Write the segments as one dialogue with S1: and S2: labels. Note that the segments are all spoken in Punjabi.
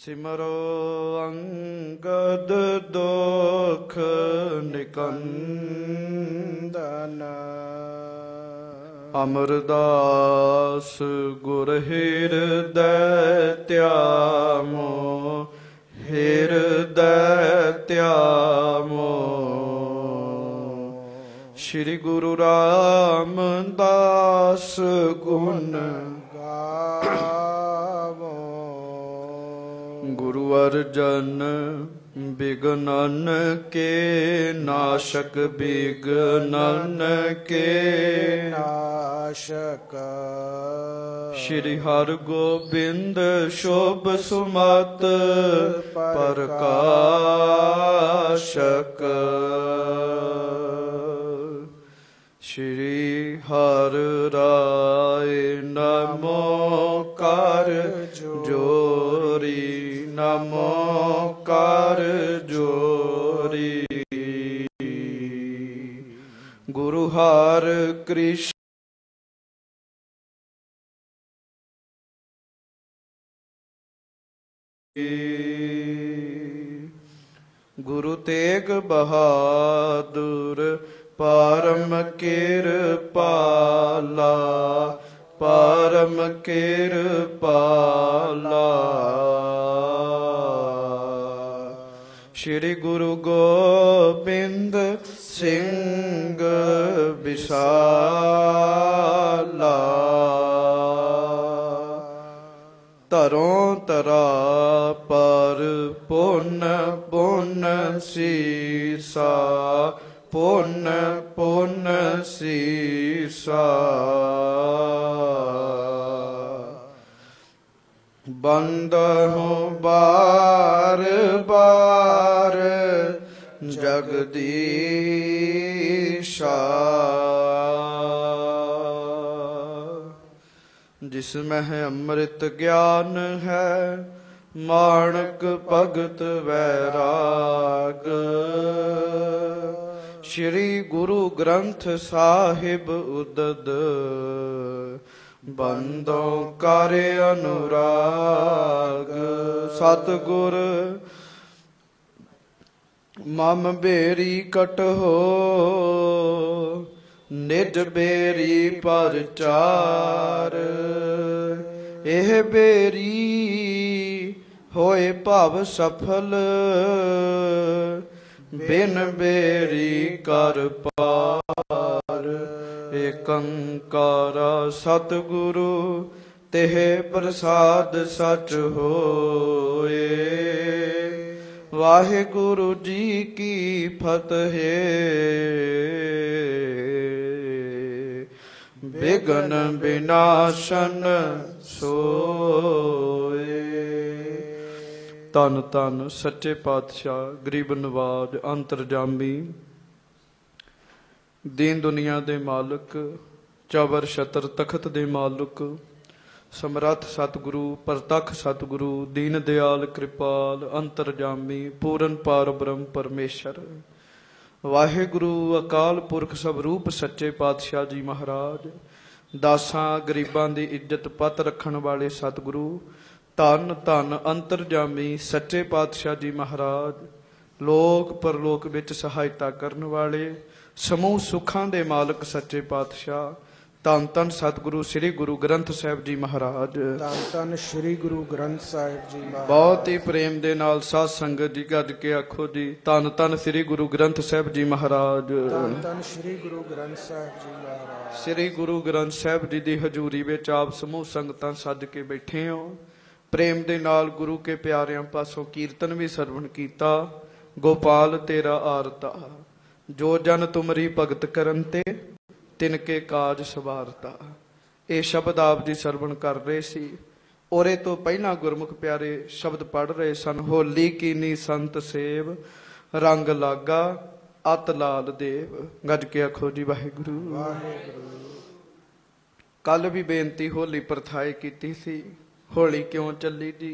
S1: सिमरो अंगद दुख निकंदन अमरदास गुर हृदय त्यामो हृदय त्यामो। श्री गुरु रामदास गुण गावो। गुरु अर्जन बिघ्नन के नाशक बिघ्नन के नाशक। श्री हर गोबिंद शुभ सुमत प्रकाशक। श्री हर राय नमो कर जोरी नमो कर जोरी। गुरु हर कृष्ण गुरु तेग बहादुर परम कृपाला परम कृपाला। श्री गुरु गोबिंद सिंह विशाला। तरों तरा पर पुन पुन सीसा पुन पुन सीसा। बंदहु बार बार जगदीशा। जिसमें है अमृत ज्ञान है माणक भगत वैराग। श्री गुरु ग्रंथ साहिब उदद बंदों कर अनुराग। सतगुर मम बेरी कटहो निज बेरी परचार। एह बेरी होए भव सफल बिन बेरी कर पार। एकंकार सतगुरु तेह प्रसाद सच होए। वाहिगुरु जी की फतेह। विघ्न विनाशन सोए। धन धन सच्चे पातशाह गरीब नवाज अंतरजामी दीन दुनिया दे मालिक चौबर छतर तखत दे मालिक समर्थ सतगुरु प्रतख सतगुरु दीन दयाल कृपाल अंतरजामी पूरन पार ब्रह्म परमेश्वर वाहिगुरु अकाल पुरख सब रूप सच्चे पातशाह जी महाराज। दासां गरीबां दी इज्जत पत रखण वाले सतगुरु धन धन अंतरजामी सच्चे पातशाह जी महाराज। लोक परलोक विच सहायता करन वाले समूह सुखां दे मालक सच्चे पातशाह। धन धन सतगुरु श्री गुरु ग्रंथ साहिब जी महाराज।
S2: धन धन श्री गुरु ग्रंथ साहिब जी महाराज।
S1: बहुत ही प्रेम दे नाल साध संगत जी गज के आखो जी धन धन श्री गुरु ग्रंथ साहिब जी महाराज।
S2: धन धन श्री गुरु ग्रंथ साहिब जी महाराज।
S1: श्री गुरु ग्रंथ साहिब जी दी हजूरी विच आप समूह संगतां सज के बैठे हो। प्रेम दे नाल गुरु के प्यारियां पासों कीर्तन भी सरवण कीता। गोपाल तेरा आरता जो जन तुमरी भगत करन ते तिनके काज सवारता। ये शब्द आप जी सरवण कर रहे सी। ओरे तो पहला गुरमुख प्यारे शब्द पढ़ रहे सन। होली कीनी संत सेव रंग लागा अत लाल देव। गज के आखो जी वाहिगुरू। कल भी बेनती होली प्रथाए की सी। होली क्यों चली जी।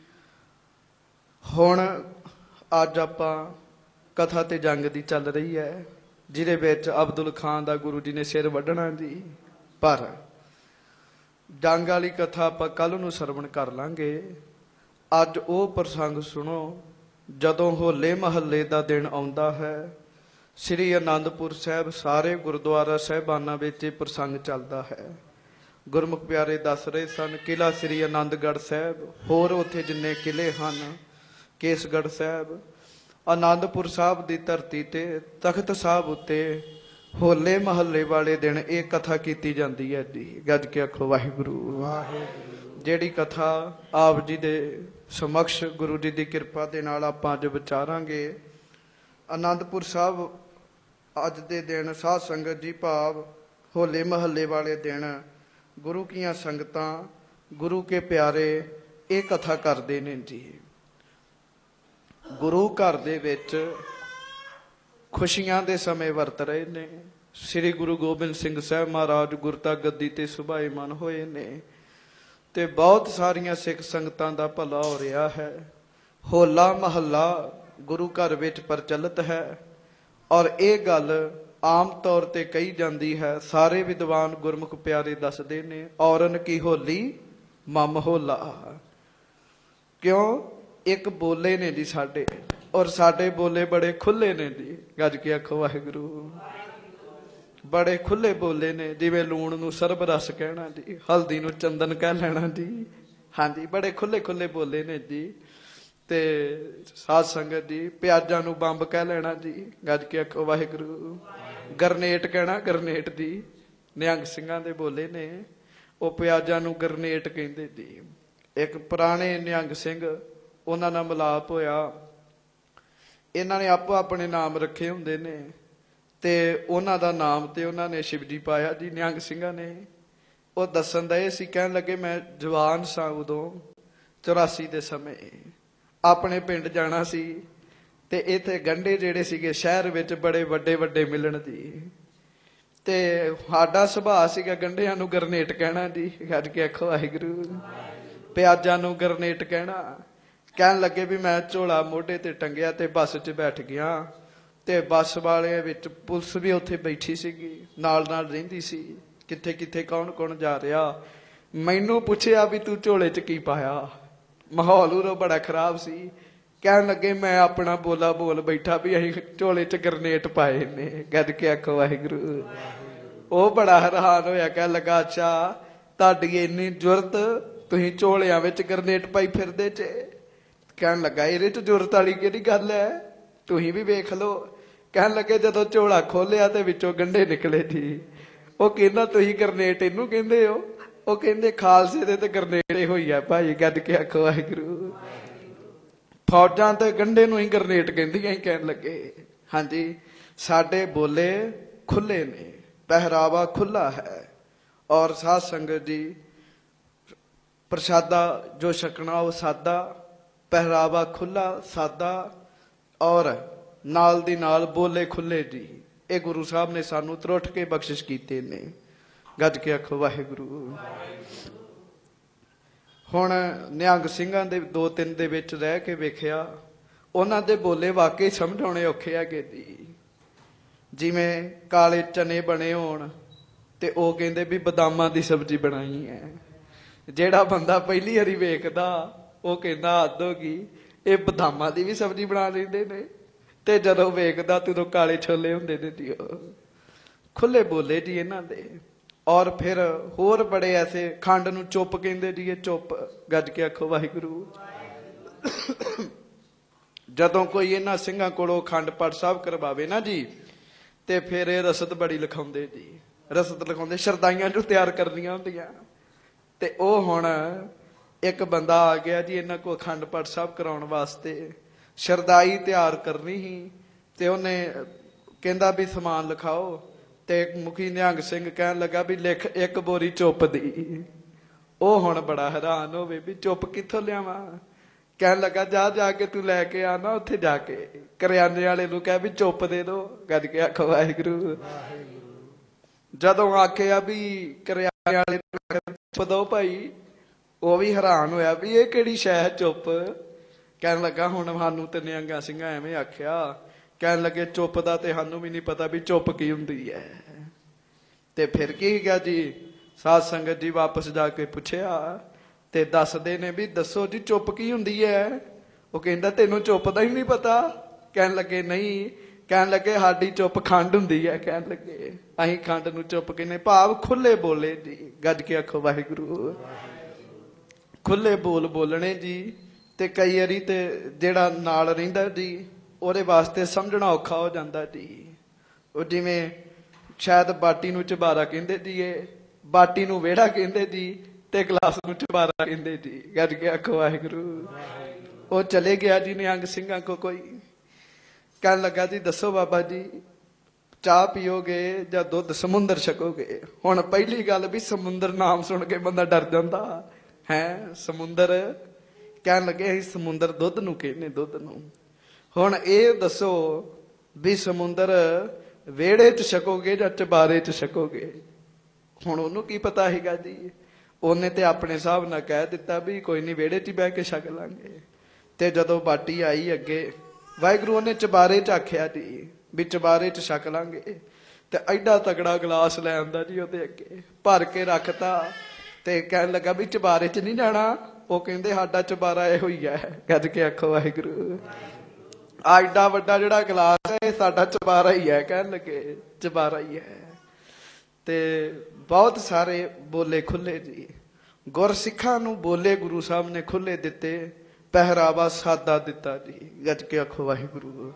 S1: हुण अज आपां कथा ते जंग दी चल रही है जिहदे विच अब्दुल खान दा गुरु जी ने सिर वड्ढना जी। पर जंग वाली कथा आपां कल नूं सरवण कर लांगे। ਅੱਜ ਉਹ ਪ੍ਰਸੰਗ ਸੁਣੋ ਜਦੋਂ ਹੋਲੇ ਮਹੱਲੇ ਦਾ ਦਿਨ ਆਉਂਦਾ ਹੈ। ਸ੍ਰੀ ਅਨੰਦਪੁਰ ਸਾਹਿਬ ਸਾਰੇ ਗੁਰਦੁਆਰਾ ਸਾਹਿਬਾਨਾਂ ਵਿੱਚ ਇਹ ਪ੍ਰਸੰਗ ਚੱਲਦਾ ਹੈ। ਗੁਰਮੁਖ ਪਿਆਰੇ ਦੱਸ ਰਹੇ ਸਨ ਕਿਲ੍ਹਾ ਸ੍ਰੀ ਆਨੰਦਗੜ੍ਹ ਸਾਹਿਬ, ਹੋਰ ਉੱਥੇ ਜਿੰਨੇ ਕਿਲ੍ਹੇ ਹਨ, ਕੇਸਗੜ੍ਹ ਸਾਹਿਬ, ਆਨੰਦਪੁਰ ਸਾਹਿਬ ਦੀ ਧਰਤੀ ਤੇ ਤਖਤ ਸਾਹਿਬ ਉੱਤੇ ਹੋਲੇ ਮਹੱਲੇ ਵਾਲੇ ਦਿਨ ਇਹ ਕਥਾ ਕੀਤੀ ਜਾਂਦੀ ਹੈ ਜੀ। ਗੱਜ ਕੇ ਆਖੋ ਵਾਹਿਗੁਰੂ ਵਾਹਿਗੁਰੂ। ਜਿਹੜੀ ਕਥਾ ਆਪ ਜੀ ਦੇ ਸਮਕਸ਼ ਗੁਰੂ ਜੀ ਦੀ ਕਿਰਪਾ ਦੇ ਨਾਲ ਆਪਾਂ ਅੱਜ ਵਿਚਾਰਾਂਗੇ। ਆਨੰਦਪੁਰ ਸਾਹਿਬ ਅੱਜ ਦੇ ਦਿਨ ਸਾਧ ਸੰਗਤ ਜੀ ਭਾਵ ਹੋਲੇ ਮਹੱਲੇ ਵਾਲੇ ਦਿਨ ਗੁਰੂ ਕੀਆਂ ਸੰਗਤਾਂ, ਗੁਰੂ ਕੇ ਪਿਆਰੇ ਇਹ ਕਥਾ ਕਰਦੇ ਨੇ ਜੀ। ਗੁਰੂ ਘਰ ਦੇ ਵਿੱਚ ਖੁਸ਼ੀਆਂ ਦੇ ਸਮੇਂ ਵਰਤ ਰਹੇ ਨੇ। ਸ੍ਰੀ ਗੁਰੂ ਗੋਬਿੰਦ ਸਿੰਘ ਸਾਹਿਬ ਮਹਾਰਾਜ ਗੁਰਤਾ ਗੱਦੀ ਤੇ ਸੁਭਾਏਮਾਨ ਹੋਏ ਨੇ ਤੇ ਬਹੁਤ ਸਾਰੀਆਂ ਸਿੱਖ ਸੰਗਤਾਂ ਦਾ ਭਲਾ ਹੋ ਰਿਹਾ ਹੈ। ਹੋਲਾ ਮਹੱਲਾ ਗੁਰੂ ਘਰ ਵਿੱਚ ਪ੍ਰਚਲਿਤ ਹੈ ਔਰ ਇਹ ਗੱਲ ਆਮ ਤੌਰ ਤੇ ਕਹੀ ਜਾਂਦੀ ਹੈ। ਸਾਰੇ ਵਿਦਵਾਨ ਗੁਰਮੁਖ ਪਿਆਰੇ ਦੱਸਦੇ ਨੇ ਔਰਨ ਕੀ ਹੋਲੀ ਮਮ ਹੋਲਾ। ਕਿਉਂ? ਇੱਕ ਬੋਲੇ ਨੇ ਜੀ ਸਾਡੇ, ਔਰ ਸਾਡੇ ਬੋਲੇ ਬੜੇ ਖੁੱਲੇ ਨੇ ਜੀ। ਗੱਜ ਕੇ ਆਖੋ ਵਾਹਿਗੁਰੂ। ਬੜੇ ਖੁੱਲੇ ਬੋਲੇ ਨੇ, ਜਿਵੇਂ ਲੂਣ ਨੂੰ ਸਰਬ ਰਸ ਕਹਿਣਾ ਜੀ, ਹਲਦੀ ਨੂੰ ਚੰਦਨ ਕਹਿ ਲੈਣਾ ਜੀ। ਹਾਂਜੀ, ਬੜੇ ਖੁੱਲੇ ਖੁੱਲੇ ਬੋਲੇ ਨੇ ਜੀ। ਤੇ ਸਾਧ ਸੰਗਤ ਜੀ ਪਿਆਜ਼ਾਂ ਨੂੰ ਬੰਬ ਕਹਿ ਲੈਣਾ ਜੀ। ਗੱਜ ਕੇ ਆਖੋ ਵਾਹਿਗੁਰੂ। ਗਰਨੇਟ ਕਹਿਣਾ, ਗਰਨੇਟ ਜੀ। ਨਿਹੰਗ ਸਿੰਘਾਂ ਦੇ ਬੋਲੇ ਨੇ, ਉਹ ਪਿਆਜ਼ਾਂ ਨੂੰ ਗਰਨੇਟ ਕਹਿੰਦੇ ਜੀ। ਇੱਕ ਪੁਰਾਣੇ ਨਿਹੰਗ ਸਿੰਘ, ਉਹਨਾਂ ਨਾਲ ਮਿਲਾਪ ਹੋਇਆ। ਇਹਨਾਂ ਨੇ ਆਪੋ ਆਪਣੇ ਨਾਮ ਰੱਖੇ ਹੁੰਦੇ ਨੇ ਤੇ ਉਹਨਾਂ ਦਾ ਨਾਮ ਤੇ ਉਹਨਾਂ ਨੇ ਸ਼ਿਵਜੀ ਪਾਇਆ ਜੀ, ਨਿਹੰਗ ਸਿੰਘਾਂ ਨੇ। ਉਹ ਦੱਸਣ ਦਏ ਸੀ, ਕਹਿਣ ਲੱਗੇ ਮੈਂ ਜਵਾਨ ਸਾਂ ਉਦੋਂ 84 ਦੇ ਸਮੇਂ, ਆਪਣੇ ਪਿੰਡ ਜਾਣਾ ਸੀ ਤੇ ਇੱਥੇ ਗੰਢੇ ਜਿਹੜੇ ਸੀਗੇ ਸ਼ਹਿਰ ਵਿੱਚ ਬੜੇ ਵੱਡੇ ਵੱਡੇ ਮਿਲਣ ਜੀ। ਤੇ ਸਾਡਾ ਸੁਭਾਅ ਸੀਗਾ ਗੰਢਿਆਂ ਨੂੰ ਗਰਨੇਟ ਕਹਿਣਾ ਜੀ। ਗੱਜ ਕੇ ਆਖੋ ਵਾਹਿਗੁਰੂ। ਪਿਆਜ਼ਾਂ ਨੂੰ ਗਰਨੇਟ ਕਹਿਣਾ। ਕਹਿਣ ਲੱਗੇ ਵੀ ਮੈਂ ਝੋਲਾ ਮੋਢੇ ਤੇ ਟੰਗਿਆ ਤੇ ਬੱਸ 'ਚ ਬੈਠ ਗਿਆ ਤੇ ਬੱਸ ਵਾਲੇ ਵਿੱਚ ਪੁਲਿਸ ਵੀ ਉੱਥੇ ਬੈਠੀ ਸੀਗੀ, ਨਾਲ ਨਾਲ ਰਹਿੰਦੀ ਸੀ। ਕਿੱਥੇ ਕਿੱਥੇ ਕੌਣ ਕੌਣ ਜਾ ਰਿਹਾ। ਮੈਨੂੰ ਪੁੱਛਿਆ ਵੀ ਤੂੰ ਝੋਲੇ 'ਚ ਕੀ ਪਾਇਆ। ਮਾਹੌਲ ਉਰੋਂ ਬੜਾ ਖਰਾਬ ਸੀ। ਕਹਿਣ ਲੱਗੇ ਮੈਂ ਆਪਣਾ ਬੋਲਾ ਬੋਲ ਬੈਠਾ ਵੀ ਅਸੀਂ ਝੋਲੇ 'ਚ ਗਰਨੇਟ ਪਾਏ ਨੇ। ਗੱਜ ਕੇ ਆਖੋ ਵਾਹਿਗੁਰੂ। ਉਹ ਬੜਾ ਹੈਰਾਨ ਹੋਇਆ, ਕਹਿਣ ਲੱਗਾ ਅੱਛਾ ਤੁਹਾਡੀ ਇੰਨੀ ਜ਼ੁਰਤ, ਤੁਸੀਂ ਝੋਲਿਆਂ ਵਿੱਚ ਗਰਨੇਟ ਪਾਈ ਫਿਰਦੇ 'ਚ। ਕਹਿਣ ਲੱਗਾ ਇਹਦੇ 'ਚ ਜ਼ੁਰਤ ਵਾਲੀ ਕਿਹੜੀ ਗੱਲ ਹੈ, ਤੁਸੀਂ ਵੀ ਵੇਖ ਲਓ। ਕਹਿਣ ਲੱਗੇ ਜਦੋਂ ਝੋਲਾ ਖੋਲਿਆ ਤੇ ਵਿੱਚੋਂ ਗੰਢੇ ਨਿਕਲੇ ਜੀ। ਉਹ ਕਹਿੰਦਾ ਤੁਸੀਂ ਗਰਨੇਟ ਇਹਨੂੰ ਕਹਿੰਦੇ ਹੋ? ਉਹ ਕਹਿੰਦੇ ਖਾਲਸੇ ਦੇ ਤੇ ਗਰਨੇਟ ਹੋਈ ਆ ਭਾਈ। ਗੱਜ ਕੇ ਆਖੋ ਵਾਹਿਗੁਰੂ। ਫੌਜਾਂ ਤੇ ਗੰਢੇ ਨੂੰ ਹੀ ਗਰਨੇਟ ਕਹਿੰਦੀਆਂ ਹੀ। ਕਹਿਣ ਲੱਗੇ ਹਾਂਜੀ, ਸਾਡੇ ਬੋਲੇ ਖੁੱਲੇ ਨੇ, ਪਹਿਰਾਵਾ ਖੁੱਲਾ ਹੈ। ਔਰ ਸਾਧ ਸੰਗਤ ਜੀ ਪ੍ਰਸ਼ਾਦਾ ਜੋ ਛਕਣਾ ਉਹ ਸਾਦਾ, ਪਹਿਰਾਵਾ ਖੁੱਲਾ ਸਾਦਾ, ਔਰ ਨਾਲ ਦੀ ਨਾਲ ਬੋਲੇ ਖੁੱਲੇ ਜੀ। ਇਹ ਗੁਰੂ ਸਾਹਿਬ ਨੇ ਸਾਨੂੰ ਤਰੁੱਠ ਕੇ ਬਖਸ਼ਿਸ਼ ਕੀਤੇ ਨੇ। ਗੱਜ ਕੇ ਆਖੋ ਵਾਹਿਗੁਰੂ। ਹੁਣ ਨਿਹੰਗ ਸਿੰਘਾਂ ਦੇ 2-3 ਦੇ ਵਿੱਚ ਰਹਿ ਕੇ ਵੇਖਿਆ, ਉਹਨਾਂ ਦੇ ਬੋਲੇ ਵਾਕਈ ਸਮਝਾਉਣੇ ਔਖੇ ਹੈਗੇ ਜੀ। ਜਿਵੇਂ ਕਾਲੇ ਚਨੇ ਬਣੇ ਹੋਣ ਤੇ ਉਹ ਕਹਿੰਦੇ ਵੀ ਬਦਾਮਾਂ ਦੀ ਸਬਜ਼ੀ ਬਣਾਈ ਹੈ। ਜਿਹੜਾ ਬੰਦਾ ਪਹਿਲੀ ਵਾਰੀ ਵੇਖਦਾ ਉਹ ਕਹਿੰਦਾ ਹੱਦ ਹੋ ਗਈ, ਇਹ ਬਦਾਮਾਂ ਦੀ ਵੀ ਸਬਜ਼ੀ ਬਣਾ ਲੈਂਦੇ ਨੇ। ਤੇ ਜਦੋਂ ਵੇਖਦਾ ਤਦੋਂ ਕਾਲੇ ਛੋਲੇ ਹੁੰਦੇ ਨੇ ਜੀ। ਖੁੱਲੇ ਬੋਲੇ ਜੀ ਇਹਨਾਂ ਦੇ। ਔਰ ਫਿਰ ਹੋਰ ਬੜੇ ਐਸੇ, ਖੰਡ ਨੂੰ ਚੁੱਪ ਕਹਿੰਦੇ ਜੀ, ਇਹ ਚੁੱਪ। ਗੱਜ ਕੇ ਆਖੋ ਵਾਹਿਗੁਰੂ। ਜਦੋਂ ਕੋਈ ਇਹਨਾਂ ਸਿੰਘਾਂ ਕੋਲੋਂ ਅਖੰਡ ਪਾਠ ਸਾਹਿਬ ਕਰਵਾਵੇ ਨਾ ਜੀ, ਤੇ ਫਿਰ ਇਹ ਰਸਦ ਬੜੀ ਲਿਖਾਉਂਦੇ ਜੀ। ਰਸਦ ਲਿਖਾਉਂਦੇ, ਸ਼ਰਦਾਈਆਂ ਜੋ ਤਿਆਰ ਕਰਨੀਆਂ ਹੁੰਦੀਆਂ। ਤੇ ਉਹ ਹੁਣ ਇੱਕ ਬੰਦਾ ਆ ਗਿਆ ਜੀ ਇਹਨਾਂ ਕੋਲ ਅਖੰਡ ਪਾਠ ਸਾਹਿਬ ਕਰਾਉਣ ਵਾਸਤੇ। ਸ਼ਰਦਾਈ ਤਿਆਰ ਕਰਨੀ ਸੀ ਤੇ ਉਹਨੇ ਕਹਿੰਦਾ ਵੀ ਸਮਾਨ ਲਿਖਾਓ। ਤੇ ਮੁਖੀ ਨਿਹੰਗ ਸਿੰਘ ਕਹਿਣ ਲੱਗਾ ਵੀ ਲਿਖ 1 ਬੋਰੀ ਚੁੱਪ ਦੀ। ਉਹ ਹੁਣ ਬੜਾ ਹੈਰਾਨ ਹੋਵੇ ਵੀ ਚੁੱਪ ਕਿੱਥੋਂ ਲਿਆਵਾਂ। ਕਹਿਣ ਲੱਗਾ ਜਾ ਜਾ ਕੇ ਤੂੰ ਲੈ ਕੇ ਆਣਾ, ਉੱਥੇ ਜਾ ਕੇ ਕਰਿਆਨੇ ਵਾਲੇ ਨੂੰ ਕਹਿ ਵੀ ਚੁੱਪ ਦੇ ਦੋ। ਗੱਜ ਕੇ ਆਖੋ ਵਾਹਿਗੁਰੂ। ਜਦੋਂ ਆਖਿਆ ਵੀ ਕਰਿਆਨੇ ਵਾਲੇ ਚੁੱਪ ਦੋ ਭਾਈ, ਉਹ ਵੀ ਹੈਰਾਨ ਹੋਇਆ ਵੀ ਇਹ ਕਿਹੜੀ ਸ਼ੈ ਹੈ ਚੁੱਪ। ਕਹਿਣ ਲੱਗਾ ਹੁਣ ਸਾਨੂੰ ਤੇ ਨਿਹੰਗਾਂ ਸਿੰਘਾਂ ਐਵੇਂ ਆਖਿਆ। ਕਹਿਣ ਲੱਗੇ ਚੁੱਪ ਦਾ ਤੇ ਸਾਨੂੰ ਵੀ ਨਹੀਂ ਪਤਾ ਵੀ ਚੁੱਪ ਕੀ ਹੁੰਦੀ ਹੈ। ਤੇ ਫਿਰ ਕੀ ਗਿਆ ਜੀ, ਸਾਧ ਸੰਗਤ ਜੀ ਵਾਪਸ ਜਾ ਕੇ ਪੁੱਛਿਆ ਤੇ ਦੱਸਦੇ ਨੇ ਵੀ ਦੱਸੋ ਜੀ ਚੁੱਪ ਕੀ ਹੁੰਦੀ ਹੈ। ਉਹ ਕਹਿੰਦਾ ਤੈਨੂੰ ਚੁੱਪ ਦਾ ਹੀ ਨਹੀਂ ਪਤਾ। ਕਹਿਣ ਲੱਗੇ ਨਹੀਂ, ਕਹਿਣ ਲੱਗੇ ਸਾਡੀ ਚੁੱਪ ਖੰਡ ਹੁੰਦੀ ਹੈ। ਕਹਿਣ ਲੱਗੇ ਅਸੀਂ ਖੰਡ ਨੂੰ ਚੁੱਪ ਕਹਿੰਦੇ, ਭਾਵ ਖੁੱਲੇ ਬੋਲੇ ਜੀ। ਗੱਜ ਕੇ ਆਖੋ ਵਾਹਿਗੁਰੂ। ਖੁੱਲੇ ਬੋਲ ਬੋਲਣੇ ਜੀ। ਤੇ ਕਈ ਵਾਰੀ ਤੇ ਜਿਹੜਾ ਨਾਲ ਰਹਿੰਦਾ ਜੀ ਉਹਦੇ ਵਾਸਤੇ ਸਮਝਣਾ ਔਖਾ ਹੋ ਜਾਂਦਾ ਜੀ। ਉਹ ਜਿਵੇਂ ਸ਼ਾਇਦ ਬਾਟੀ ਨੂੰ ਚਬਾਰਾ ਕਹਿੰਦੇ ਜੀ, ਇਹ ਬਾਟੀ ਨੂੰ ਵਿਹੜਾ ਕਹਿੰਦੇ ਜੀ, ਤੇ ਗਲਾਸ ਨੂੰ ਚਬਾਰਾ ਕਹਿੰਦੇ ਜੀ। ਗੱਜ ਕੇ ਆਖੋ ਵਾਹਿਗੁਰੂ। ਉਹ ਚਲੇ ਗਿਆ ਜੀ ਨਿਹੰਗ ਸਿੰਘਾਂ ਕੋ ਕੋਈ। ਕਹਿਣ ਲੱਗਾ ਜੀ ਦੱਸੋ ਬਾਬਾ ਜੀ ਚਾਹ ਪੀਓਗੇ ਜਾਂ ਦੁੱਧ ਸਮੁੰਦਰ ਛਕੋਗੇ। ਹੁਣ ਪਹਿਲੀ ਗੱਲ ਵੀ ਸਮੁੰਦਰ ਨਾਮ ਸੁਣ ਕੇ ਬੰਦਾ ਡਰ ਜਾਂਦਾ ਹੈ। ਸਮੁੰਦਰ ਕਹਿਣ ਲੱਗੇ ਅਸੀਂ ਸਮੁੰਦਰ ਦੁੱਧ ਨੂੰ ਕਹਿੰਦੇ, ਦੁੱਧ ਨੂੰ। ਹੁਣ ਇਹ ਦੱਸੋ ਵੀ ਸਮੁੰਦਰ ਵਿਹੜੇ 'ਚ ਛਕੋਗੇ ਜਾਂ ਚਬਾਰੇ 'ਚ ਛਕੋਗੇ। ਹੁਣ ਉਹਨੂੰ ਕੀ ਪਤਾ ਹੈਗਾ ਜੀ। ਉਹਨੇ ਤੇ ਆਪਣੇ ਹਿਸਾਬ ਨਾਲ ਕਹਿ ਦਿੱਤਾ ਵੀ ਕੋਈ ਨਹੀਂ ਵਿਹੜੇ 'ਚ ਹੀ ਬਹਿ ਕੇ ਛਕ ਲਾਂਗੇ। ਤੇ ਜਦੋਂ ਬਾਟੀ ਆਈ ਅੱਗੇ ਵਾਹਿਗੁਰੂ ਉਹਨੇ ਚਬਾਰੇ 'ਚ ਆਖਿਆ ਜੀ ਵੀ ਚਬਾਰੇ 'ਚ ਛਕ ਲਾਂਗੇ। ਤੇ ਐਡਾ ਤਗੜਾ ਗਲਾਸ ਲੈ ਆਂਦਾ ਜੀ ਉਹਦੇ ਅੱਗੇ, ਭਰ ਕੇ ਰੱਖਤਾ। ਤੇ ਕਹਿਣ ਲੱਗਾ ਵੀ ਚਬਾਰੇ 'ਚ ਨਹੀਂ ਜਾਣਾ। ਉਹ ਕਹਿੰਦੇ ਸਾਡਾ ਚਬਾਰਾ ਇਹੋ ਹੀ ਹੈ। ਗੱਜ ਕੇ ਆਖੋ ਵਾਹਿਗੁਰੂ। ਐਡਾ ਵੱਡਾ ਜਿਹੜਾ ਗਲਾਸ ਹੈ ਇਹ ਸਾਡਾ ਚਬਾਰਾ ਹੀ ਹੈ। ਕਹਿਣ ਲੱਗੇ ਚਬਾਰਾ ਹੀ ਹੈ। ਤੇ ਬਹੁਤ ਸਾਰੇ ਬੋਲੇ ਖੁੱਲੇ ਜੀ। ਗੁਰਸਿੱਖਾਂ ਨੂੰ ਬੋਲੇ ਗੁਰੂ ਸਾਹਿਬ ਨੇ ਖੁੱਲੇ ਦਿੱਤੇ, ਪਹਿਰਾਵਾ ਸਾਦਾ ਦਿੱਤਾ ਜੀ। ਗੱਜ ਕੇ ਆਖੋ ਵਾਹਿਗੁਰੂ।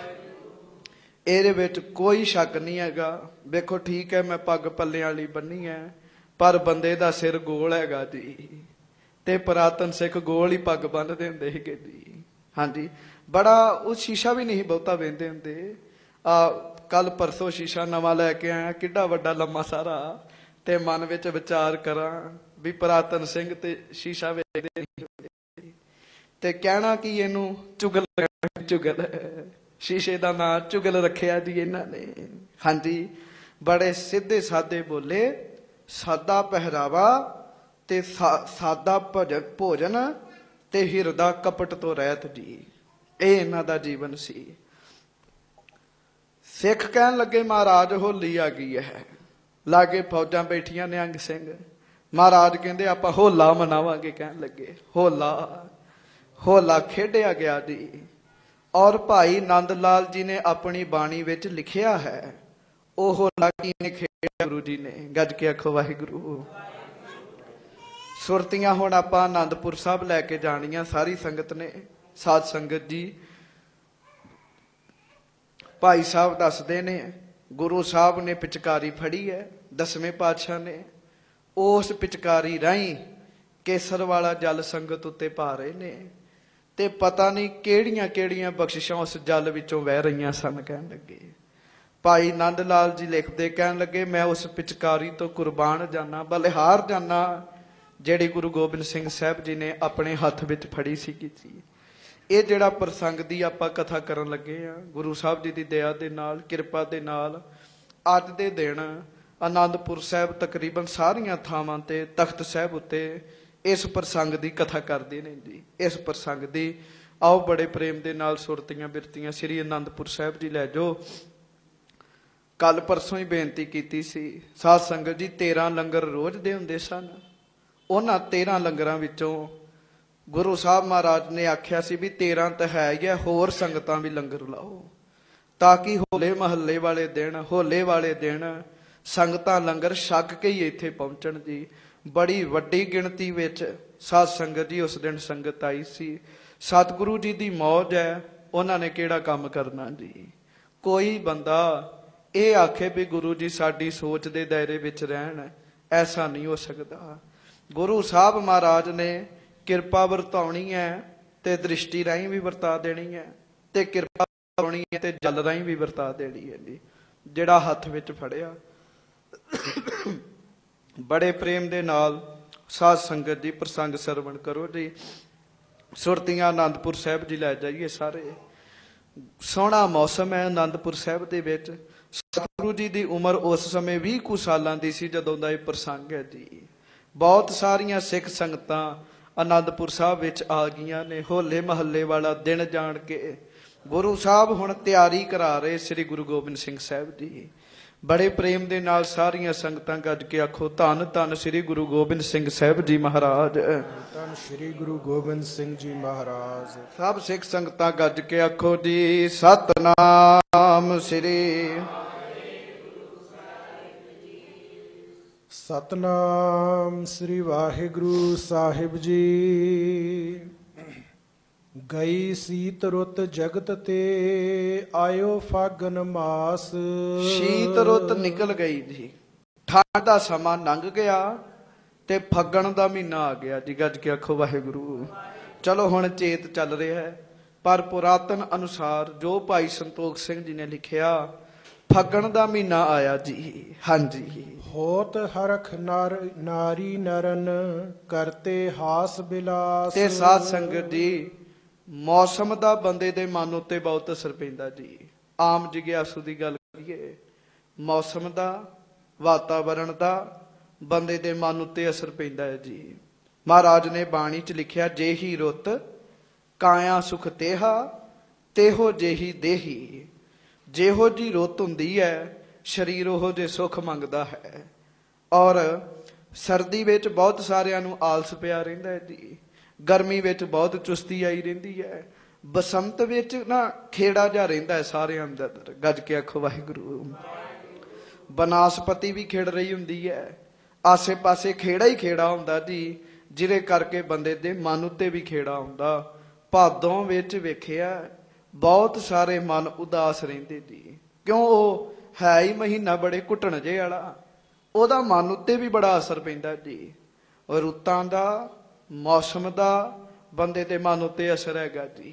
S1: ਇਹਦੇ ਵਿੱਚ ਕੋਈ ਸ਼ੱਕ ਨਹੀਂ ਹੈਗਾ। ਵੇਖੋ ਠੀਕ ਹੈ ਮੈਂ ਪੱਗ ਪੱਲਿਆਂ ਵਾਲੀ ਬੰਨੀ ਹੈ, ਪਰ ਬੰਦੇ ਦਾ ਸਿਰ ਗੋਲ ਹੈਗਾ ਜੀ। ਤੇ ਪੁਰਾਤਨ ਸਿੱਖ ਗੋਲ ਹੀ ਪੱਗ ਬੰਨ੍ਹਦੇ ਹੁੰਦੇ ਸੀਗੇ ਜੀ। ਹਾਂਜੀ, ਬੜਾ ਉਹ ਸ਼ੀਸ਼ਾ ਵੀ ਨਹੀਂ ਬਹੁਤਾ ਵਹਿੰਦੇ ਹੁੰਦੇ। ਕੱਲ ਪਰਸੋਂ ਸ਼ੀਸ਼ਾ ਨਵਾਂ ਲੈ ਕੇ ਆਇਆ, ਕਿੱਡਾ ਵੱਡਾ ਲੰਮਾ ਸਾਰਾ। ਤੇ ਮਨ ਵਿੱਚ ਵਿਚਾਰ ਕਰਾਂ ਵੀ ਪੁਰਾਤਨ ਸਿੰਘ ਤੇ ਸ਼ੀਸ਼ਾ ਵੇਖਦੇ ਨਹੀਂ ਹੁੰਦੇ। ਤੇ ਕਹਿਣਾ ਕੀ ਇਹਨੂੰ ਚੁਗਲ, ਚੁਗਲ ਸ਼ੀਸ਼ੇ ਦਾ ਨਾਂ ਚੁਗਲ ਰੱਖਿਆ ਜੀ ਇਹਨਾਂ ਨੇ। ਹਾਂਜੀ, ਬੜੇ ਸਿੱਧੇ ਸਾਦੇ ਬੋਲੇ, ਸਾਦਾ ਪਹਿਰਾਵਾ ਤੇ ਸਾਦਾ ਭੋਜਨ ਤੇ ਹਿਰਦਾ ਕਪਟ ਤੋਂ ਰਹਿਤ ਜੀ। ਇਹ ਇਹਨਾਂ ਦਾ ਜੀਵਨ ਸੀ। ਸਿੱਖ ਕਹਿਣ ਲੱਗੇ ਮਹਾਰਾਜ ਹੋਲੀ ਆ ਗਈ ਹੈ। ਲਾਗੇ ਫੌਜਾਂ ਬੈਠੀਆਂ ਨਿਹੰਗ ਸਿੰਘ। ਮਹਾਰਾਜ ਕਹਿੰਦੇ ਆਪਾਂ ਹੋਲਾ ਮਨਾਵਾਂਗੇ। ਕਹਿਣ ਲੱਗੇ ਹੋਲਾ। ਹੋਲਾ ਖੇਡਿਆ ਗਿਆ ਜੀ। ਔਰ ਭਾਈ ਨੰਦ ਲਾਲ ਜੀ ਨੇ ਆਪਣੀ ਬਾਣੀ ਵਿੱਚ ਲਿਖਿਆ ਹੈ ਉਹ ਹੋਲਾ ਕਿਵੇਂ ਖੇਡਿਆ ਗੁਰੂ ਜੀ ਨੇ। ਗੱਜ ਕੇ ਆਖੋ ਵਾਹਿਗੁਰੂ। ਸੁਰਤੀਆਂ ਹੁਣ ਆਪਾਂ ਆਨੰਦਪੁਰ ਸਾਹਿਬ ਲੈ ਕੇ ਜਾਣੀਆਂ ਸਾਰੀ ਸੰਗਤ ਨੇ। ਸਾਧ ਸੰਗਤ ਜੀ ਭਾਈ ਸਾਹਿਬ ਦੱਸਦੇ ਨੇ ਗੁਰੂ ਸਾਹਿਬ ਨੇ ਪਿਚਕਾਰੀ ਫੜੀ ਹੈ 10ਵੇਂ ਪਾਤਸ਼ਾਹ ਨੇ। ਉਸ ਪਿਚਕਾਰੀ ਰਾਹੀਂ ਕੇਸਰ ਵਾਲਾ ਜਲ ਸੰਗਤ ਉੱਤੇ ਪਾ ਰਹੇ ਨੇ। ਤੇ ਪਤਾ ਨਹੀਂ ਕਿਹੜੀਆਂ ਕਿਹੜੀਆਂ ਬਖਸ਼ਿਸ਼ਾਂ ਉਸ ਜਲ ਵਿੱਚੋਂ ਵਹਿ ਰਹੀਆਂ ਸਨ। ਕਹਿਣ ਲੱਗੇ ਭਾਈ ਨੰਦ ਲਾਲ ਜੀ ਲਿਖਦੇ, ਕਹਿਣ ਲੱਗੇ ਮੈਂ ਉਸ ਪਿਚਕਾਰੀ ਤੋਂ ਕੁਰਬਾਨ ਜਾਨਾ, ਬਲਿਹਾਰ ਜਾਨਾ ਜਿਹੜੀ ਗੁਰੂ ਗੋਬਿੰਦ ਸਿੰਘ ਸਾਹਿਬ ਜੀ ਨੇ ਆਪਣੇ ਹੱਥ ਵਿੱਚ ਫੜੀ ਸੀ ਕੀਤੀ। ਇਹ ਜਿਹੜਾ ਪ੍ਰਸੰਗ ਦੀ ਆਪਾਂ ਕਥਾ ਕਰਨ ਲੱਗੇ ਆ, ਗੁਰੂ ਸਾਹਿਬ ਜੀ ਦੀ ਦਇਆ ਦੇ ਨਾਲ, ਕਿਰਪਾ ਦੇ ਨਾਲ ਅੱਜ ਦੇ ਦਿਨ ਆਨੰਦਪੁਰ ਸਾਹਿਬ ਤਕਰੀਬਨ ਸਾਰੀਆਂ ਥਾਵਾਂ ਤੇ ਤਖਤ ਸਾਹਿਬ ਉੱਤੇ ਇਸ ਪ੍ਰਸੰਗ ਦੀ ਕਥਾ ਕਰਦੇ ਨੇ ਜੀ। ਇਸ ਪ੍ਰਸੰਗ ਦੀ ਆਓ ਬੜੇ ਪ੍ਰੇਮ ਦੇ ਨਾਲ ਸੁਰਤੀਆਂ ਬਿਰਤੀਆਂ ਸ੍ਰੀ ਆਨੰਦਪੁਰ ਸਾਹਿਬ ਜੀ ਲੈ ਜਾਓ। ਕੱਲ ਪਰਸੋਂ ਹੀ ਬੇਨਤੀ ਕੀਤੀ ਸੀ ਸਾਧ ਸੰਗਤ ਜੀ 13 ਲੰਗਰ ਰੋਜ਼ ਦੇ ਹੁੰਦੇ ਸਨ। ਉਹਨਾਂ 13 ਲੰਗਰਾਂ ਵਿੱਚੋਂ ਗੁਰੂ ਸਾਹਿਬ ਮਹਾਰਾਜ ਨੇ ਆਖਿਆ ਸੀ ਵੀ 13 ਤਾਂ ਹੈ ਹੀ ਹੈ, ਹੋਰ ਸੰਗਤਾਂ ਵੀ ਲੰਗਰ ਲਾਓ ਤਾਂ ਕਿ ਹੋਲੇ ਮਹੱਲੇ ਵਾਲੇ ਦਿਨ, ਹੋਲੇ ਵਾਲੇ ਦਿਨ ਸੰਗਤਾਂ ਲੰਗਰ ਛਕ ਕੇ ਹੀ ਇੱਥੇ ਪਹੁੰਚਣ ਜੀ। ਬੜੀ ਵੱਡੀ ਗਿਣਤੀ ਵਿੱਚ ਸਾਧ ਸੰਗਤ ਜੀ ਉਸ ਦਿਨ ਸੰਗਤ ਆਈ ਸੀ। ਸਤਿਗੁਰੂ ਜੀ ਦੀ ਮੌਜ ਹੈ, ਉਹਨਾਂ ਨੇ ਕਿਹੜਾ ਕੰਮ ਕਰਨਾ ਜੀ। ਕੋਈ ਬੰਦਾ ਇਹ ਆਖੇ ਵੀ ਗੁਰੂ ਜੀ ਸਾਡੀ ਸੋਚ ਦੇ ਦਾਇਰੇ ਵਿੱਚ ਰਹਿਣ, ਐਸਾ ਨਹੀਂ ਹੋ ਸਕਦਾ। ਗੁਰੂ ਸਾਹਿਬ ਮਹਾਰਾਜ ਨੇ ਕਿਰਪਾ ਵਰਤਾਉਣੀ ਹੈ ਤੇ ਦ੍ਰਿਸ਼ਟੀ ਰਾਹੀਂ ਵੀ ਵਰਤਾ ਦੇਣੀ ਹੈ, ਤੇ ਕਿਰਪਾ ਵਰਤਾਉਣੀ ਹੈ ਤੇ ਜਲ ਰਾਹੀਂ ਵੀ ਵਰਤਾ ਦੇਣੀ ਹੈ ਜੀ। ਜਿਹੜਾ ਹੱਥ ਵਿੱਚ ਫੜਿਆ ਬੜੇ ਪ੍ਰੇਮ ਦੇ ਨਾਲ ਸਾਧ ਸੰਗਤ ਜੀ ਪ੍ਰਸੰਗ ਸਰਵਣ ਕਰੋ ਜੀ। ਸੁਰਤੀਆਂ ਆਨੰਦਪੁਰ ਸਾਹਿਬ ਜੀ ਲੈ ਜਾਈਏ ਸਾਰੇ। ਸੋਹਣਾ ਮੌਸਮ ਹੈ ਆਨੰਦਪੁਰ ਸਾਹਿਬ ਦੇ ਵਿੱਚ। ਸਤਿਗੁਰੂ ਜੀ ਦੀ ਉਮਰ ਉਸ ਸਮੇਂ 20 ਕੁ ਸਾਲਾਂ ਦੀ ਸੀ ਜਦੋਂ ਦਾ ਇਹ ਪ੍ਰਸੰਗ ਹੈ ਜੀ। ਬਹੁਤ ਸਾਰੀਆਂ ਸਿੱਖ ਸੰਗਤਾਂ ਆਨੰਦਪੁਰ ਸਾਹਿਬ ਵਿੱਚ ਆ ਗਈਆਂ ਨੇ ਹੋਲੇ ਮਹੱਲੇ ਵਾਲਾ ਦਿਨ ਜਾਣ ਕੇ। ਗੁਰੂ ਸਾਹਿਬ ਹੁਣ ਤਿਆਰੀ ਕਰਾ ਰਹੇ ਸ੍ਰੀ ਗੁਰੂ ਗੋਬਿੰਦ ਸਿੰਘ ਸਾਹਿਬ ਜੀ। ਬੜੇ ਪ੍ਰੇਮ ਦੇ ਨਾਲ ਸਾਰੀਆਂ ਸੰਗਤਾਂ ਗੱਜ ਕੇ ਆਖੋ ਧੰਨ ਧੰਨ ਸ੍ਰੀ ਗੁਰੂ ਗੋਬਿੰਦ ਸਿੰਘ ਸਾਹਿਬ ਜੀ ਮਹਾਰਾਜ।
S2: ਧੰਨ ਸ੍ਰੀ ਗੁਰੂ ਗੋਬਿੰਦ ਸਿੰਘ ਜੀ ਮਹਾਰਾਜ।
S1: ਸਭ ਸਿੱਖ ਸੰਗਤਾਂ ਗੱਜ ਕੇ ਆਖੋ ਜੀ ਸਤਨਾਮ ਸ੍ਰੀ
S2: ਸਤਨਾਮ ਸ੍ਰੀ ਵਾਹਿਗੁਰੂ ਸਾਹਿਬ ਜੀ। ਗਈ ਸੀਤ ਰੁੱਤ ਜਗਤ ਤੇ ਆਇਓ ਫਾਗਨ ਮਾਸ।
S1: ਸ਼ੀਤ ਰੁੱਤ ਨਿਕਲ ਗਈ ਜੀ, ਠੰਡ ਦਾ ਸਮਾਂ ਲੰਘ ਗਿਆ ਤੇ ਫੱਗਣ ਦਾ ਮਹੀਨਾ ਆ ਗਿਆ ਜੀ। ਗੱਜ ਕੇ ਆਖੋ ਵਾਹਿਗੁਰੂ। ਚਲੋ ਹੁਣ ਚੇਤ ਚੱਲ ਰਿਹਾ ਹੈ, ਪਰ ਪੁਰਾਤਨ ਅਨੁਸਾਰ ਜੋ ਭਾਈ ਸੰਤੋਖ ਸਿੰਘ ਜੀ ਨੇ ਲਿਖਿਆ ਫੱਗਣ ਦਾ ਮਹੀਨਾ ਆਇਆ ਜੀ। ਹਾਂਜੀ।
S2: ਹੋਤ ਹਰਖ ਨਾਰੀ ਨਰਨ ਕਰਤੇ ਹਾਸ ਬਿਲਾਸ।
S1: ਤੇ ਸਾਧ ਸੰਗਤ ਜੀ ਮੌਸਮ ਦਾ ਬੰਦੇ ਦੇ ਮਨ ਉੱਤੇ ਬਹੁਤ ਅਸਰ ਪੈਂਦਾ ਜੀ। ਆਮ ਜਿਗਿਆਸੂ ਦੀ ਗੱਲ ਕਰੀਏ, ਮੌਸਮ ਦਾ, ਵਾਤਾਵਰਣ ਦਾ ਬੰਦੇ ਦੇ ਮਨ ਉੱਤੇ ਅਸਰ ਪੈਂਦਾ ਹੈ ਜੀ। ਮਹਾਰਾਜ ਨੇ ਬਾਣੀ 'ਚ ਲਿਖਿਆ ਜੇਹੀ ਰੁੱਤ ਕਾਇਆ ਸੁਖ ਤੇਹਾ ਤੇਹੋ ਜੇਹੀ ਦੇਹੀ। ਜਿਹੋ ਜੀ ਰੁੱਤ ਹੁੰਦੀ ਹੈ ਸਰੀਰ ਉਹੋ ਜੇ ਸੁੱਖ ਮੰਗਦਾ ਹੈ। ਔਰ ਸਰਦੀ ਵਿੱਚ ਬਹੁਤ ਸਾਰਿਆਂ ਨੂੰ ਆਲਸ ਪਿਆ ਰਹਿੰਦਾ ਹੈ ਜੀ। ਗਰਮੀ ਵਿੱਚ ਬਹੁਤ ਚੁਸਤੀ ਆਈ ਰਹਿੰਦੀ ਹੈ। ਬਸੰਤ ਵਿੱਚ ਨਾ ਖੇੜਾ ਜਿਹਾ ਰਹਿੰਦਾ ਹੈ ਸਾਰਿਆਂ ਅੰਦਰ। ਗੱਜ ਕੇ ਆਖੋ ਵਾਹਿਗੁਰੂ। ਬਨਾਸਪਤੀ ਵੀ ਖਿੜ ਰਹੀ ਹੁੰਦੀ ਹੈ, ਆਸੇ ਪਾਸੇ ਖੇੜਾ ਹੀ ਖੇੜਾ ਹੁੰਦਾ ਜੀ, ਜਿਹਦੇ ਕਰਕੇ ਬੰਦੇ ਦੇ ਮਨ ਉੱਤੇ ਵੀ ਖੇੜਾ ਹੁੰਦਾ। ਭਾਦੋਂ ਵਿੱਚ ਵੇਖਿਆ ਬਹੁਤ ਸਾਰੇ ਮਨ ਉਦਾਸ ਰਹਿੰਦੇ ਜੀ, ਕਿਉਂ ਉਹ ਹੈ ਹੀ ਮਹੀਨਾ ਬੜੇ ਘੁੱਟਣ ਜੇ ਵਾਲਾ, ਉਹਦਾ ਮਨ ਉੱਤੇ ਵੀ ਬੜਾ ਅਸਰ ਪੈਂਦਾ ਜੀ। ਰੁੱਤਾਂ ਦਾ, ਮੌਸਮ ਦਾ ਬੰਦੇ ਦੇ ਮਨ ਉੱਤੇ ਅਸਰ ਹੈਗਾ ਜੀ।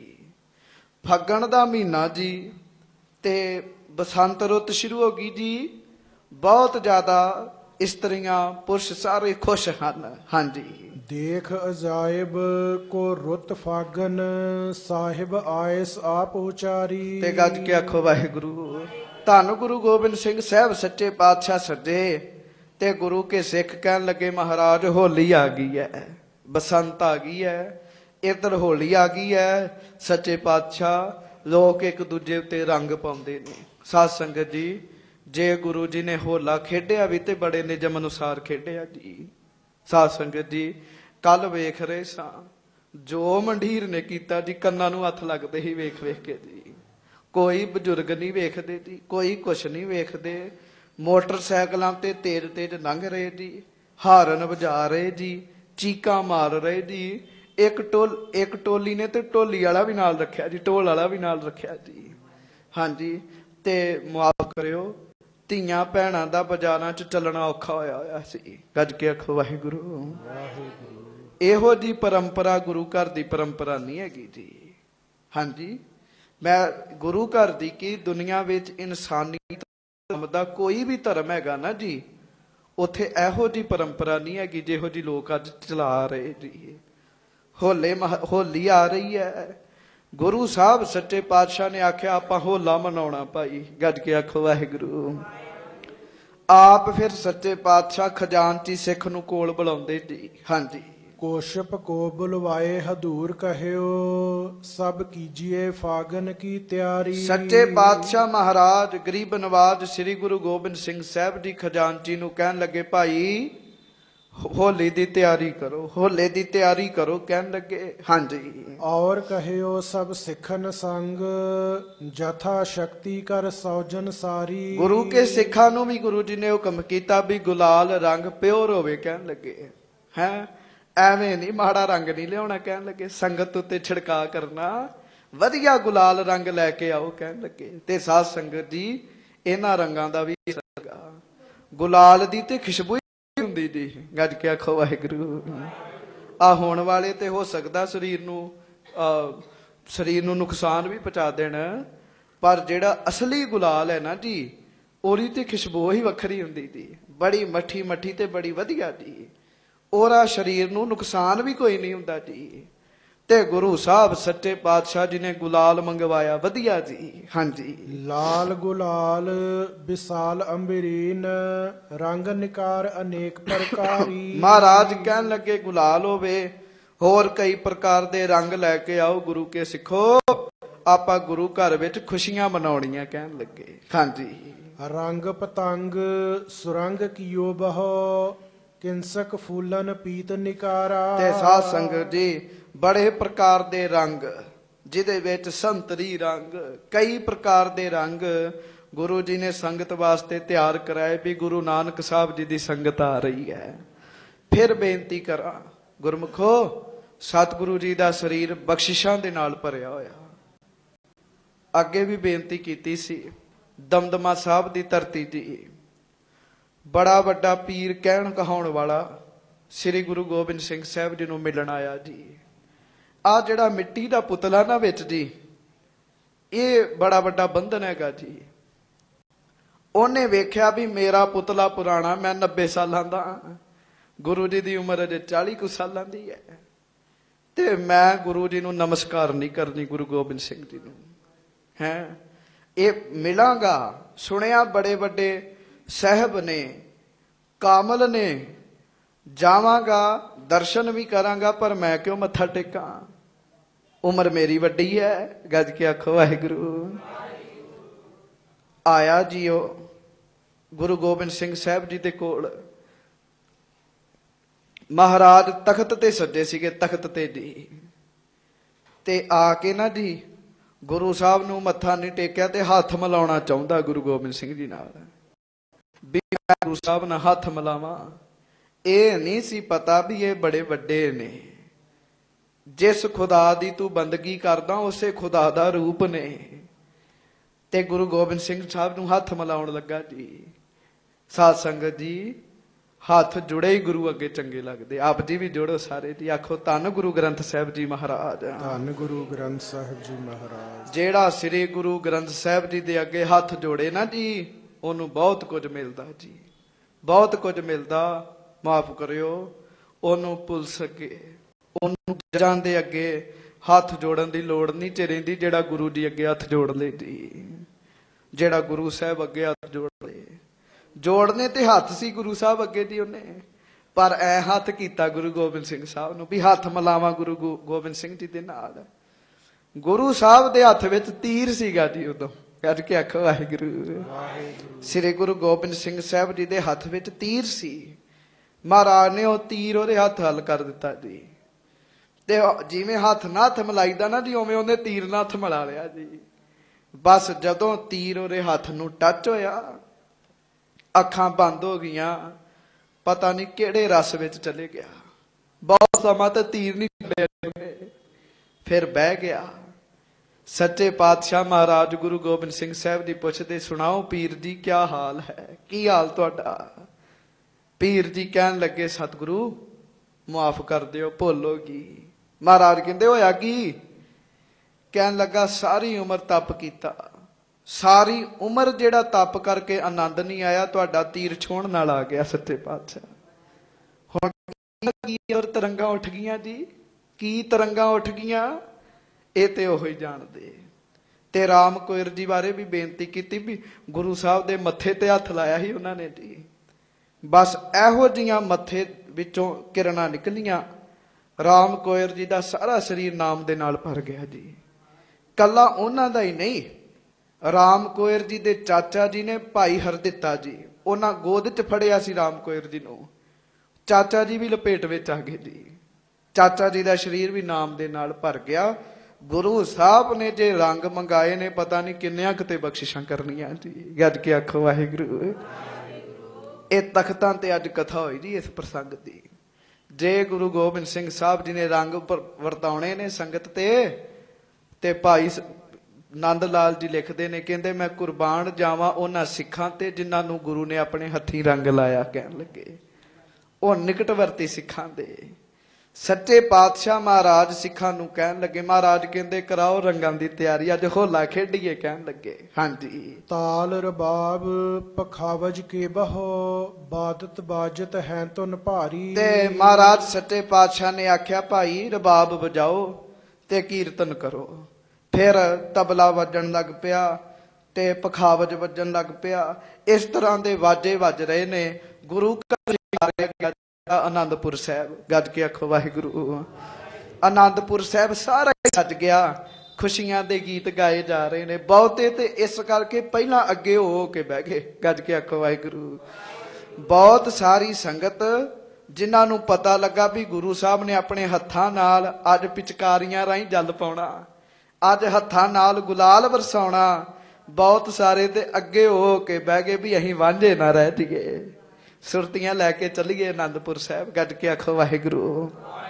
S1: ਫੱਗਣ ਦਾ ਮਹੀਨਾ ਜੀ ਤੇ ਬਸੰਤ ਰੁੱਤ ਸ਼ੁਰੂ ਹੋ ਗਈ ਜੀ। ਬਹੁਤ ਜ਼ਿਆਦਾ ਇਸਤਰੀਆਂ ਪੁਰਸ਼ ਸਾਰੇ ਖੁਸ਼ ਹਨ। ਹਾਂਜੀ।
S2: ਦੇਖ ਅਜਾਇਬ ਕੋ ਰੁੱਤ ਫਾਗਨ ਸਾਹਿਬ ਆਇਸ ਆਪ ਉਚਾਰੀ।
S1: ਤੇ ਗੱਜ ਕੇ ਆਖੋ ਵਾਹਿਗੁਰੂ। ਧੰਨ ਗੁਰੂ ਗੋਬਿੰਦ ਸਿੰਘ ਸਾਹਿਬ ਸੱਚੇ ਪਾਤਸ਼ਾਹ ਸੱਜੇ ਤੇ ਗੁਰੂ ਕੇ ਸਿੱਖ ਕਹਿਣ ਲੱਗੇ ਮਹਾਰਾਜ ਹੋਲੀ ਆ ਗਈ ਹੈ, ਬਸੰਤ ਆ ਗਈ ਹੈ, ਇੱਧਰ ਹੋਲੀ ਆ ਗਈ ਹੈ। ਸੱਚੇ ਪਾਤਸ਼ਾਹ ਲੋਕ ਇੱਕ ਦੂਜੇ ਉੱਤੇ ਰੰਗ ਪਾਉਂਦੇ ਨੇ। ਸਾਧ ਸੰਗਤ ਜੀ ਜੇ ਗੁਰੂ ਜੀ ਨੇ ਹੋਲਾ ਖੇਡਿਆ ਵੀ ਤੇ ਬੜੇ ਨਿਯਮ ਅਨੁਸਾਰ ਖੇਡਿਆ ਜੀ। ਸਾਧ ਸੰਗਤ ਜੀ ਕੱਲ ਵੇਖ ਰਹੇ ਸਾਂ ਜੋ ਮੰਡੀਰ ਨੇ ਕੀਤਾ ਜੀ, ਕੰਨਾਂ ਨੂੰ ਹੱਥ ਲੱਗਦੇ ਹੀ ਵੇਖ ਵੇਖ ਕੇ ਜੀ। ਕੋਈ ਬਜ਼ੁਰਗ ਨਹੀਂ ਵੇਖਦੇ ਜੀ, ਕੋਈ ਕੁਛ ਨਹੀਂ ਵੇਖਦੇ। ਮੋਟਰਸਾਈਕਲਾਂ ਤੇ ਤੇਜ਼ ਤੇਜ਼ ਲੰਘ ਰਹੇ ਜੀ, ਹਾਰਨ ਵਜਾ ਰਹੇ ਜੀ, ਚੀਕਾਂ ਮਾਰ ਰਹੇ ਜੀ। ਇੱਕ ਟੋਲੀ ਨੇ ਤੇ ਢੋਲੀ ਵਾਲਾ ਵੀ ਨਾਲ ਰੱਖਿਆ ਜੀ, ਢੋਲ ਵਾਲਾ ਵੀ ਨਾਲ ਰੱਖਿਆ ਜੀ। ਹਾਂਜੀ। ਤੇ ਮੁਆਫ ਕਰਿਓ, ਧੀਆਂ ਭੈਣਾਂ ਦਾ ਬਾਜ਼ਾਰਾਂ 'ਚ ਚੱਲਣਾ ਔਖਾ ਹੋਇਆ ਸੀ। ਗੱਜ ਕੇ ਆਖੋ ਵਾਹਿਗੁਰੂ। ਇਹੋ ਜੀ ਪਰੰਪਰਾ ਗੁਰੂ ਘਰ ਦੀ ਪਰੰਪਰਾ ਨਹੀਂ ਹੈਗੀ ਜੀ। ਹਾਂਜੀ। ਮੈਂ ਗੁਰੂ ਘਰ ਦੀ ਕੀ ਦੁਨੀਆ ਵਿੱਚ ਇਨਸਾਨੀ ਧਰਮ ਦਾ ਕੋਈ ਵੀ ਧਰਮ ਹੈਗਾ ਨਾ ਜੀ, ਉੱਥੇ ਇਹੋ ਜੀ ਪਰੰਪਰਾ ਨਹੀਂ ਹੈਗੀ ਜਿਹੋ ਜੀ ਲੋਕ ਅੱਜ ਚਲਾ ਰਹੇ ਜੀ। ਹੋਲੀ ਆ ਰਹੀ ਹੈ, ਗੁਰੂ ਸਾਹਿਬ ਸੱਚੇ ਪਾਤਸ਼ਾਹ ਨੇ ਆਖਿਆ ਆਪਾਂ ਹੋਲਾ ਮਨਾਉਣਾ ਭਾਈ। ਗੱਜ ਕੇ ਆਖੋ ਵਾਹਿਗੁਰੂ। ਆਪ ਫਿਰ ਸੱਚੇ ਪਾਤਸ਼ਾਹ ਖਜ਼ਾਨਚੀ ਸਿੱਖ ਨੂੰ ਕੋਲ ਬੁਲਾਉਂਦੇ ਜੀ। ਹਾਂਜੀ।
S2: ਕੋਸ਼ਪ ਕੋ ਬੁਲਵਾਏ ਹਦੂਰ ਕਹਿਓ ਸਭ ਕੀਜੀਏ ਫਾਗਨ ਕੀ ਤਿਆਰੀ।
S1: ਸੱਚੇ ਪਾਤਸ਼ਾਹ ਮਹਾਰਾਜ ਗਰੀਬ ਨਵਾਜ ਸ੍ਰੀ ਗੁਰੂ ਗੋਬਿੰਦ ਸਿੰਘ ਸਾਹਿਬ ਜੀ ਖਜ਼ਾਨਚੀ ਨੂੰ ਕਹਿਣ ਲੱਗੇ ਭਾਈ ਹੋਲੀ ਦੀ ਤਿਆਰੀ ਕਰੋ, ਹੋਲੇ ਦੀ ਤਿਆਰੀ ਕਰੋ ਕਹਿਣ ਲੱਗੇ। ਹਾਂਜੀ।
S2: ਔਰ ਕਹਿਓ ਸਭ ਸਿੱਖਨ ਸੰਗ ਜਥਾ ਸ਼ਕਤੀ ਕਰ ਸੌਜਨ ਸਾਰੀ।
S1: ਗੁਰੂ ਕੇ ਸਿੱਖਾਂ ਨੂੰ ਵੀ ਗੁਰੂ ਜੀ ਨੇ ਹੁਕਮ ਕੀਤਾ ਵੀ ਗੁਲਾਲ ਰੰਗ ਪਿਓਰ ਹੋਵੇ ਕਹਿਣ ਲੱਗੇ। ਹੈ ਐਵੇਂ ਨਹੀਂ ਮਾੜਾ ਰੰਗ ਨਹੀਂ ਲਿਆਉਣਾ ਕਹਿਣ ਲੱਗੇ। ਸੰਗਤ ਉੱਤੇ ਛਿੜਕਾ ਕਰਨਾ, ਵਧੀਆ ਗੁਲਾਲ ਰੰਗ ਲੈ ਕੇ ਆਓ ਕਹਿਣ ਲੱਗੇ। ਤੇ ਸਾਧ ਸੰਗਤ ਜੀ ਇਹਨਾਂ ਰੰਗਾਂ ਦਾ ਵੀ ਗੁਲਾਲ ਦੀ ਤੇ ਖੁਸ਼ਬੂ ਹੁੰਦੀ ਜੀ। ਗੱਜ ਕੇ ਆਖੋ ਵਾਹਿਗੁਰੂ। ਆ ਹੋਣ ਵਾਲੇ ਤੇ ਹੋ ਸਕਦਾ ਸਰੀਰ ਨੂੰ ਨੁਕਸਾਨ ਵੀ ਪਹੁੰਚਾ ਦੇਣ, ਪਰ ਜਿਹੜਾ ਅਸਲੀ ਗੁਲਾਲ ਹੈ ਨਾ ਜੀ, ਉਹਦੀ ਤੇ ਖੁਸ਼ਬੂ ਹੀ ਵੱਖਰੀ ਹੁੰਦੀ ਜੀ, ਬੜੀ ਮੱਠੀ ਮੱਠੀ ਤੇ ਬੜੀ ਵਧੀਆ ਜੀ। ਉਹਦਾ ਸਰੀਰ ਨੂੰ ਨੁਕਸਾਨ ਵੀ ਕੋਈ ਨਹੀਂ ਹੁੰਦਾ ਜੀ। ਤੇ ਗੁਰੂ ਸਾਹਿਬ ਸੱਚੇ ਪਾਤਸ਼ਾਹ ਜੀ ਨੇ ਗੁਲਾਲ ਮੰਗਵਾਇਆ ਵਧੀਆ ਜੀ। ਹਾਂਜੀ।
S2: ਲਾਲ ਗੁਲਾਲ ਵਿਸਾਲ ਅੰਬਰੀਨ ਰੰਗ ਨਿਕਾਰ ਅਨੇਕ ਪ੍ਰਕਾਰੀ।
S1: ਮਹਾਰਾਜ ਕਹਿਣ ਲੱਗੇ ਗੁਲਾਲ ਹੋਵੇ, ਹੋਰ ਕਈ ਪ੍ਰਕਾਰ ਦੇ ਰੰਗ ਲੈ ਕੇ ਆਓ ਗੁਰੂ ਕੇ ਸਿੱਖੋ, ਆਪਾਂ ਗੁਰੂ ਘਰ ਵਿੱਚ ਖੁਸ਼ੀਆਂ ਮਨਾਉਣੀਆਂ ਕਹਿਣ ਲੱਗੇ। ਹਾਂਜੀ।
S2: ਰੰਗ ਪਤੰਗ ਸੁਰੰਗ ਕੀਓ ਬਹੋ ਕਿੰਸਕ ਫੂਲਨ ਪੀਤ ਨਿਕਾਰਾ।
S1: ਤੇ ਸਾਧ ਸੰਗਤ ਜੀ ਬੜੇ ਪ੍ਰਕਾਰ ਦੇ ਰੰਗ, ਜਿਹਦੇ ਵਿੱਚ ਸੰਤਰੀ ਰੰਗ, ਕਈ ਪ੍ਰਕਾਰ ਦੇ ਰੰਗ ਗੁਰੂ ਜੀ ਨੇ ਸੰਗਤ ਵਾਸਤੇ ਤਿਆਰ ਕਰਾਏ ਵੀ ਗੁਰੂ ਨਾਨਕ ਸਾਹਿਬ ਜੀ ਦੀ ਸੰਗਤ ਆ ਰਹੀ ਹੈ। ਫਿਰ ਬੇਨਤੀ ਕਰਾਂ ਗੁਰਮੁਖੋ, ਸਤਿਗੁਰੂ ਜੀ ਦਾ ਸਰੀਰ ਬਖਸ਼ਿਸ਼ਾਂ ਦੇ ਨਾਲ ਭਰਿਆ ਹੋਇਆ। ਅੱਗੇ ਵੀ ਬੇਨਤੀ ਕੀਤੀ ਸੀ, ਦਮਦਮਾ ਸਾਹਿਬ ਦੀ ਧਰਤੀ ਜੀ, ਬੜਾ ਵੱਡਾ ਪੀਰ ਕਹਿਣ ਕਹਾਉਣ ਵਾਲਾ ਸ੍ਰੀ ਗੁਰੂ ਗੋਬਿੰਦ ਸਿੰਘ ਸਾਹਿਬ ਜੀ ਨੂੰ ਮਿਲਣ ਆਇਆ ਜੀ। ਆ ਜਿਹੜਾ ਮਿੱਟੀ ਦਾ ਪੁਤਲਾ ਨਾ ਵਿੱਚ ਜੀ, ਇਹ ਬੜਾ ਵੱਡਾ ਬੰਧਨ ਹੈਗਾ ਜੀ। ਉਹਨੇ ਵੇਖਿਆ ਵੀ ਮੇਰਾ ਪੁਤਲਾ ਪੁਰਾਣਾ, ਮੈਂ 90 ਸਾਲਾਂ ਦਾ, ਗੁਰੂ ਜੀ ਦੀ ਉਮਰ ਅਜੇ 40 ਕੁ ਸਾਲਾਂ ਦੀ ਹੈ, ਤੇ ਮੈਂ ਗੁਰੂ ਜੀ ਨੂੰ ਨਮਸਕਾਰ ਨਹੀਂ ਕਰਨੀ, ਗੁਰੂ ਗੋਬਿੰਦ ਸਿੰਘ ਜੀ ਨੂੰ ਹੈ ਇਹ ਮਿਲਾਂਗਾ। ਸੁਣਿਆ ਬੜੇ ਵੱਡੇ ਸਾਹਿਬ ਨੇ, ਕਾਮਲ ਨੇ, ਜਾਵਾਂਗਾ ਦਰਸ਼ਨ ਵੀ ਕਰਾਂਗਾ, ਪਰ ਮੈਂ ਕਿਉਂ ਮੱਥਾ ਟੇਕਾਂ, ਉਮਰ ਮੇਰੀ ਵੱਡੀ ਹੈ। ਗੱਜ ਕੇ ਆਖੋ ਵਾਹਿਗੁਰੂ। ਆਇਆ ਜੀ ਉਹ ਗੁਰੂ ਗੋਬਿੰਦ ਸਿੰਘ ਸਾਹਿਬ ਜੀ ਦੇ ਕੋਲ। ਮਹਾਰਾਜ ਤਖਤ ਤੇ ਸੱਜੇ ਸੀਗੇ, ਤਖਤ ਤੇ ਜੀ, ਤੇ ਆ ਕੇ ਨਾ ਜੀ ਗੁਰੂ ਸਾਹਿਬ ਨੂੰ ਮੱਥਾ ਨਹੀਂ ਟੇਕਿਆ ਤੇ ਹੱਥ ਮਿਲਾਉਣਾ ਚਾਹੁੰਦਾ ਗੁਰੂ ਗੋਬਿੰਦ ਸਿੰਘ ਜੀ ਨਾਲ, ਵੀ ਮੈਂ ਗੁਰੂ ਸਾਹਿਬ ਨਾਲ ਹੱਥ ਮਿਲਾਵਾਂ। ਇਹ ਨਹੀਂ ਸੀ ਪਤਾ ਵੀ ਇਹ ਬੜੇ ਵੱਡੇ ਨੇ, ਜਿਸ ਖੁਦਾ ਦੀ ਤੂੰ ਬੰਦਗੀ ਕਰਦਾ ਉਸੇ ਖੁਦਾ ਦਾ ਰੂਪ ਨੇ। ਤੇ ਗੁਰੂ ਗੋਬਿੰਦ ਸਿੰਘ ਸਾਹਿਬ ਨੂੰ ਹੱਥ ਮਿਲਾਉਣ ਲੱਗਾ ਜੀ। ਸਾਧ ਸੰਗਤ ਜੀ, ਹੱਥ ਜੁੜੇ ਹੀ ਗੁਰੂ ਅੱਗੇ ਚੰਗੇ ਲੱਗਦੇ। ਆਪ ਜੀ ਵੀ ਜੋੜੋ ਸਾਰੇ ਜੀ, ਆਖੋ ਧੰਨ ਗੁਰੂ ਗ੍ਰੰਥ ਸਾਹਿਬ ਜੀ ਮਹਾਰਾਜ।
S2: ਧੰਨ ਗੁਰੂ ਗ੍ਰੰਥ ਸਾਹਿਬ ਜੀ ਮਹਾਰਾਜ।
S1: ਜਿਹੜਾ ਸ੍ਰੀ ਗੁਰੂ ਗ੍ਰੰਥ ਸਾਹਿਬ ਜੀ ਦੇ ਅੱਗੇ ਹੱਥ ਜੋੜੇ ਨਾ ਜੀ, ਉਹਨੂੰ ਬਹੁਤ ਕੁਝ ਮਿਲਦਾ ਜੀ, ਬਹੁਤ ਕੁਝ ਮਿਲਦਾ। ਮਾਫ ਕਰਿਓ, ਉਹਨੂੰ ਭੁੱਲ ਸਕੇ, ਉਹਨੂੰ ਜੱਜਾਂ ਦੇ ਅੱਗੇ ਹੱਥ ਜੋੜਨ ਦੀ ਲੋੜ ਨਹੀਂ ਰਹਿੰਦੀ, ਜਿਹੜਾ ਗੁਰੂ ਜੀ ਅੱਗੇ ਹੱਥ ਜੋੜ ਲੇ ਜੀ, ਜਿਹੜਾ ਗੁਰੂ ਸਾਹਿਬ ਅੱਗੇ ਹੱਥ ਜੋੜ ਲੇ। ਜੋੜਨੇ ਤੇ ਹੱਥ ਸੀ ਗੁਰੂ ਸਾਹਿਬ ਅੱਗੇ ਜੀ ਉਹਨੇ, ਪਰ ਐ ਹੱਥ ਕੀਤਾ ਗੁਰੂ ਗੋਬਿੰਦ ਸਿੰਘ ਸਾਹਿਬ ਨੂੰ ਵੀ ਹੱਥ ਮਿਲਾਵਾਂ ਗੁਰੂ ਗੋਬਿੰਦ ਸਿੰਘ ਜੀ ਦੇ ਨਾਲ। ਗੁਰੂ ਸਾਹਿਬ ਦੇ ਹੱਥ ਵਿੱਚ ਤੀਰ ਸੀਗਾ ਜੀ ਉਦੋਂ। ਕੱਢ ਕੇ ਆਖੋ ਵਾਹਿਗੁਰੂ। ਸ੍ਰੀ ਗੁਰੂ ਗੋਬਿੰਦ ਸਿੰਘ ਸਾਹਿਬ ਜੀ ਦੇ ਹੱਥ ਵਿੱਚ ਤੀਰ ਸੀ। ਮਹਾਰਾਜ ਨੇ ਉਹ ਤੀਰ ਉਹਦੇ ਹੱਥ ਹੱਲ ਕਰ ਦਿੱਤਾ ਜੀ। ਤੇ ਜਿਵੇਂ ਹੱਥ ਨਾਲ ਹੱਥ ਮਿਲਾਈਦਾ ਨਾ ਜੀ, ਉਵੇਂ ਉਹਨੇ ਤੀਰ ਨਾਲ ਹੱਥ ਮਿਲਾ ਲਿਆ ਜੀ। ਬਸ ਜਦੋਂ ਤੀਰ ਉਹਦੇ ਹੱਥ ਨੂੰ ਟੱਚ ਹੋਇਆ, ਅੱਖਾਂ ਬੰਦ ਹੋ ਗਈਆਂ, ਪਤਾ ਨਹੀਂ ਕਿਹੜੇ ਰਸ ਵਿੱਚ ਚਲੇ ਗਿਆ। ਬਹੁਤ ਸਮਾਂ ਤਾਂ ਤੀਰ ਨਹੀਂ ਛੱਡਿਆ, ਫਿਰ ਬਹਿ ਗਿਆ। ਸੱਚੇ ਪਾਤਸ਼ਾਹ ਮਹਾਰਾਜ ਗੁਰੂ ਗੋਬਿੰਦ ਸਿੰਘ ਸਾਹਿਬ ਜੀ ਪੁੱਛਦੇ, ਸੁਣਾਓ ਪੀਰ ਜੀ ਕਿਆ ਹਾਲ ਹੈ, ਕੀ ਹਾਲ ਤੁਹਾਡਾ? ਪੀਰ ਜੀ ਕਹਿਣ ਲੱਗੇ, ਸਤਿਗੁਰੂ ਮਾਫ ਕਰ ਦਿਓ, ਭੁੱਲ ਹੋ ਗਈ। ਮਹਾਰਾਜ ਕਹਿੰਦੇ, ਹੋਇਆ ਕੀ? ਕਹਿਣ ਲੱਗਾ, ਸਾਰੀ ਉਮਰ ਤਪ ਕੀਤਾ, ਸਾਰੀ ਉਮਰ ਜਿਹੜਾ ਤਪ ਕਰਕੇ ਆਨੰਦ ਨਹੀਂ ਆਇਆ, ਤੁਹਾਡਾ ਤੀਰ ਛੋਹਣ ਨਾਲ ਆ ਗਿਆ ਸੱਚੇ ਪਾਤਸ਼ਾਹ। ਹੁਣ ਕੀ ਤਰੰਗਾਂ ਉੱਠ ਗਈਆਂ ਜੀ, ਕੀ ਤਰੰਗਾਂ ਉੱਠ ਗਈਆਂ, ਇਹ ਤੇ ਉਹੀ ਹੀ ਜਾਣਦੇ। ਤੇ ਰਾਮ ਕੋਇਰ ਜੀ ਬਾਰੇ ਵੀ ਬੇਨਤੀ ਕੀਤੀ ਵੀ ਗੁਰੂ ਸਾਹਿਬ ਦੇ ਮੱਥੇ ਤੇ ਹੱਥ ਲਾਇਆ ਸੀ ਉਹਨਾਂ ਨੇ ਜੀ। ਬਸ ਇਹੋ ਜਿਹੀਆਂ ਮੱਥੇ ਵਿੱਚੋਂ ਕਿਰਨਾਂ ਨਿਕਲੀਆਂ, ਰਾਮ ਕੋਇਰ ਜੀ ਦਾ ਸਾਰਾ ਸਰੀਰ ਨਾਮ ਦੇ ਨਾਲ ਭਰ ਗਿਆ ਜੀ। ਕੱਲਾ ਉਹਨਾਂ ਦਾ ਹੀ ਨਹੀਂ, ਰਾਮ ਕੋਇਰ ਜੀ ਦੇ ਚਾਚਾ ਜੀ ਨੇ ਭਾਈ ਹਰਦਿੱਤਾ ਜੀ, ਉਹਨਾਂ ਗੋਦ 'ਚ ਫੜਿਆ ਸੀ ਰਾਮ ਕੋਇਰ ਜੀ ਨੂੰ। ਚਾਚਾ ਜੀ ਵੀ ਲਪੇਟ ਵਿੱਚ ਆ ਗਏ ਜੀ। ਚਾਚਾ ਜੀ ਦਾ ਸਰੀਰ ਵੀ ਨਾਮ ਦੇ ਨਾਲ ਭਰ ਗਿਆ। ਗੁਰੂ ਸਾਹਿਬ ਨੇ ਜੇ ਰੰਗ ਮੰਗਾਏ ਨੇ, ਪਤਾ ਨਹੀਂ ਕਿੰਨਿਆਂ ਕਿਤੇ ਬਖਸ਼ਿਸ਼ਾਂ ਕਰਨੀਆਂ ਜੀ। ਗੱਜ ਕੇ ਆਖੋ ਵਾਹਿਗੁਰੂ। ਇਹ ਤਖਤਾਂ ਤੇ ਅੱਜ ਕਥਾ ਹੋਈ ਜੀ ਇਸ ਪ੍ਰਸੰਗ ਦੀ। ਜੇ ਗੁਰੂ ਗੋਬਿੰਦ ਸਿੰਘ ਸਾਹਿਬ ਜੀ ਨੇ ਰੰਗ ਵਰਤਾਉਣੇ ਨੇ ਸੰਗਤ ਤੇ ਭਾਈ ਨੰਦ ਲਾਲ ਜੀ ਲਿਖਦੇ ਨੇ, ਕਹਿੰਦੇ ਮੈਂ ਕੁਰਬਾਨ ਜਾਵਾਂ ਉਹਨਾਂ ਸਿੱਖਾਂ ਤੇ ਜਿਨ੍ਹਾਂ ਨੂੰ ਗੁਰੂ ਨੇ ਆਪਣੇ ਹੱਥੀਂ ਰੰਗ ਲਾਇਆ। ਕਹਿਣ ਲੱਗੇ ਉਹ ਨਿਕਟ ਵਰਤੀ ਸਿੱਖਾਂ ਦੇ। ਸੱਚੇ ਪਾਤਸ਼ਾਹ ਮਹਾਰਾਜ ਸਿੱਖਾਂ ਨੂੰ ਕਹਿਣ ਲੱਗੇ, ਮਹਾਰਾਜ ਕਹਿੰਦੇ ਕਰਾਓ ਰੰਗਾਂ ਦੀ ਤਿਆਰੀ, ਅੱਜ ਹੋਲਾ ਖੇਡੀਏ। ਕਹਿਣ ਲੱਗੇ ਹਾਂਜੀ।
S2: ਤਾਲ ਰਬਾਬ ਪਖਾਵਜ ਕੇ ਬਹੋ ਬਾਦਤ ਬਾਜਤ ਹੈ ਤੁਨ ਭਾਰੀ।
S1: ਤੇ ਮਹਾਰਾਜ ਸੱਚੇ ਪਾਤਸ਼ਾਹ ਨੇ ਆਖਿਆ, ਭਾਈ ਰਬਾਬ ਵਜਾਓ ਤੇ ਕੀਰਤਨ ਕਰੋ। ਫਿਰ ਤਬਲਾ ਵੱਜਣ ਲੱਗ ਪਿਆ ਤੇ ਪਖਾਵਜ ਵੱਜਣ ਲੱਗ ਪਿਆ। ਇਸ ਤਰ੍ਹਾਂ ਦੇ ਵਾਜੇ ਵੱਜ ਰਹੇ ਨੇ। ਗੁਰੂ ਘਰ ਆਨੰਦਪੁਰ ਸਾਹਿਬ, ਗੱਜ ਕੇ ਆਖੋ ਵਾਹਿਗੁਰੂ। ਆਨੰਦਪੁਰ ਸਾਹਿਬ ਸਾਰਾ ਸੱਜ ਗਿਆ। ਖੁਸ਼ੀਆਂ ਦੇ ਗੀਤ ਗਾਏ ਜਾ ਰਹੇ ਨੇ। ਬਹੁਤੇ ਤੇ ਇਸ ਕਰਕੇ ਪਹਿਲਾਂ ਅੱਗੇ ਹੋ ਕੇ ਬਹਿ ਗਏ। ਗੱਜ ਕੇ ਆਖੋ ਵਾਹਿਗੁਰੂ। ਬਹੁਤ ਸਾਰੀ ਸੰਗਤ ਜਿਨ੍ਹਾਂ ਨੂੰ ਪਤਾ ਲੱਗਾ ਵੀ ਗੁਰੂ ਸਾਹਿਬ ਨੇ ਆਪਣੇ ਹੱਥਾਂ ਨਾਲ ਅੱਜ ਪਿਚਕਾਰੀਆਂ ਰਾਹੀਂ ਜਲ ਪਾਉਣਾ, ਅੱਜ ਹੱਥਾਂ ਨਾਲ ਗੁਲਾਲ ਵਰਸਾਉਣਾ, ਬਹੁਤ ਸਾਰੇ ਤੇ ਅੱਗੇ ਹੋ ਕੇ ਬਹਿ ਗਏ ਵੀ ਅਸੀਂ ਵਾਂਝੇ ਨਾ ਰਹਿ ਜਾਈਏ, ਸੁਰਤੀਆਂ ਲੈ ਕੇ ਚੱਲੀਏ ਆਨੰਦਪੁਰ ਸਾਹਿਬ। ਗੱਜ ਕੇ ਆਖੋ ਵਾਹਿਗੁਰੂ।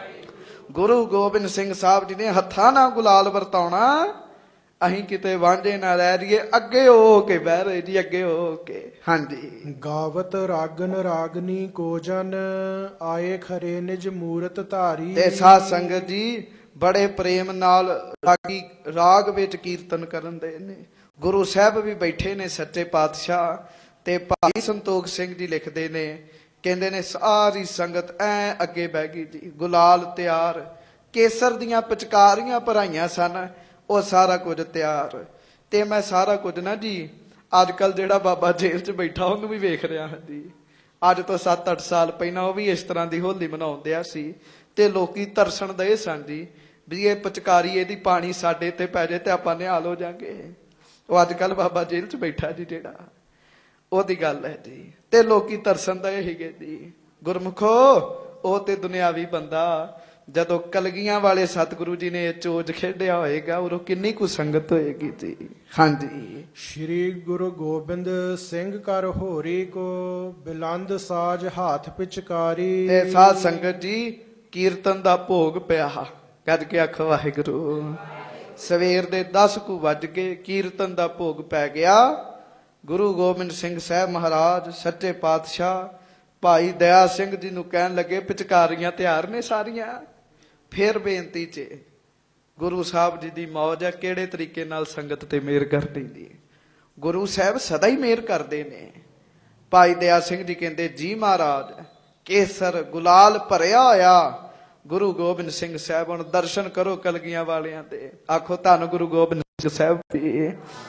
S1: ਗੁਰੂ ਗੋਬਿੰਦ ਸਿੰਘ ਸਾਹਿਬ ਜੀ ਨੇ ਹੱਥਾਂ ਨਾਲ ਗੁਲਾਲ ਵਰਤਾਉਣਾ, ਅਸੀਂ ਕਿਤੇ ਵਾਂਝੇ ਨਾ ਰਹਿ ਜਾਈਏ। ਅੱਗੇ ਹੋ ਕੇ ਬਹਿ ਰਹੇ ਜੀ, ਅੱਗੇ ਹੋ ਕੇ। ਹਾਂਜੀ।
S2: ਗਾਵਤ ਰਾਗਨ ਰਾਗਨੀ ਕੋ ਜਨ ਆਏ ਖਰੇ ਨਿਜ ਮੂਰਤ ਧਾਰੀ।
S1: ਤੇ ਸਾਧ ਸੰਗਤ ਜੀ ਬੜੇ ਪ੍ਰੇਮ ਨਾਲ ਰਾਗੀ ਰਾਗ ਵਿੱਚ ਕੀਰਤਨ ਕਰਨ ਦੇ ਨੇ। ਗੁਰੂ ਸਾਹਿਬ ਵੀ ਬੈਠੇ ਨੇ ਸੱਚੇ ਪਾਤਸ਼ਾਹ, ਤੇ ਭਾਈ ਸੰਤੋਖ ਸਿੰਘ ਜੀ ਲਿਖਦੇ ਨੇ, ਕਹਿੰਦੇ ਨੇ ਸਾਰੀ ਸੰਗਤ ਐ ਅੱਗੇ ਬਹਿ ਗਈ ਜੀ, ਗੁਲਾਲ ਤਿਆਰ, ਕੇਸਰ ਦੀਆਂ ਪਿਚਕਾਰੀਆਂ ਭਰਾਈਆਂ ਸਨ, ਉਹ ਸਾਰਾ ਕੁਝ ਤਿਆਰ। ਤੇ ਮੈਂ ਸਾਰਾ ਕੁਝ ਨਾ ਜੀ ਅੱਜ ਕੱਲ ਜਿਹੜਾ ਬਾਬਾ ਜੇਲ੍ਹ 'ਚ ਬੈਠਾ ਉਹਨੂੰ ਵੀ ਵੇਖ ਰਿਹਾ ਹਾਂ ਜੀ। ਅੱਜ ਤੋਂ 7-8 ਸਾਲ ਪਹਿਲਾਂ ਉਹ ਵੀ ਇਸ ਤਰ੍ਹਾਂ ਦੀ ਹੋਲੀ ਮਨਾਉਂਦਿਆ ਸੀ, ਤੇ ਲੋਕੀ ਤਰਸਣ ਦੇ ਸਨ ਜੀ ਵੀ ਇਹ ਪਿਚਕਾਰੀ ਇਹਦੀ ਪਾਣੀ ਸਾਡੇ ਤੇ ਪੈ ਜਾਏ ਤੇ ਆਪਾਂ ਨਿਹਾਲ ਹੋ ਜਾਾਂਗੇ। ਉਹ ਅੱਜ ਕੱਲ ਬਾਬਾ ਜੇਲ੍ਹ 'ਚ ਬੈਠਾ ਜੀ ਜਿਹੜਾ, ਉਹਦੀ ਗੱਲ ਹੈ ਜੀ। ਤੇ ਲੋਕੀ ਤਰਸਣ ਦਾ ਹੀਗੇ ਜੀ। ਗੁਰਮੁਖੋ ਉਹ ਤੇ ਦੁਨਿਆਵੀ ਬੰਦਾ, ਜਦੋਂ ਕਲਗੀਆਂ ਵਾਲੇ ਸਤਿਗੁਰੂ ਜੀ ਨੇ ਚੋਜ ਖੇਡਿਆ ਹੋਏਗਾ ਉਦੋਂ ਕਿੰਨੀ ਕੁ ਸੰਗਤ ਹੋਏਗੀ ਜੀ। ਹਾਂਜੀ।
S2: ਸ਼੍ਰੀ ਗੁਰੂ ਗੋਬਿੰਦ ਸਿੰਘ ਕਰ ਹੋਰੀ ਕੋ ਬਿਲੰਦ ਸਾਜ ਹਾਥ ਪਿਚਕਾਰੀ।
S1: ਤੇ ਸਾਧ ਸੰਗਤ ਜੀ ਕੀਰਤਨ ਦਾ ਭੋਗ ਪਿਆ। ਗੱਜ ਕੇ ਆਖੋ ਵਾਹਿਗੁਰੂ। ਸਵੇਰ ਦੇ 10 ਕੁ ਵੱਜ ਕੇ ਕੀਰਤਨ ਦਾ ਭੋਗ ਪੈ ਗਿਆ। ਗੁਰੂ ਗੋਬਿੰਦ ਸਿੰਘ ਸਾਹਿਬ ਮਹਾਰਾਜ ਸੱਚੇ ਪਾਤਸ਼ਾਹ ਭਾਈ ਦਇਆ ਸਿੰਘ ਜੀ ਨੂੰ ਕਹਿਣ ਲੱਗੇ ਪਿਚਕਾਰੀਆਂ ਤਿਆਰ ਨੇ ਸਾਰੀਆਂ। ਫਿਰ ਬੇਨਤੀ 'ਚ ਗੁਰੂ ਸਾਹਿਬ ਜੀ ਦੀ ਮੌਜ ਹੈ, ਕਿਹੜੇ ਤਰੀਕੇ ਨਾਲ ਸੰਗਤ ਤੇ ਮਿਹਰ ਕਰਦੀ ਦੀ। ਗੁਰੂ ਸਾਹਿਬ ਸਦਾ ਹੀ ਮਿਹਰ ਕਰਦੇ ਨੇ। ਭਾਈ ਦਇਆ ਸਿੰਘ ਜੀ ਕਹਿੰਦੇ ਜੀ ਮਹਾਰਾਜ ਕੇਸਰ ਗੁਲਾਲ ਭਰਿਆ ਹੋਇਆ ਗੁਰੂ ਗੋਬਿੰਦ ਸਿੰਘ ਸਾਹਿਬ, ਹੁਣ ਦਰਸ਼ਨ ਕਰੋ ਕਲਗੀਆਂ ਵਾਲਿਆਂ ਦੇ। ਆਖੋ ਧੰਨ ਗੁਰੂ ਗੋਬਿੰਦ ਸਿੰਘ ਸਾਹਿਬ ਜੀ।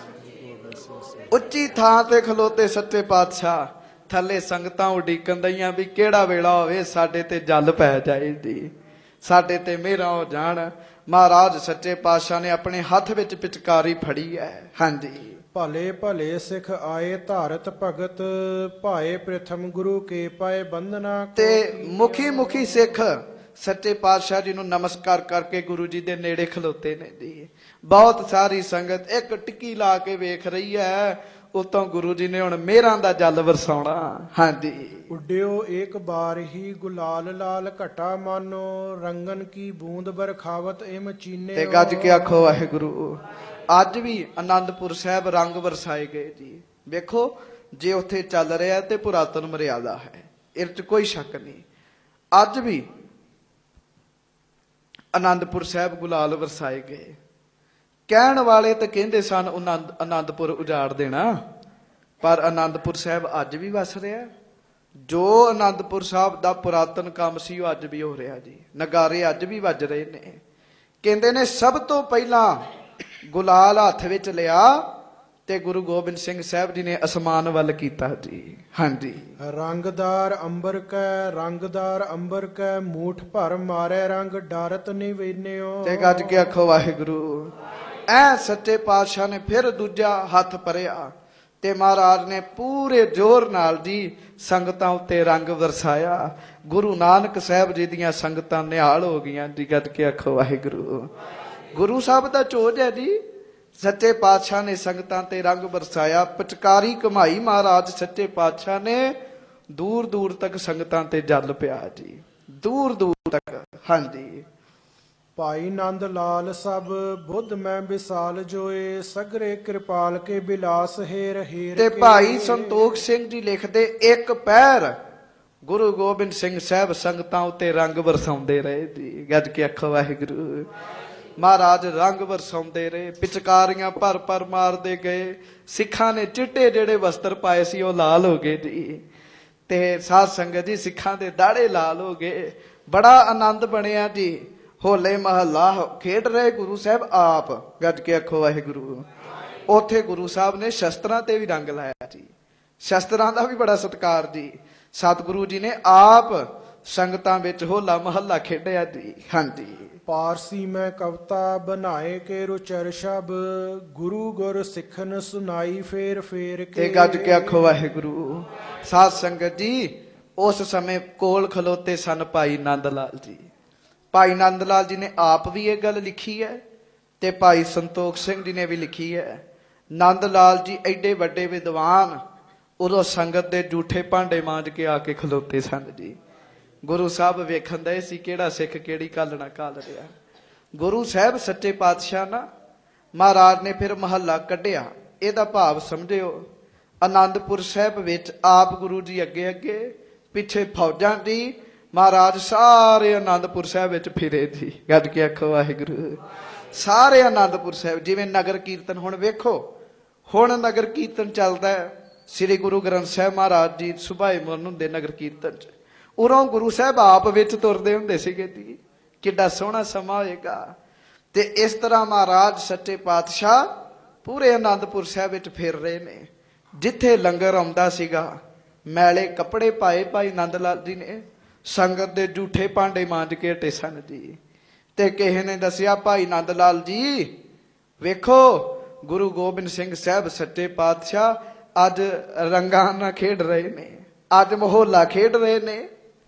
S1: ਉੱਚੀ ਥਾਂ ਤੇ ਖਲੋਤੇ ਸੱਚੇ ਪਾਤਸ਼ਾਹ, ਥੱਲੇ ਸੰਗਤਾਂ ਉਡੀਕਣ ਦਈਆਂ ਵੀ ਕਿਹੜਾ ਵੇਲਾ ਹੋਵੇ ਸਾਡੇ ਤੇ ਜਲ ਪੈ ਜਾਏ ਜੀ, ਸਾਡੇ ਤੇ ਮਿਹਰਾਂ ਹੋ ਜਾਣ। ਮਹਾਰਾਜ ਸੱਚੇ ਪਾਤਸ਼ਾਹ ਨੇ ਆਪਣੇ ਹੱਥ ਵਿੱਚ ਪਿਚਕਾਰੀ ਫੜੀ ਹੈ। ਹਾਂਜੀ।
S2: ਭਲੇ ਭਲੇ ਸਿੱਖ ਆਏ ਧਾਰਤ ਭਗਤ, ਭਾਏ ਪ੍ਰਥਮ ਗੁਰੂ ਕੇ ਪਾਏ ਬੰਦਨਾ।
S1: ਤੇ ਮੁਖੀ ਮੁਖੀ ਸਿੱਖ ਸੱਚੇ ਪਾਤਸ਼ਾਹ ਜੀ ਨੂੰ ਨਮਸਕਾਰ ਕਰਕੇ ਗੁਰੂ ਜੀ ਦੇ ਨੇੜੇ ਖਲੋਤੇ ਨੇ ਜੀ। ਬਹੁਤ ਸਾਰੀ ਸੰਗਤ ਇੱਕ ਟਿੱਕੀ ਲਾ ਕੇ ਵੇਖ ਰਹੀ ਹੈ, ਉਤੋਂ ਗੁਰੂ ਜੀ ਨੇ ਹੁਣ ਮਿਹਰਾਂ ਦਾ ਜਲ ਵਰਸਾਉਣਾ। ਹਾਂਜੀ।
S2: ਉੱਡਿਓ ਏਕ ਬਾਰ ਹੀ ਗੁਲਾਲ ਲਾਲ ਘਟਾ ਮਾਨੋ, ਰੰਗਨ ਕੀ ਬੂੰਦ ਬਰਖਾਵਤ ਇਮ ਚੀਨੇ।
S1: ਤੇ ਗੱਜ ਕੇ ਆਖੋ ਵਾਹਿਗੁਰੂ। ਅੱਜ ਵੀ ਆਨੰਦਪੁਰ ਸਾਹਿਬ ਰੰਗ ਵਰਸਾਏ ਗਏ ਜੀ। ਵੇਖੋ ਜੇ ਉੱਥੇ ਚੱਲ ਰਿਹਾ ਤੇ ਪੁਰਾਤਨ ਮਰਿਆਦਾ ਹੈ, ਇਹ 'ਚ ਕੋਈ ਸ਼ੱਕ ਨਹੀਂ। ਅੱਜ ਵੀ ਆਨੰਦਪੁਰ ਸਾਹਿਬ ਗੁਲਾਲ ਵਰਸਾਏ ਗਏ। ਕਹਿਣ ਵਾਲੇ ਤਾਂ ਕਹਿੰਦੇ ਸਨ ਆਨੰਦਪੁਰ ਉਜਾੜ ਦੇਣਾ, ਪਰ ਆਨੰਦਪੁਰ ਸਾਹਿਬ ਅੱਜ ਵੀ ਵਸ ਰਿਹਾ। ਜੋ ਆਨੰਦਪੁਰ ਸਾਹਿਬ ਦਾ ਪੁਰਾਤਨ ਕੰਮ ਸੀ ਉਹ ਅੱਜ ਵੀ ਹੋ ਰਿਹਾ ਜੀ। ਨਗਾਰੇ ਅੱਜ ਵੀ ਵੱਜ ਰਹੇ ਨੇ। ਕਹਿੰਦੇ ਨੇ ਸਭ ਤੋਂ ਪਹਿਲਾਂ ਗੁਲਾਲ ਹੱਥ ਵਿੱਚ ਲਿਆ ਤੇ ਗੁਰੂ ਗੋਬਿੰਦ ਸਿੰਘ ਸਾਹਿਬ ਜੀ ਨੇ ਅਸਮਾਨ ਵੱਲ ਕੀਤਾ ਜੀ। ਹਾਂਜੀ।
S2: ਰੰਗਦਾਰ ਅੰਬਰ ਕੈ ਮੂਠ ਭਰ ਮਾਰੇ ਰੰਗ ਡਰਤ ਨਹੀਂ ਵੇਨਿਓ।
S1: ਤੇ ਗੱਜ ਕੇ ਆਖੋ ਵਾਹਿਗੁਰੂ। ਐ ਸੱਚੇ ਪਾਤਸ਼ਾਹ ਨੇ ਫਿਰ ਦੂਜਾ ਹੱਥ ਭਰਿਆ ਤੇ ਮਹਾਰਾਜ ਨੇ ਪੂਰੇ ਜ਼ੋਰ ਨਾਲ ਜੀ ਸੰਗਤਾਂ ਉੱਤੇ ਰੰਗ ਵਰਸਾਇਆ। ਗੁਰੂ ਨਾਨਕ ਸਾਹਿਬ ਜੀ ਦੀਆਂ ਸੰਗਤਾਂ ਨਿਹਾਲ ਹੋ ਗਈਆਂ ਜੀ। ਗੱਜ ਕੇ ਆਖੋ ਵਾਹਿਗੁਰੂ। ਗੁਰੂ ਸਾਹਿਬ ਦਾ ਚੋਜ ਹੈ ਜੀ। ਸੱਚੇ ਪਾਤਸ਼ਾਹ ਨੇ ਸੰਗਤਾਂ ਤੇ ਰੰਗ ਵਰਸਾਇਆ, ਪਿਚਕਾਰੀ ਘਮਾਈ ਮਹਾਰਾਜ ਸੱਚੇ ਪਾਤਸ਼ਾਹ ਨੇ, ਦੂਰ ਦੂਰ ਤੱਕ ਸੰਗਤਾਂ ਤੇ ਜਲ ਪਿਆ ਜੀ, ਦੂਰ ਦੂਰ ਤੱਕ। ਹਾਂਜੀ।
S2: ਭਾਈ ਨੰਦ ਲਾਲ ਸਭ ਬੁੱਧ ਮੈਂ ਵਿਸਾਲ ਜੋਏ, ਸਗਰੇ ਕਿਰਪਾਲ ਕੇ ਬਿਲਾਸ ਹੇਰ ਹੇਰ।
S1: ਤੇ ਭਾਈ ਸੰਤੋਖ ਸਿੰਘ ਜੀ ਲਿਖਦੇ ਇੱਕ ਪਹਿਰ ਗੁਰੂ ਗੋਬਿੰਦ ਸਿੰਘ ਸਾਹਿਬ ਸੰਗਤਾਂ ਉੱਤੇ ਰੰਗ ਵਰਸਾਉਂਦੇ ਰਹੇ ਜੀ। ਗੱਜ ਕੇ ਆਖੋ ਵਾਹਿਗੁਰੂ। ਮਹਾਰਾਜ ਰੰਗ ਵਰਸਾਉਂਦੇ ਰਹੇ, ਪਿਚਕਾਰੀਆਂ ਭਰ ਭਰ ਮਾਰਦੇ ਗਏ। ਸਿੱਖਾਂ ਨੇ ਚਿੱਟੇ ਜਿਹੜੇ ਵਸਤਰ ਪਾਏ ਸੀ ਉਹ ਲਾਲ ਹੋ ਗਏ ਜੀ। ਤੇ ਸਾਧ ਸੰਗਤ ਜੀ ਸਿੱਖਾਂ ਦੇ ਦਾੜੇ ਲਾਲ ਹੋ ਗਏ। ਬੜਾ ਆਨੰਦ ਬਣਿਆ ਜੀ। ਹੋਲੇ ਮਹੱਲਾ ਖੇਡ ਰਹੇ ਗੁਰੂ ਸਾਹਿਬ ਆਪ। ਗੱਜ ਕੇ ਆਖੋ ਵਾਹਿਗੁਰੂ। ਉੱਥੇ ਗੁਰੂ ਸਾਹਿਬ ਨੇ ਸ਼ਸਤਰਾਂ ਤੇ ਵੀ ਰੰਗ ਲਾਇਆ ਜੀ। ਸ਼ਸਤਰਾਂ ਦਾ ਵੀ ਬੜਾ ਸਤਿਕਾਰ ਜੀ। ਸਤਿਗੁਰੂ ਜੀ ਨੇ ਆਪ ਸੰਗਤਾਂ ਵਿੱਚ ਹੋਲਾ ਮਹੱਲਾ ਖੇਡਿਆ ਜੀ। ਹਾਂਜੀ।
S2: ਪਾਰਸੀ ਮੈਂ ਕਵਤਾ ਬਣਾਏ ਕੇ ਰੁਚਰ ਸ਼ਬ ਗੁਰੂ ਗੁਰ ਸਿੱਖਨ ਸੁਨਾਈ ਫੇਰ ਫੇਰ
S1: ਤੇ
S2: ਕੇ।
S1: ਗੱਜ ਕੇ ਆਖੋ ਵਾਹਿਗੁਰੂ। ਸਾਧ ਸੰਗਤ ਜੀ, ਉਸ ਸਮੇਂ ਕੋਲ ਖਲੋਤੇ ਸਨ ਭਾਈ ਨੰਦ ਲਾਲ ਜੀ। ਭਾਈ ਨੰਦ ਲਾਲ ਜੀ ਨੇ ਆਪ ਵੀ ਇਹ ਗੱਲ ਲਿਖੀ ਹੈ ਤੇ ਭਾਈ ਸੰਤੋਖ ਸਿੰਘ ਜੀ ਨੇ ਵੀ ਲਿਖੀ ਹੈ। ਨੰਦ ਲਾਲ ਜੀ ਐਡੇ ਵੱਡੇ ਵਿਦਵਾਨ ਉਦੋਂ ਸੰਗਤ ਦੇ ਝੂਠੇ ਭਾਂਡੇ ਮਾਂਜ ਕੇ ਆ ਕੇ ਖਲੋਤੇ ਸਨ ਜੀ। ਗੁਰੂ ਸਾਹਿਬ ਵੇਖਣ ਦੇ ਸੀ ਕਿਹੜਾ ਸਿੱਖ ਕਿਹੜੀ ਗੱਲ ਨਾ ਕਾਲ ਰਿਹਾ। ਗੁਰੂ ਸਾਹਿਬ ਸੱਚੇ ਪਾਤਸ਼ਾਹ ਨਾ ਮਹਾਰਾਜ ਨੇ ਫਿਰ ਮਹੱਲਾ ਕੱਢਿਆ। ਇਹਦਾ ਭਾਵ ਸਮਝਿਓ, ਆਨੰਦਪੁਰ ਸਾਹਿਬ ਵਿੱਚ ਆਪ ਗੁਰੂ ਜੀ ਅੱਗੇ ਅੱਗੇ, ਪਿੱਛੇ ਫੌਜਾਂ ਦੀ। ਮਹਾਰਾਜ ਸਾਰੇ ਆਨੰਦਪੁਰ ਸਾਹਿਬ ਵਿੱਚ ਫਿਰੇ ਜੀ। ਗੱਜ ਕੇ ਆਖੋ ਵਾਹਿਗੁਰੂ। ਸਾਰੇ ਆਨੰਦਪੁਰ ਸਾਹਿਬ, ਜਿਵੇਂ ਨਗਰ ਕੀਰਤਨ ਹੁਣ ਵੇਖੋ, ਹੁਣ ਨਗਰ ਕੀਰਤਨ ਚੱਲਦਾ ਹੈ। ਸ੍ਰੀ ਗੁਰੂ ਗ੍ਰੰਥ ਸਾਹਿਬ ਮਹਾਰਾਜ ਜੀ ਸੁਭਾਏ ਮਰਨ ਹੁੰਦੇ ਨਗਰ ਕੀਰਤਨ ਚ, ਉਰੋਂ ਗੁਰੂ ਸਾਹਿਬ ਆਪ ਵਿੱਚ ਤੁਰਦੇ ਹੁੰਦੇ ਸੀਗੇ ਜੀ। ਕਿੱਡਾ ਸੋਹਣਾ ਸਮਾਂ ਹੋਏਗਾ। ਤੇ ਇਸ ਤਰ੍ਹਾਂ ਮਹਾਰਾਜ ਸੱਚੇ ਪਾਤਸ਼ਾਹ ਪੂਰੇ ਆਨੰਦਪੁਰ ਸਾਹਿਬ ਵਿੱਚ ਫਿਰ ਰਹੇ ਨੇ। ਜਿੱਥੇ ਲੰਗਰ ਆਉਂਦਾ ਸੀਗਾ, ਮੈਲੇ ਕੱਪੜੇ ਪਾਏ ਭਾਈ ਨੰਦ ਲਾਲ ਜੀ ਨੇ, ਸੰਗਤ ਦੇ ਝੂਠੇ ਭਾਂਡੇ ਮਾਂਜ ਕੇ ਹਟੇ ਸਨ ਜੀ। ਤੇ ਕਿਸੇ ਨੇ ਦੱਸਿਆ, ਭਾਈ ਨੰਦ ਲਾਲ ਜੀ ਵੇਖੋ, ਗੁਰੂ ਗੋਬਿੰਦ ਸਿੰਘ ਸਾਹਿਬ ਸੱਚੇ ਪਾਤਸ਼ਾਹ ਅੱਜ ਰੰਗਾਂ ਨਾਲ ਖੇਡ ਰਹੇ ਨੇ, ਅੱਜ ਮਹੋਲਾ ਖੇਡ ਰਹੇ ਨੇ।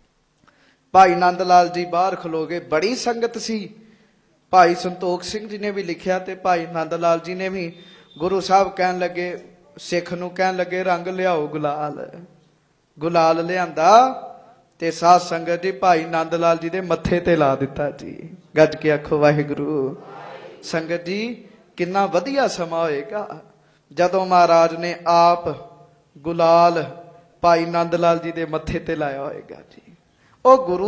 S1: ਭਾਈ ਨੰਦ ਲਾਲ ਜੀ ਬਾਹਰ ਖਲੋ ਗਏ। ਬੜੀ ਸੰਗਤ ਸੀ। ਭਾਈ ਸੰਤੋਖ ਸਿੰਘ ਜੀ ਨੇ ਵੀ ਲਿਖਿਆ ਤੇ ਭਾਈ ਨੰਦ ਲਾਲ ਜੀ ਨੇ ਵੀ। ਗੁਰੂ ਸਾਹਿਬ ਕਹਿਣ ਲੱਗੇ, ਸਿੱਖ ਨੂੰ ਕਹਿਣ ਲੱਗੇ, ਰੰਗ ਲਿਆਓ ਗੁਲਾਲ। ਗੁਲਾਲ ਲਿਆਂਦਾ ਤੇ ਸਾਧ ਸੰਗਤ ਜੀ ਭਾਈ ਨੰਦ ਲਾਲ ਜੀ ਦੇ ਮੱਥੇ ਤੇ ਲਾ ਦਿੱਤਾ ਜੀ। ਗੱਜ ਕੇ ਆਖੋ ਵਾਹਿਗੁਰੂ। ਸੰਗਤ ਜੀ, ਕਿੰਨਾ ਵਧੀਆ ਸਮਾਂ ਹੋਏਗਾ ਜਦੋਂ ਮਹਾਰਾਜ ਨੇ ਆਪ ਗੁਲਾਲ ਭਾਈ ਨੰਦ ਲਾਲ ਜੀ ਦੇ ਮੱਥੇ ਤੇ ਲਾਇਆ ਹੋਏਗਾ ਜੀ। ਉਹ ਗੁਰੂ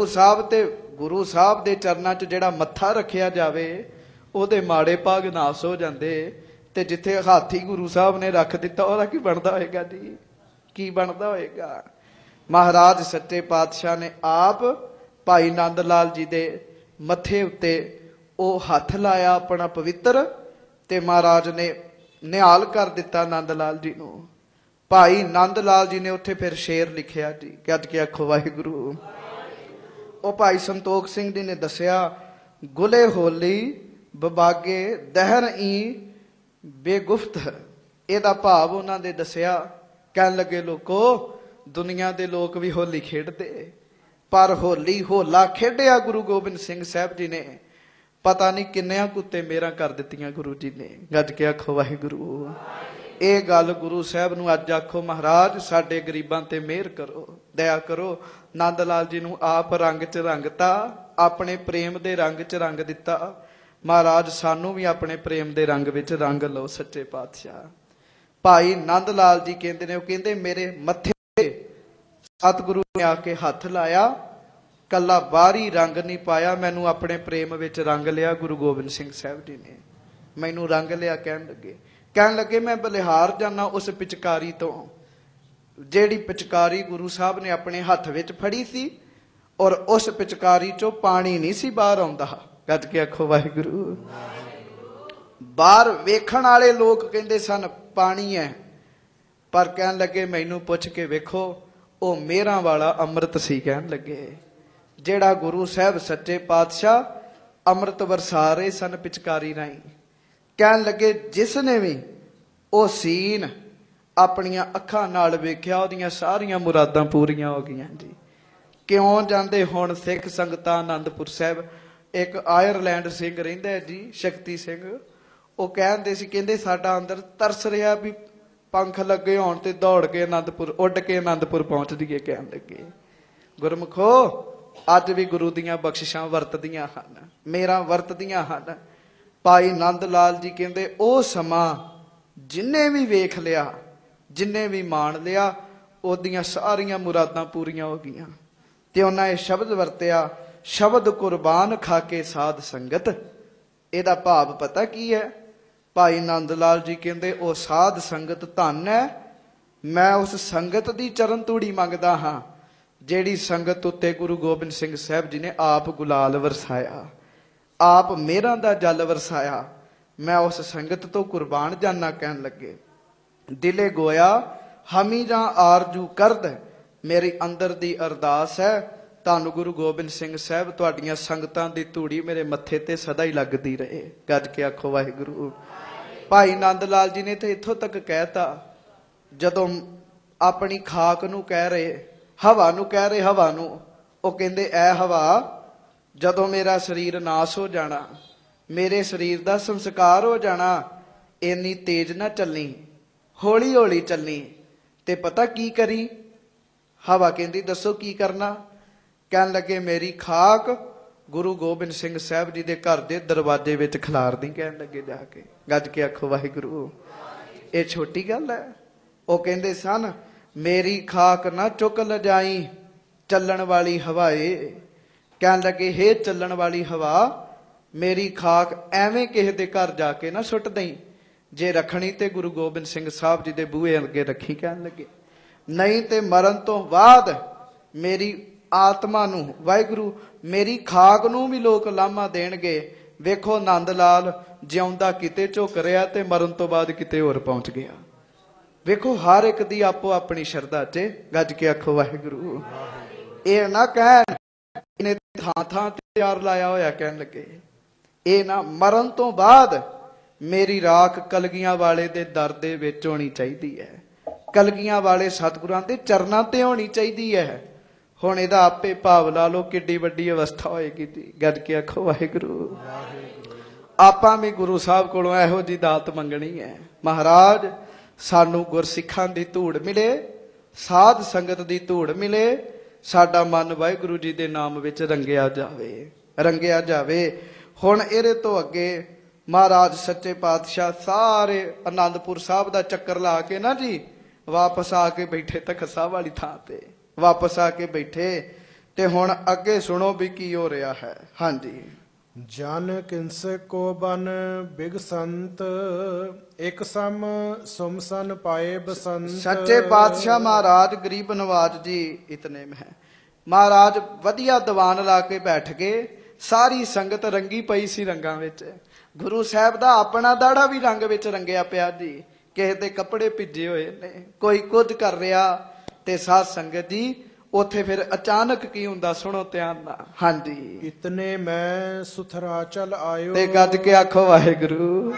S1: ਸਾਹਿਬ ਦੇ ਚਰਨਾਂ 'ਚ ਜਿਹੜਾ ਮੱਥਾ ਰੱਖਿਆ ਜਾਵੇ, ਉਹਦੇ ਮਾੜੇ ਭਾਗ ਨਾਸ ਹੋ ਜਾਂਦੇ। ਤੇ ਜਿੱਥੇ ਹਾਥੀ ਗੁਰੂ ਸਾਹਿਬ ਨੇ ਰੱਖ ਦਿੱਤਾ, ਉਹਦਾ ਕੀ ਬਣਦਾ ਹੋਏਗਾ ਜੀ? ਕੀ ਬਣਦਾ ਹੋਏਗਾ? ਮਹਾਰਾਜ ਸੱਚੇ ਪਾਤਸ਼ਾਹ ਨੇ ਆਪ ਭਾਈ ਨੰਦ ਲਾਲ ਜੀ ਦੇ ਮੱਥੇ ਉੱਤੇ ਉਹ ਹੱਥ ਲਾਇਆ ਆਪਣਾ ਪਵਿੱਤਰ, ਤੇ ਮਹਾਰਾਜ ਨੇ ਨਿਹਾਲ ਕਰ ਦਿੱਤਾ ਨੰਦ ਲਾਲ ਜੀ ਨੂੰ। ਭਾਈ ਨੰਦ ਲਾਲ ਜੀ ਨੇ ਉੱਥੇ ਫਿਰ ਸ਼ੇਰ ਲਿਖਿਆ ਜੀ। ਗੱਜ ਕੇ ਆਖੋ ਵਾਹਿਗੁਰੂ। ਉਹ ਭਾਈ ਸੰਤੋਖ ਸਿੰਘ ਜੀ ਨੇ ਦੱਸਿਆ, ਗੁਲੇ ਹੋਲੀ ਬਬਾਗੇ ਦਹਿਰ ਈ ਬੇਗੁਫਤ। ਇਹਦਾ ਭਾਵ ਉਹਨਾਂ ਦੇ ਦੱਸਿਆ। ਕਹਿਣ ਲੱਗੇ, ਲੋਕੋ, ਦੁਨੀਆ ਦੇ ਲੋਕ ਵੀ ਹੋਲੀ ਖੇਡਦੇ, ਪਰ ਹੋਲਾ ਖੇਡਿਆ ਗੁਰੂ ਗੋਬਿੰਦ ਸਿੰਘ ਸਾਹਿਬ ਜੀ ਨੇ। ਪਤਾ ਨਹੀਂ ਕਿੰਨਿਆਂ ਕੁੱਤੇ ਮੇਰਾ ਕਰ ਦਿੱਤੀਆਂ ਗੁਰੂ ਜੀ ਨੇ। ਗੱਜ ਕੇ ਆਖੋ ਵਾਹਿਗੁਰੂ। ਇਹ ਗੱਲ ਗੁਰੂ ਸਾਹਿਬ ਨੂੰ ਅੱਜ ਆਖੋ, ਮਹਾਰਾਜ ਸਾਡੇ ਗਰੀਬਾਂ ਤੇ ਮਿਹਰ ਕਰੋ, ਦਇਆ ਕਰੋ। ਨੰਦ ਲਾਲ ਜੀ ਨੂੰ ਆਪ ਰੰਗ ਚ ਰੰਗਤਾ, ਆਪਣੇ ਪ੍ਰੇਮ ਦੇ ਰੰਗ ਚ ਰੰਗ ਦਿੱਤਾ। ਮਹਾਰਾਜ ਸਾਨੂੰ ਵੀ ਆਪਣੇ ਪ੍ਰੇਮ ਦੇ ਰੰਗ ਵਿੱਚ ਰੰਗ ਲਓ ਸੱਚੇ ਪਾਤਸ਼ਾਹ। ਭਾਈ ਨੰਦ ਲਾਲ ਜੀ ਕਹਿੰਦੇ ਨੇ, ਉਹ ਕਹਿੰਦੇ ਮੇਰੇ ਮੱਥੇ ਸਤਿਗੁਰੂ ਨੇ ਆ ਕੇ ਹੱਥ ਲਾਇਆ, ਕੱਲਾ ਬਾਹਰੀ ਰੰਗ ਨਹੀਂ ਪਾਇਆ, ਮੈਨੂੰ ਆਪਣੇ ਪ੍ਰੇਮ ਵਿੱਚ ਰੰਗ ਲਿਆ। ਗੁਰੂ ਗੋਬਿੰਦ ਸਿੰਘ ਸਾਹਿਬ ਜੀ ਨੇ ਮੈਨੂੰ ਰੰਗ ਲਿਆ। ਕਹਿਣ ਲੱਗੇ ਮੈਂ ਬਲਿਹਾਰ ਜਾਣਾ ਉਸ ਪਿਚਕਾਰੀ ਤੋਂ, ਜਿਹੜੀ ਪਿਚਕਾਰੀ ਗੁਰੂ ਸਾਹਿਬ ਨੇ ਆਪਣੇ ਹੱਥ ਵਿੱਚ ਫੜੀ ਸੀ, ਔਰ ਉਸ ਪਿਚਕਾਰੀ ਚੋਂ ਪਾਣੀ ਨਹੀਂ ਸੀ ਬਾਹਰ ਆਉਂਦਾ। ਗੱਜ ਕੇ ਆਖੋ ਵਾਹਿਗੁਰੂ। ਬਾਹਰ ਵੇਖਣ ਵਾਲੇ ਲੋਕ ਕਹਿੰਦੇ ਸਨ ਪਾਣੀ ਹੈ, ਪਰ ਕਹਿਣ ਲੱਗੇ ਮੈਨੂੰ ਪੁੱਛ ਕੇ ਵੇਖੋ, ਉਹ ਮੇਰਾਂ ਵਾਲਾ ਅੰਮ੍ਰਿਤ ਸੀ। ਕਹਿਣ ਲੱਗੇ, ਜਿਹੜਾ ਗੁਰੂ ਸਾਹਿਬ ਸੱਚੇ ਪਾਤਸ਼ਾਹ ਅੰਮ੍ਰਿਤ ਵਰਸਾ ਰਹੇ ਸਨ ਪਿਚਕਾਰੀ ਰਾਹੀਂ। ਕਹਿਣ ਲੱਗੇ, ਜਿਸ ਨੇ ਵੀ ਉਹ ਸੀਨ ਆਪਣੀਆਂ ਅੱਖਾਂ ਨਾਲ ਵੇਖਿਆ, ਉਹਦੀਆਂ ਸਾਰੀਆਂ ਮੁਰਾਦਾਂ ਪੂਰੀਆਂ ਹੋ ਗਈਆਂ ਜੀ। ਕਿਉਂ ਜਾਂਦੇ ਹੁਣ ਸਿੱਖ ਸੰਗਤਾਂ ਆਨੰਦਪੁਰ ਸਾਹਿਬ? ਇੱਕ ਆਇਰਲੈਂਡ ਸਿੰਘ ਰਹਿੰਦਾ ਹੈ ਜੀ, ਸ਼ਕਤੀ ਸਿੰਘ। ਉਹ ਕਹਿੰਦੇ ਸੀ, ਕਹਿੰਦੇ ਸਾਡਾ ਅੰਦਰ ਤਰਸ ਰਿਹਾ ਵੀ ਪੰਖ ਲੱਗੇ ਹੋਣ ਤੇ ਦੌੜ ਕੇ ਆਨੰਦਪੁਰ, ਉੱਡ ਕੇ ਆਨੰਦਪੁਰ ਪਹੁੰਚ ਜਾਈਏ। ਕਹਿਣ ਲੱਗੇ, ਗੁਰਮੁਖੋ, ਅੱਜ ਵੀ ਗੁਰੂ ਦੀਆਂ ਬਖਸ਼ਿਸ਼ਾਂ ਵਰਤਦੀਆਂ ਹਨ, ਮੇਰਾ ਵਰਤਦੀਆਂ ਹਨ। ਭਾਈ ਨੰਦ ਲਾਲ ਜੀ ਕਹਿੰਦੇ, ਉਹ ਸਮਾਂ ਜਿੰਨੇ ਵੀ ਵੇਖ ਲਿਆ, ਜਿੰਨੇ ਵੀ ਮਾਣ ਲਿਆ, ਉਹਦੀਆਂ ਸਾਰੀਆਂ ਮੁਰਾਦਾਂ ਪੂਰੀਆਂ ਹੋ ਗਈਆਂ। ਤੇ ਉਹਨਾਂ ਇਹ ਸ਼ਬਦ ਵਰਤਿਆ, ਸ਼ਬਦ ਕੁਰਬਾਨ ਖਾ ਕੇ ਸਾਧ ਸੰਗਤ। ਇਹਦਾ ਭਾਵ ਪਤਾ ਕੀ ਹੈ? ਭਾਈ ਨੰਦ ਲਾਲ ਜੀ ਕਹਿੰਦੇ, ਉਹ ਸਾਧ ਸੰਗਤ ਧੰਨ ਹੈ। ਮੈਂ ਉਸ ਸੰਗਤ ਦੀ ਚਰਨ ਧੂੜੀ ਮੰਗਦਾ ਹਾਂ, ਜਿਹੜੀ ਸੰਗਤ ਉੱਤੇ ਗੁਰੂ ਗੋਬਿੰਦ ਸਿੰਘ ਸਾਹਿਬ ਜੀ ਨੇ ਆਪ ਗੁਲਾਲ ਵਰਸਾਇਆ, ਆਪ ਮਿਹਰਾਂ ਦਾ ਜਲ ਵਰਸਾਇਆ। ਮੈਂ ਉਸ ਸੰਗਤ ਤੋਂ ਕੁਰਬਾਨ ਜਾਨਾ। ਕਹਿਣ ਲੱਗੇ, ਦਿਲੇ ਗੋਇਆ ਹਮੀ ਜਾਂ ਆਰਜੂ ਕਰਦ, ਮੇਰੀ ਅੰਦਰ ਦੀ ਅਰਦਾਸ ਹੈ, ਧੰਨ ਗੁਰੂ ਗੋਬਿੰਦ ਸਿੰਘ ਸਾਹਿਬ, ਤੁਹਾਡੀਆਂ ਸੰਗਤਾਂ ਦੀ ਧੂੜੀ ਮੇਰੇ ਮੱਥੇ ਤੇ ਸਦਾ ਹੀ ਲੱਗਦੀ ਰਹੇ। ਗੱਜ ਕੇ ਆਖੋ ਵਾਹਿਗੁਰੂ। ਭਾਈ ਨੰਦ ਲਾਲ ਜੀ ਨੇ ਤੇ ਇੱਥੋਂ ਤੱਕ ਕਹਿਤਾ, ਜਦੋਂ ਆਪਣੀ ਖਾਕ ਨੂੰ ਕਹਿ ਰਹੇ, ਹਵਾ ਨੂੰ ਕਹਿ ਰਹੇ, ਹਵਾ ਨੂੰ, ਉਹ ਕਹਿੰਦੇ ਐ ਹਵਾ, ਜਦੋਂ ਮੇਰਾ ਸਰੀਰ ਨਾਸ ਹੋ ਜਾਣਾ, ਮੇਰੇ ਸਰੀਰ ਦਾ ਸੰਸਕਾਰ ਹੋ ਜਾਣਾ, ਇੰਨੀ ਤੇਜ਼ ਨਾ ਚੱਲੀ, ਹੌਲੀ ਹੌਲੀ ਚੱਲੀ। ਤੇ ਪਤਾ ਕੀ ਕਰੀ? ਹਵਾ ਕਹਿੰਦੀ ਦੱਸੋ ਕੀ ਕਰਨਾ? ਕਹਿਣ ਲੱਗੇ ਮੇਰੀ ਖਾਕ ਗੁਰੂ ਗੋਬਿੰਦ ਸਿੰਘ ਸਾਹਿਬ ਜੀ ਦੇ ਘਰ ਦੇ ਦਰਵਾਜ਼ੇ ਵਿੱਚ ਖਿਲਾਰਦੀ। ਕਹਿਣ ਲੱਗੇ ਜਾ ਕੇ। ਗੱਜ ਕੇ ਆਖੋ ਵਾਹਿਗੁਰੂ। ਇਹ ਛੋਟੀ ਗੱਲ ਹੈ? ਉਹ ਕਹਿੰਦੇ ਸਨ ਮੇਰੀ ਖਾਕ ਨਾ ਚੁੱਕ ਲਜਾਈ, ਚੱਲਣ ਵਾਲੀ ਹਵਾਏ। ਕਹਿਣ ਲੱਗੇ ਹੇ ਚੱਲਣ ਵਾਲੀ ਹਵਾ, ਮੇਰੀ ਖਾਕ ਐਵੇਂ ਕਿਸੇ ਦੇ ਘਰ ਜਾ ਕੇ ਨਾ ਸੁੱਟ ਦਈ, ਜੇ ਰੱਖਣੀ ਤੇ ਗੁਰੂ ਗੋਬਿੰਦ ਸਿੰਘ ਸਾਹਿਬ ਜੀ ਦੇ ਬੂਹੇ ਅੱਗੇ ਰੱਖੀ। ਕਹਿਣ ਲੱਗੇ ਨਹੀਂ ਤੇ ਮਰਨ ਤੋਂ ਬਾਅਦ ਮੇਰੀ ਆਤਮਾ ਨੂੰ, ਵਾਹਿਗੁਰੂ, ਮੇਰੀ ਖਾਕ ਨੂੰ ਵੀ ਲੋਕ ਲਾਮਾ ਦੇਣਗੇ। ਵੇਖੋ ਨੰਦ ਲਾਲ ਜਿਉਂਦਾ ਕਿਤੇ ਝੁਕ ਰਿਹਾ ਤੇ ਮਰਨ ਤੋਂ ਬਾਅਦ ਕਿਤੇ ਹੋਰ ਪਹੁੰਚ ਗਿਆ। ਵੇਖੋ ਹਰ ਇੱਕ ਦੀ ਆਪੋ ਆਪਣੀ ਸ਼ਰਧਾ 'ਚ। ਗੱਜ ਕੇ ਆਖੋ ਵਾਹਿਗੁਰੂ। ਇਹ ਨਾ ਕਹਿਣ ਇਹਨੇ ਥਾਂ ਥਾਂ ਤੇ ਯਾਰ ਲਾਇਆ ਹੋਇਆ। ਕਹਿਣ ਲੱਗੇ ਇਹ ਨਾ, ਮਰਨ ਤੋਂ ਬਾਅਦ ਮੇਰੀ ਰਾਖ ਕਲਗੀਆਂ ਵਾਲੇ ਦੇ ਦਰ ਦੇ ਵਿੱਚ ਹੋਣੀ ਚਾਹੀਦੀ ਹੈ, ਕਲਗੀਆਂ ਵਾਲੇ ਸਤਿਗੁਰਾਂ ਦੇ ਚਰਨਾਂ ਤੇ ਹੋਣੀ ਚਾਹੀਦੀ ਹੈ। ਹੁਣ ਇਹਦਾ ਆਪੇ ਭਾਵ ਲਾ ਲਓ ਕਿੱਡੀ ਵੱਡੀ ਅਵਸਥਾ ਹੋਏਗੀ ਜੀ। ਗੱਜ ਕੇ ਆਖੋ ਵਾਹਿਗੁਰੂ। ਆਪਾਂ ਵੀ ਗੁਰੂ ਸਾਹਿਬ ਕੋਲੋਂ ਇਹੋ ਜਿਹੀ ਦਾਤ ਮੰਗਣੀ ਹੈ, ਮਹਾਰਾਜ ਸਾਨੂੰ ਗੁਰਸਿੱਖਾਂ ਦੀ ਧੂੜ ਮਿਲੇ, ਸਾਧ ਸੰਗਤ ਦੀ ਧੂੜ ਮਿਲੇ, ਸਾਡਾ ਮਨ ਵਾਹਿਗੁਰੂ ਜੀ ਦੇ ਨਾਮ ਵਿੱਚ ਰੰਗਿਆ ਜਾਵੇ, ਰੰਗਿਆ ਜਾਵੇ। ਹੁਣ ਇਹਦੇ ਤੋਂ ਅੱਗੇ ਮਹਾਰਾਜ ਸੱਚੇ ਪਾਤਸ਼ਾਹ ਸਾਰੇ ਆਨੰਦਪੁਰ ਸਾਹਿਬ ਦਾ ਚੱਕਰ ਲਾ ਕੇ ਨਾ ਜੀ ਵਾਪਸ ਆ ਕੇ ਬੈਠੇ ਤਖਤ ਸਾਹਿਬ ਵਾਲੀ ਥਾਂ ਤੇ, ਵਾਪਸ ਆ ਕੇ ਬੈਠੇ। ਤੇ ਹੁਣ ਅੱਗੇ ਸੁਣੋ ਵੀ ਕੀ ਹੋ ਰਿਹਾ ਹੈ। ਹਾਂਜੀ।
S2: ਜਨ ਕਿੰਸੇ ਕੋ ਬਨ ਬਿਗ ਸੰਤ, ਇੱਕ ਸਮ ਸੁਮਸਨ ਪਾਏ ਬਸੰਤ।
S1: ਸੱਚੇ ਪਾਤਸ਼ਾਹ ਮਹਾਰਾਜ ਗਰੀਬ ਨਵਾਜ ਜੀ ਇਤਨੇ में है। ਮਹਾਰਾਜ ਵਧੀਆ ਦੀਵਾਨ ਲਾ ਕੇ ਬੈਠ ਗਏ, ਸਾਰੀ ਸੰਗਤ ਰੰਗੀ ਪਈ ਸੀ ਰੰਗਾਂ ਵਿੱਚ। ਗੁਰੂ ਸਾਹਿਬ ਦਾ ਆਪਣਾ ਦਾੜਾ ਵੀ ਰੰਗ ਵਿੱਚ ਰੰਗਿਆ ਪਿਆ ਜੀ, ਕਿਸੇ ਦੇ ਕੱਪੜੇ ਭਿੱਜੇ ਹੋਏ ਨੇ, ਕੋਈ ਕੁਝ ਕਰ ਰਿਹਾ। ਤੇ ਸਾਧ ਸੰਗਤ ਜੀ ਉੱਥੇ ਫਿਰ ਅਚਾਨਕ ਕੀ ਹੁੰਦਾ, ਸੁਣੋ ਧਿਆਨ ਨਾਲ। ਹਾਂਜੀ।
S2: ਇਤਨੇ ਮੈਂ ਸੁਥਰਾ ਚਲ ਆਇਓ।
S1: ਤੇ ਗੱਜ ਕੇ ਆਖੋ ਵਾਹਿਗੁਰੂ।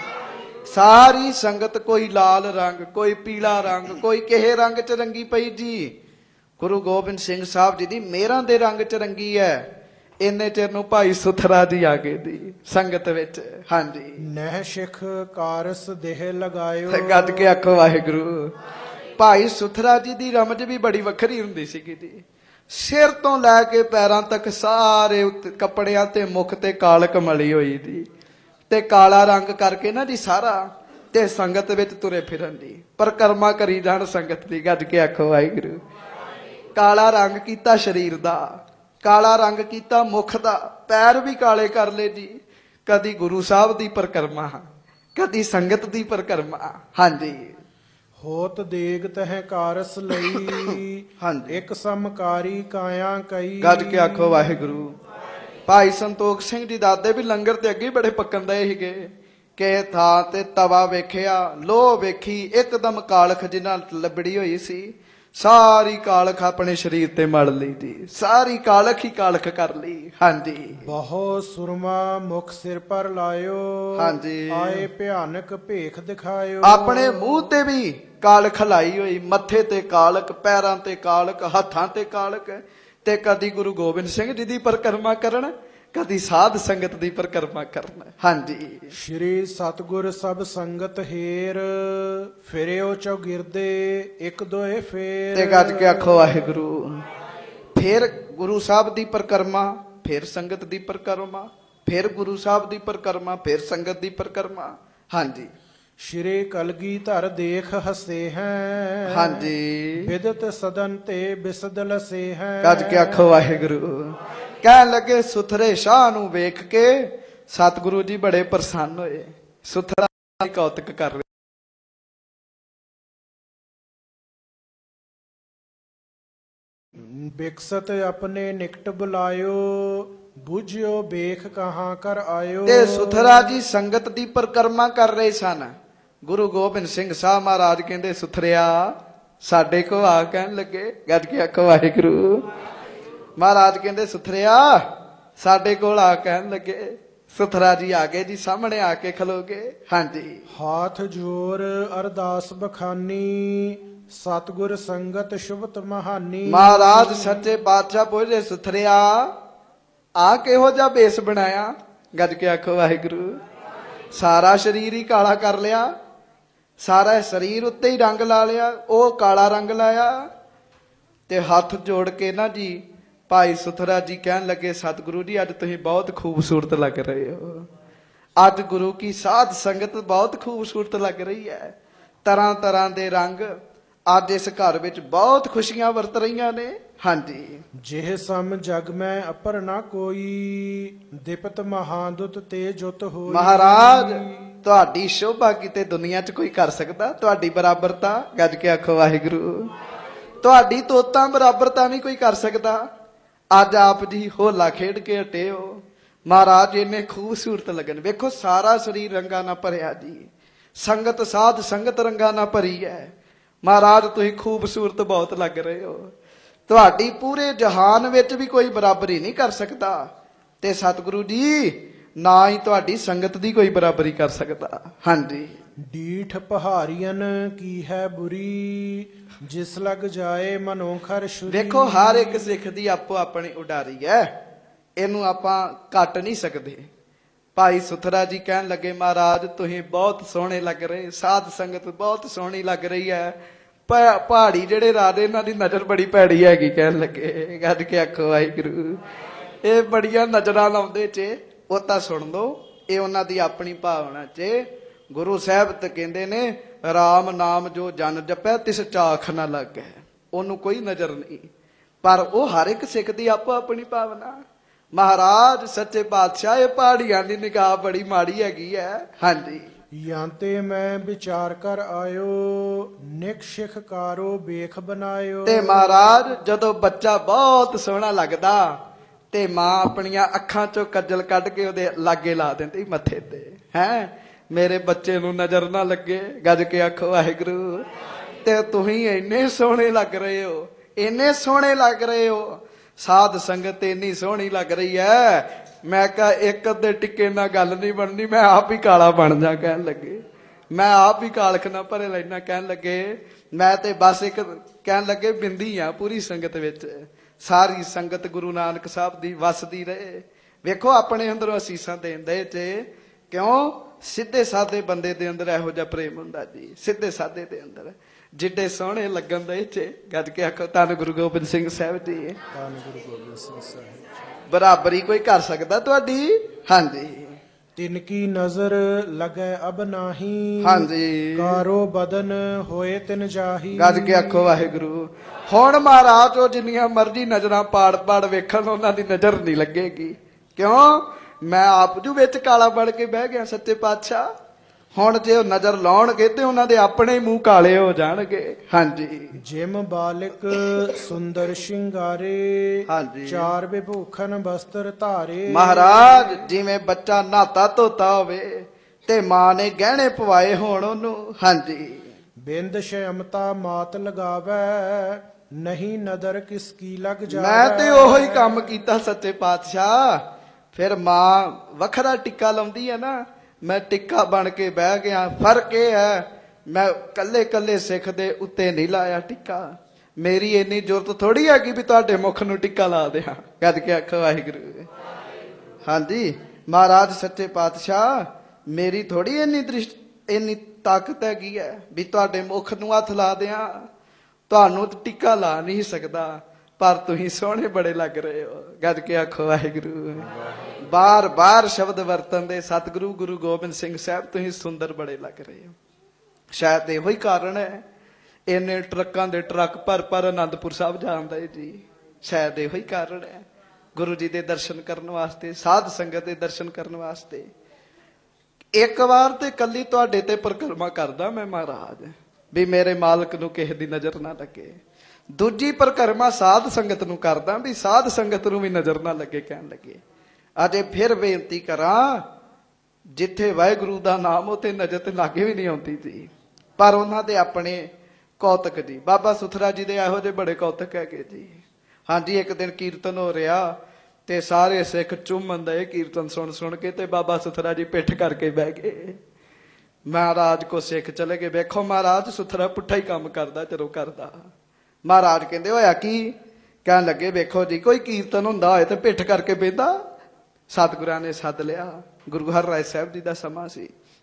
S1: ਸਾਰੀ ਸੰਗਤ ਕੋਈ ਲਾਲ ਰੰਗ, ਕੋਈ ਪੀਲਾ ਰੰਗ, ਕੋਈ ਕਿਸੇ ਰੰਗ ਚ ਰੰਗੀ ਪਈ ਜੀ। ਗੁਰੂ ਗੋਬਿੰਦ ਸਿੰਘ ਸਾਹਿਬ ਜੀ ਦੀ ਮਿਹਰਾਂ ਦੇ ਰੰਗ ਚ ਰੰਗੀ ਹੈ। ਇੰਨੇ ਚਿਰ ਨੂੰ ਭਾਈ ਸੁਥਰਾ ਜੀ ਆ ਗਏ ਦੀ ਸੰਗਤ ਵਿੱਚ। ਹਾਂਜੀ।
S2: ਨਹਿ ਸਿੱਖ ਕਾਰਸ ਦੇਹ ਲਗਾਇਓ।
S1: ਤੇ ਗੱਜ ਕੇ ਆਖੋ ਵਾਹਿਗੁਰੂ। ਭਾਈ ਸੁਥਰਾ ਜੀ ਦੀ ਰਮਜ ਵੀ ਬੜੀ ਵੱਖਰੀ ਹੁੰਦੀ ਸੀਗੀ ਜੀ। ਸਿਰ ਤੋਂ ਲੈ ਕੇ ਪੈਰਾਂ ਤੱਕ ਸਾਰੇ ਕੱਪੜਿਆਂ ਤੇ ਮੁਖ ਤੇ ਕਾਲਕ ਮਲੀ ਹੋਈ ਦੀ, ਤੇ ਕਾਲਾ ਰੰਗ ਕਰਕੇ ਨਾ ਜੀ ਸਾਰਾ, ਤੇ ਸੰਗਤ ਵਿੱਚ ਤੁਰੇ ਫਿਰਨ ਦੀ, ਪਰਕਰਮਾ ਕਰੀ ਜਾਣ ਸੰਗਤ ਦੀ। ਗੱਜ ਕੇ ਆਖੋ ਵਾਹਿਗੁਰੂ। ਕਾਲਾ ਰੰਗ ਕੀਤਾ ਸਰੀਰ ਦਾ, ਕਾਲਾ ਰੰਗ ਕੀਤਾ ਮੁਖ ਦਾ, ਪੈਰ ਵੀ ਕਾਲੇ ਕਰ ਲਏ ਜੀ। ਕਦੀ ਗੁਰੂ ਸਾਹਿਬ ਦੀ ਪਰਕਰਮਾ, ਕਦੀ ਸੰਗਤ ਦੀ ਪਰਕਰਮਾ। ਹਾਂਜੀ।
S2: ਹੋਤ ਦੇਗ ਤਹਿ ਕਾਰਸ ਲਈ,
S1: ਹਾਂਜੀ।
S2: ਇੱਕ ਸਮਕਾਰੀ ਕਾਇਆ ਕਈ।
S1: ਗੱਜ ਕੇ ਆਖੋ ਵਾਹਿਗੁਰੂ। ਭਾਈ ਸੰਤੋਖ ਸਿੰਘ ਜੀ ਦਾਦੇ ਵੀ ਲੰਗਰ ਤੇ ਅੱਗੇ ਬੜੇ ਪੱਕਣ ਦੇ ਸੀਗੇ। ਕਿ ਥਾਂ ਤੇ ਤਵਾ ਵੇਖਿਆ, ਲੋਹ ਵੇਖੀ, ਇੱਕਦਮ ਕਾਲਖ ਜਿੰਨਾ ਲੱਬੜੀ ਹੋਈ ਸੀ, ਸਾਰੀ ਕਾਲਖ ਆਪਣੇ ਸਰੀਰ ਤੇ ਮੜ ਲਈ ਜੀ, ਸਾਰੀ ਕਾਲਖ ਹੀ ਕਾਲਖ ਕਰ ਲਈ। ਹਾਂਜੀ।
S2: ਬਹੁਤ ਸੁਰਮਾ ਮੁਖ ਸਿਰ ਪਰ ਲਾਇਓ।
S1: ਹਾਂਜੀ।
S2: ਆਏ ਭਿਆਨਕ ਭੇਖ ਦਿਖਾਇਓ।
S1: ਆਪਣੇ ਮੂੰਹ ਤੇ ਵੀ ਕਾਲਖ ਲਾਈ ਹੋਈ, ਮੱਥੇ ਤੇ ਕਾਲਕ, ਪੈਰਾਂ ਤੇ ਕਾਲਕ, ਹੱਥਾਂ ਤੇ ਕਾਲਕ। ਤੇ ਕਦੀ ਗੁਰੂ ਗੋਬਿੰਦ ਸਿੰਘ ਜੀ ਦੀ ਪਰਕਰਮਾ ਕਰਨ, ਕਦੀ ਸਾਧ ਸੰਗਤ ਦੀ ਪਰਕਰਮਾ ਕਰਨ। ਹਾਂਜੀ।
S2: ਸ਼੍ਰੀ ਸਤਿਗੁਰ ਸਭ ਸੰਗਤ ਹੇਰ, ਫਿਰਿਓ ਚੌਗਿਰਦੇ ਇੱਕ ਦੋਏ ਫੇਰ।
S1: ਤੇ ਗੱਜ ਕੇ ਆਖੋ ਵਾਹਿਗੁਰੂ। ਫਿਰ ਗੁਰੂ ਸਾਹਿਬ ਦੀ ਪਰਕਰਮਾ, ਫਿਰ ਸੰਗਤ ਦੀ ਪਰਕਰਮਾ, ਫਿਰ ਗੁਰੂ ਸਾਹਿਬ ਦੀ ਪਰਕਰਮਾ, ਫਿਰ ਸੰਗਤ ਦੀ ਪਰਕਰਮਾ। ਹਾਂਜੀ।
S2: ਸ਼੍ਰੀ ਕਲਗੀ ਧਰ ਦੇਖ ਹਸੇ ਹੈ।
S1: ਹਾਂਜੀ।
S2: ਵਿਦਤ ਸਦਨ ਤੇ ਬਿਸਦ ਲਸੇ ਹੈ।
S1: ਗੱਜ ਕੇ ਆਖੋ ਵਾਹਿਗੁਰੂ। ਕਹਿਣ ਲੱਗੇ ਸੁਥਰੇ ਸ਼ਾਹ ਨੂੰ ਵੇਖ ਕੇ ਸਤਿਗੁਰੂ ਜੀ ਬੜੇ ਪ੍ਰਸੰਨ ਹੋਏ, ਸੁਥਰਾ ਦੀ ਕੌਤਕ ਕਰ ਰਹੇ।
S2: ਬਿਕਸਤ ਆਪਣੇ ਨਿਕਟ ਬੁਲਾਇਓ, ਬੁਝਿਓ ਵੇਖ ਕਹਾਂ ਕਰ ਆਇਓ।
S1: ਤੇ ਸੁਥਰਾ ਜੀ ਸੰਗਤ ਦੀ ਪਰਕਰਮਾ ਕਰ ਰਹੇ ਸਨ। ਗੁਰੂ ਗੋਬਿੰਦ ਸਿੰਘ ਸਾਹਿਬ ਮਹਾਰਾਜ ਕਹਿੰਦੇ ਸੁਥਰਿਆ ਸਾਡੇ ਕੋ ਆ। ਕਹਿਣ ਲੱਗੇ। ਗੱਜ ਕੇ ਆਖੋ ਵਾਹਿਗੁਰੂ। ਮਹਾਰਾਜ ਕਹਿੰਦੇ ਸੁਥਰਿਆ ਸਾਡੇ ਕੋਲ ਆ, ਕਹਿਣ ਲੱਗੇ। ਸੁਥਰਾ ਜੀ ਆ ਗਏ ਜੀ, ਸਾਹਮਣੇ ਆ ਕੇ ਖਲੋਗੇ। ਹਾਂਜੀ।
S2: ਹਾਥ ਜੋਰ ਅਰਦਾਸ ਬਖਾਨੀ, ਸਤਿਗੁਰ ਸੰਗਤ ਸ਼ੁਭਤ ਮਹਾਨੀ।
S1: ਮਹਾਰਾਜ ਸੱਚੇ ਪਾਤਸ਼ਾਹ ਪੁੱਛਦੇ ਸੁਥਰਿਆ ਆ ਕਿਹੋ ਜਿਹਾ ਬੇਸ ਬਣਾਇਆ? ਗੱਜ ਕੇ ਆਖੋ ਵਾਹਿਗੁਰੂ। ਸਾਰਾ ਸਰੀਰ ਹੀ ਕਾਲਾ ਕਰ ਲਿਆ, ਸਾਰਾ ਸਰੀਰ ਉੱਤੇ ਹੀ ਰੰਗ ਲਾ ਲਿਆ, ਉਹ ਕਾਲਾ ਰੰਗ ਲਾਇਆ। ਤੇ ਹੱਥ ਜੋੜ ਕੇ ਨਾ ਜੀ ਭਾਈ ਸੁਥਰਾ ਜੀ ਕਹਿਣ ਲੱਗੇ ਸਤਿਗੁਰੂ ਜੀ ਅੱਜ ਤੁਸੀਂ ਬਹੁਤ ਖੂਬਸੂਰਤ ਲੱਗ ਰਹੇ ਹੋ। ਅੱਜ ਗੁਰੂ ਕੀ ਸਾਧ ਸੰਗਤ ਬਹੁਤ ਖੂਬਸੂਰਤ ਲੱਗ ਰਹੀ ਹੈ। ਤਰ੍ਹਾਂ ਤਰ੍ਹਾਂ ਦੇ ਰੰਗ ਅੱਜ ਇਸ ਘਰ ਵਿੱਚ ਬਹੁਤ ਖੁਸ਼ੀਆਂ ਵਰਤ ਰਹੀਆਂ ਨੇ। ਹਾਂਜੀ।
S2: ਜਿਹ ਸਮ ਜਗ ਮੈਂ ਅਪਰ ਨਾ ਕੋਈ, ਦਿਪਤ ਮਹਾਦੁਤ ਤੇ ਜੁਤ ਹੋਈ।
S1: ਮਹਾਰਾਜ ਤੁਹਾਡੀ ਸ਼ੋਭਾ ਕਿਤੇ ਦੁਨੀਆ 'ਚ ਕੋਈ ਕਰ ਸਕਦਾ? ਤੁਹਾਡੀ ਬਰਾਬਰਤਾ, ਗੱਜ ਕੇ ਆਖੋ ਵਾਹਿਗੁਰੂ। ਤੁਹਾਡੀ ਤੋਤਾਂ ਬਰਾਬਰਤਾ ਨਹੀਂ ਕੋਈ ਕਰ ਸਕਦਾ। ਅੱਜ ਆਪ ਜੀ ਹੋਲਾ ਖੇਡ ਕੇ ਹਟੇ ਹੋ। ਮਹਾਰਾਜ ਇੰਨੇ ਖੂਬਸੂਰਤ ਲੱਗਣ। ਵੇਖੋ ਸਾਰਾ ਸਰੀਰ ਰੰਗਾਂ ਨਾਲ ਭਰਿਆ ਜੀ, ਸੰਗਤ ਸਾਧ ਸੰਗਤ ਰੰਗਾਂ ਨਾਲ ਭਰੀ ਹੈ। ਮਹਾਰਾਜ ਤੁਸੀਂ ਖੂਬਸੂਰਤ ਬਹੁਤ ਲੱਗ ਰਹੇ ਹੋ। ਤੁਹਾਡੀ ਪੂਰੇ ਜਹਾਨ ਵਿੱਚ ਵੀ ਕੋਈ ਬਰਾਬਰੀ ਨਹੀਂ ਕਰ ਸਕਦਾ। ਤੇ ਸਤਿਗੁਰੂ ਜੀ ਨਾ ਹੀ ਤੁਹਾਡੀ ਸੰਗਤ ਦੀ ਕੋਈ ਬਰਾਬਰੀ ਕਰ ਸਕਦਾ। ਹਾਂਜੀ।
S2: ਡੀਠ ਪਹਾਰੀਅਨ ਕੀ ਹੈ ਬੁਰੀ, ਜਿਸ ਲਗ ਜਾਏ ਮਨੋਂ ਖਰਸ਼ੁਰੀ।
S1: ਦੇਖੋ ਹਰ ਇੱਕ ਸਿੱਖ ਦੀ ਆਪੋ ਆਪਣੀ ਉਡਾਰੀ ਹੈ, ਇਹਨੂੰ ਆਪਾਂ ਕੱਟ ਨਹੀਂ ਸਕਦੇ। ਭਾਈ ਸੁਥਰਾ ਜੀ ਕਹਿਣ ਲੱਗੇ ਮਹਾਰਾਜ ਤੁਸੀਂ ਬਹੁਤ ਸੋਹਣੇ ਲੱਗ ਰਹੇ, ਸਾਧ ਸੰਗਤ ਬਹੁਤ ਸੋਹਣੀ ਲੱਗ ਰਹੀ ਹੈ। ਪਹਾੜੀ ਜਿਹੜੇ ਰਾਜੇ ਇਹਨਾਂ ਦੀ ਨਜ਼ਰ ਬੜੀ ਭੈੜੀ ਹੈਗੀ, ਕਹਿਣ ਲੱਗੇ। ਗੱਜ ਕੇ ਆਖੋ ਵਾਹਿਗੁਰੂ। ਇਹ ਬੜੀਆਂ ਨਜ਼ਰਾਂ ਲਾਉਂਦੇ ਚ, ਉਹ ਤਾਂ ਸੁਣ ਲਓ, ਇਹ ਉਹਨਾਂ ਦੀ ਆਪਣੀ ਭਾਵਨਾ ਚ। ਗੁਰੂ ਸਾਹਿਬ ਤੇ ਕਹਿੰਦੇ ਨੇ ਰਾਮ ਨਾਮ ਜੋ ਜਨ ਜਪੈ ਤਿਸ ਚਾਖ ਨਾ ਲੱਗੈ। ਉਹਨੂੰ ਕੋਈ ਨਜ਼ਰ ਨਹੀਂ, ਪਰ ਉਹ ਹਰ ਇੱਕ ਸਿੱਖ ਦੀ ਆਪੋ ਆਪਣੀ ਭਾਵਨਾ। ਮਹਾਰਾਜ ਸੱਚੇ ਪਾਤਸ਼ਾਹ ਇਹ ਪਹਾੜੀਆਂ ਦੀ ਨਿਗਾਹ ਬੜੀ ਮਾੜੀ ਹੈਗੀ ਹੈ। ਹਾਂਜੀ।
S2: ਯਾਂਤੇ ਮੈਂ ਵਿਚਾਰ ਕਰ ਆਇਓ, ਨਿਕ ਸਿਖ ਕਾਰੋ ਬੇਖ ਬਣਾਇਓ।
S1: ਤੇ ਮਹਾਰਾਜ ਜਦੋਂ ਬੱਚਾ ਬਹੁਤ ਸੋਹਣਾ ਲੱਗਦਾ ਤੇ ਮਾਂ ਆਪਣੀਆਂ ਅੱਖਾਂ ਚੋਂ ਕੱਜਲ ਕੱਢ ਕੇ ਉਹਦੇ ਲਾਗੇ ਲਾ ਦਿੰਦੀ ਮੱਥੇ ਤੇ। ਹੈ ਮੇਰੇ ਬੱਚੇ ਨੂੰ ਨਜ਼ਰ ਨਾ ਲੱਗੇ। ਗੱਜ ਕੇ ਆਖੋ ਵਾਹਿਗੁਰੂ। ਤੇ ਤੁਸੀਂ ਇੰਨੇ ਸੋਹਣੇ ਲੱਗ ਰਹੇ ਹੋ, ਇੰਨੇ ਸੋਹਣੇ ਲੱਗ ਰਹੇ ਹੋ। ਸਾਧ ਸੰਗਤ ਇੰਨੀ ਸੋਹਣੀ ਲੱਗ ਰਹੀ ਹੈ। ਮੈਂ ਕਿਹਾ ਇੱਕ ਅੱਧੇ ਟਿੱਕੇ ਨਾਲ ਗੱਲ ਨਹੀਂ ਬਣਨੀ, ਮੈਂ ਆਪ ਹੀ ਕਾਲਾ ਬਣ ਜਾ। ਕਹਿਣ ਲੱਗੇ ਮੈਂ ਆਪ ਹੀ ਕਾਲਖ ਨਾ ਭਰੇ ਲੈਣਾ। ਕਹਿਣ ਲੱਗੇ ਮੈਂ ਤੇ ਬਸ ਇੱਕ ਕਹਿਣ ਲੱਗੇ ਬਿੰਦੀ ਆ ਪੂਰੀ ਸੰਗਤ ਵਿੱਚ। ਸਾਰੀ ਸੰਗਤ ਗੁਰੂ ਨਾਨਕ ਸਾਹਿਬ ਦੀ ਵਸਦੀ ਰਹੇ। ਵੇਖੋ ਆਪਣੇ ਅੰਦਰੋਂ ਅਸੀਸਾਂ ਦੇਣ ਦੇ ਚ। ਕਿਉਂ? ਸਿੱਧੇ ਸਾਦੇ ਬੰਦੇ ਦੇ ਅੰਦਰ ਇਹੋ ਜਿਹਾ ਪ੍ਰੇਮ ਹੁੰਦਾ ਜੀ। ਸਿੱਧੇ ਸਾਦੇ ਦੇ ਅੰਦਰ ਜਿੱਡੇ ਸੋਹਣੇ ਲੱਗਣ ਦੇ ਚ। ਗੱਜ ਕੇ ਆਖੋ ਧੰਨ ਗੁਰੂ ਗੋਬਿੰਦ ਸਿੰਘ ਸਾਹਿਬ ਜੀ।
S2: ਧੰਨ ਗੁਰੂ ਗੋਬਿੰਦ ਸਿੰਘ ਸਾਹਿਬ।
S1: ਬਰਾਬਰੀ ਕੋਈ ਕਰ ਸਕਦਾ ਤੁਹਾਡੀ? ਹਾਂਜੀ।
S2: ਤਿਨ ਕੀ ਨਜ਼ਰ ਲਗੈ ਅਬ ਨਾਹੀ,
S1: ਹਾਂਜੀ।
S2: ਕਾਰੋ ਬਦਨ ਹੋਏ ਤਿਨ ਜਾਹੀ।
S1: ਗੱਜ ਕੇ ਆਖੋ ਵਾਹਿਗੁਰੂ। ਹੁਣ ਮਹਾਰਾਜ ਉਹ ਜਿੰਨੀਆਂ ਮਰਜ਼ੀ ਨਜ਼ਰਾਂ ਪਾੜ ਪਾੜ ਵੇਖਣ, ਉਹਨਾਂ ਦੀ ਨਜ਼ਰ ਨਹੀਂ ਲੱਗੇਗੀ। ਕਿਉਂ? ਮੈਂ ਆਪ ਜੂ ਵਿੱਚ ਕਾਲਾ ਬਣ ਕੇ ਬਹਿ ਗਿਆ ਸੱਚੇ ਪਾਤਸ਼ਾਹ। ਹੁਣ ਜੇ ਉਹ ਨਜ਼ਰ ਲਾਉਣਗੇ ਤੇ ਉਹਨਾਂ ਦੇ ਆਪਣੇ ਮੂੰਹ ਕਾਲੇ ਹੋ ਜਾਣਗੇ। ਹਾਂਜੀ।
S2: ਜਿਮ ਬਾਲਕ ਸੁੰਦਰ ਸ਼ਿੰਗਾਰੇ,
S1: ਹਾਂਜੀ।
S2: ਚਾਰ ਵਿਭੂਖਨ ਬਸਤਰ ਧਾਰੇ।
S1: ਮਹਾਰਾਜ ਜਿਵੇਂ ਬੱਚਾ ਨਹਾਤਾ ਧੋਤਾ ਹੋਵੇ ਤੇ ਮਾਂ ਨੇ ਗਹਿਣੇ ਪਵਾਏ ਹੋਣ ਉਹਨੂੰ। ਹਾਂਜੀ।
S2: ਬਿੰਦ ਸ਼ਮਤਾ ਮਾਤ ਲਗਾਵੇ, ਨਹੀਂ ਨਦਰ ਕਿਸ ਕੀ ਲਗ ਜਾਵੇ।
S1: ਮੈਂ ਤੇ ਉਹੋ ਹੀ ਕੰਮ ਕੀਤਾ ਸੱਚੇ ਪਾਤਸ਼ਾਹ। ਫਿਰ ਮਾਂ ਵੱਖਰਾ ਟਿੱਕਾ ਲਾਉਂਦੀ ਹੈ ਨਾ, ਮੈਂ ਟਿੱਕਾ ਬਣ ਕੇ ਬਹਿ ਗਿਆ। ਫਰਕ ਇਹ ਹੈ ਮੈਂ ਕੱਲੇ ਕੱਲੇ ਸਿੱਖ ਦੇ ਉੱਤੇ ਨਹੀਂ ਲਾਇਆ ਟਿੱਕਾ। ਮੇਰੀ ਇੰਨੀ ਜ਼ਰੂਰਤ ਥੋੜੀ ਹੈਗੀ ਵੀ ਤੁਹਾਡੇ ਮੁਖ ਨੂੰ ਟਿੱਕਾ ਲਾ ਦਿਆਂ। ਗੱਜ ਕੇ ਆਖੋ ਵਾਹਿਗੁਰੂ। ਹਾਂਜੀ। ਮਹਾਰਾਜ ਸੱਚੇ ਪਾਤਸ਼ਾਹ ਮੇਰੀ ਥੋੜੀ ਇੰਨੀ ਤਾਕਤ ਹੈਗੀ ਹੈ ਵੀ ਤੁਹਾਡੇ ਮੁਖ ਨੂੰ ਹੱਥ ਲਾ ਦਿਆਂ। ਤੁਹਾਨੂੰ ਟਿੱਕਾ ਲਾ ਨਹੀਂ ਸਕਦਾ, ਪਰ ਤੁਸੀਂ ਸੋਹਣੇ ਬੜੇ ਲੱਗ ਰਹੇ ਹੋ। ਗੱਜ ਕੇ ਆਖੋ ਵਾਹਿਗੁਰੂ। ਬਾਰ ਬਾਰ ਸ਼ਬਦ ਵਰਤਨ ਦੇ ਸਤਿਗੁਰੂ ਗੁਰੂ ਗੋਬਿੰਦ ਸਿੰਘ ਸਾਹਿਬ ਤੁਸੀਂ ਸੁੰਦਰ ਬੜੇ ਲੱਗ ਰਹੇ ਹੋ। ਸ਼ਾਇਦ ਇਹੋ ਹੀ ਕਾਰਨ ਹੈ ਇੰਨੇ ਟਰੱਕਾਂ ਦੇ ਟਰੱਕ ਭਰ ਭਰ ਆਨੰਦਪੁਰ ਸਾਹਿਬ ਜਾਂਦੇ ਜੀ। ਸ਼ਾਇਦ ਇਹੋ ਹੀ ਕਾਰਨ ਹੈ ਗੁਰੂ ਜੀ ਦੇ ਦਰਸ਼ਨ ਕਰਨ ਵਾਸਤੇ, ਸਾਧ ਸੰਗਤ ਦੇ ਦਰਸ਼ਨ ਕਰਨ ਵਾਸਤੇ। ਇੱਕ ਵਾਰ ਤੇ ਕੱਲੀ ਤੁਹਾਡੇ ਤੇ ਪਰਿਕਰਮਾ ਕਰਦਾ ਮੈਂ ਮਹਾਰਾਜ, ਵੀ ਮੇਰੇ ਮਾਲਕ ਨੂੰ ਕਿਸੇ ਦੀ ਨਜ਼ਰ ਨਾ ਲੱਗੇ। ਦੂਜੀ ਪਰਿਕਰਮਾ ਸਾਧ ਸੰਗਤ ਨੂੰ ਕਰਦਾ ਵੀ ਸਾਧ ਸੰਗਤ ਨੂੰ ਵੀ ਨਜ਼ਰ ਨਾ ਲੱਗੇ। ਕਹਿਣ ਲੱਗੇ ਅਜੇ ਫਿਰ ਬੇਨਤੀ ਕਰਾਂ, ਜਿੱਥੇ ਵਾਹਿਗੁਰੂ ਦਾ ਨਾਮ ਉਥੇ ਨਜ਼ਰ ਤੇ ਲਾਗੇ ਵੀ ਨਹੀਂ ਆਉਂਦੀ ਜੀ। ਪਰ ਉਹਨਾਂ ਦੇ ਆਪਣੇ ਕੌਤਕ ਜੀ। ਬਾਬਾ ਸੁਥਰਾ ਜੀ ਦੇ ਇਹੋ ਜਿਹੇ ਬੜੇ ਕੌਤਕ ਹੈਗੇ ਜੀ। हाँ जी, एक दिन कीर्तन हो रहा ते सारे सिख चूमन दे कीर्तन सुन सुन के ते बाबा सुथरा जी पिठ करके बह गए। महाराज को सिख चले गए, वेखो महाराज सुथरा पुट्ठा ही काम करदा चलो करदा। महाराज कहंदे होया की? कहन लगे वेखो जी कोई कीर्तन हुंदा होए ते पिठ करके बेंदा। सतगुरां ने सद लिया, गुरु हरराय साहब जी दा समा सी।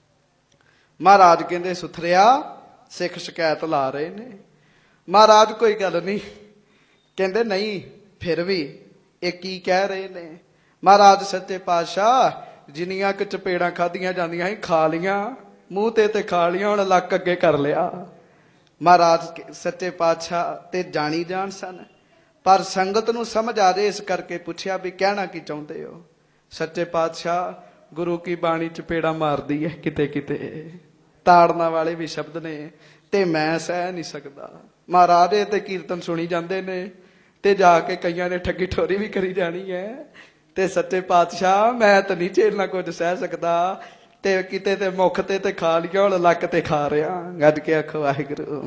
S1: महाराज कहंदे सुथरिया सिख शिकायत ला रहे ने। महाराज कोई गल नहीं। कहंदे नहीं फिर भी ये की कह रहे ने? महाराज सच्चे पातशाह जिन्नियां क चपेड़ां खादियां जांदियां ही खा लियां, मूंह ते खा लियां, हुण लक अगे कर लिया। महाराज सच्चे पातशाह ते जानी जान सन, पर संगत नूं समझ आ जाए इस करके पुछया भी कहना की चाहुंदे हो? सच्चे पातशाह गुरु की बाणी चपेड़ा मारदी है किते किते, ताड़ना वाले भी शब्द ने ते मैं सह नहीं सकदा। महाराज ये ते कीर्तन सुनी जांदे ने ते जाके कईयां ने ठगी ठोरी भी करी जानी है, ते सच्चे पातशाह मैं तो नहीं झेलना कुछ सह सकदा, ते किते ते मुख ते खा लिया, हुण लक ते खा रहा। गज के आखो वाहिगुरू।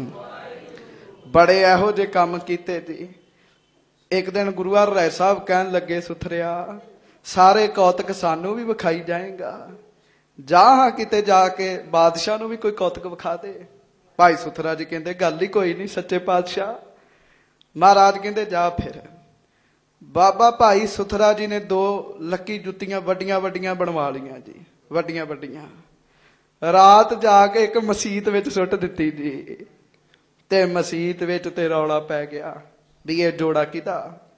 S1: बड़े एहो जे काम कीते जी। एक दिन गुरु हरराय साहब कहन लगे सुथरिया सारे कौतक सानू भी विखाई जाएगा, जा हाँ किते जाके बादशाह नू भी कोई कौतक विखा दे। भाई सुथरा जी कहते गल ही कोई नहीं सच्चे पातशाह। महाराज कहते जा फिर। बाबा भाई सुथरा जी ने 2 लक्की जुत्तियां वड्डियां वड्डियां बनवा लियां जी, वड्डियां वड्डियां। रात जाके एक मसीत विच सुट दिती जी, ते मसीत विच ते रौला पै गया भी ये जोड़ा किदा।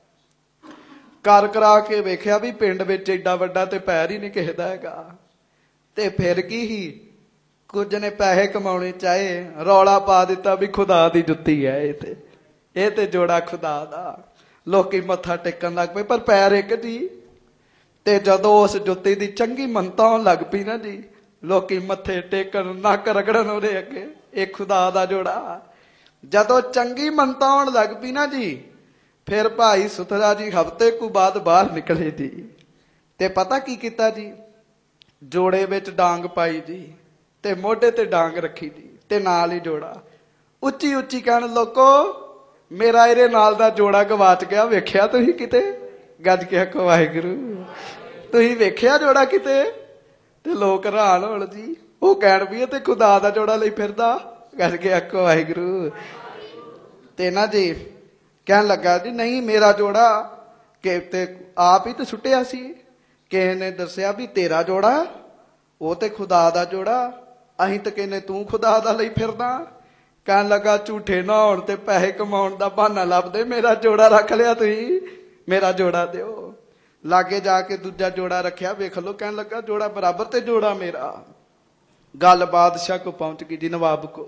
S1: कर करा के वेख्या भी पिंड विच एडा वड्डा ते पैर ही नहीं किसे दा हैगा, ते फिर की ही कुछ ने पैसे कमाने चाहे रौला पा दिता भी खुदा दी जुत्ती है ये ते जोड़ा खुदा दा। लोकी मत्था टेकन लग पे पर पैर एक जी। ते जदों उस जुत्ती दी चंगी मनता होण लग पई ना जी, लोकी मत्थे टेकन नक रगड़न उहदे अगे, ये खुदा दा जोड़ा। जदों चंगी मनता होण लग पई ना जी, फिर भाई सुथरा जी हफ्ते को बाद बाहर निकले जी, ते पता की कीता जी, जोड़े विच डांग पाई जी, ते मोढे ते डांग रखी जी, ते नाल ही जोड़ा। उच्ची उच्ची कहण लोको मेरा इहदे नाल दा जोड़ा गवाच गया, वेख्या तुसीं किते? गज के आखो वाहिगुरू। तुसीं वेख्या जोड़ा किते? ते लोक हैरान होण जी, वो कहण भी ते खुदा दा जोड़ा लई फिरदा। गज के आखो वाहिगुरू। ते ना जी कहन लगा जी नहीं मेरा जोड़ा कि ते आप ही तो सुटिया सी, किसे ने दसिया भी तेरा जोड़ा वो ते खुदा दा जोड़ा, अहीं तो कहने तू खुदा दा लई फिरदा। कहन लगा झूठे ना होण ते पैसे कमाउण दा बहाना लभदे, मेरा जोड़ा रख लिया तुसीं, मेरा जोड़ा दिओ। लागे जाके दूजा जोड़ा रखिया, वेख लो। कहन लगा जोड़ा बराबर ते जोड़ा मेरा। गल बादशाह को पहुंच गई जी, नवाब को।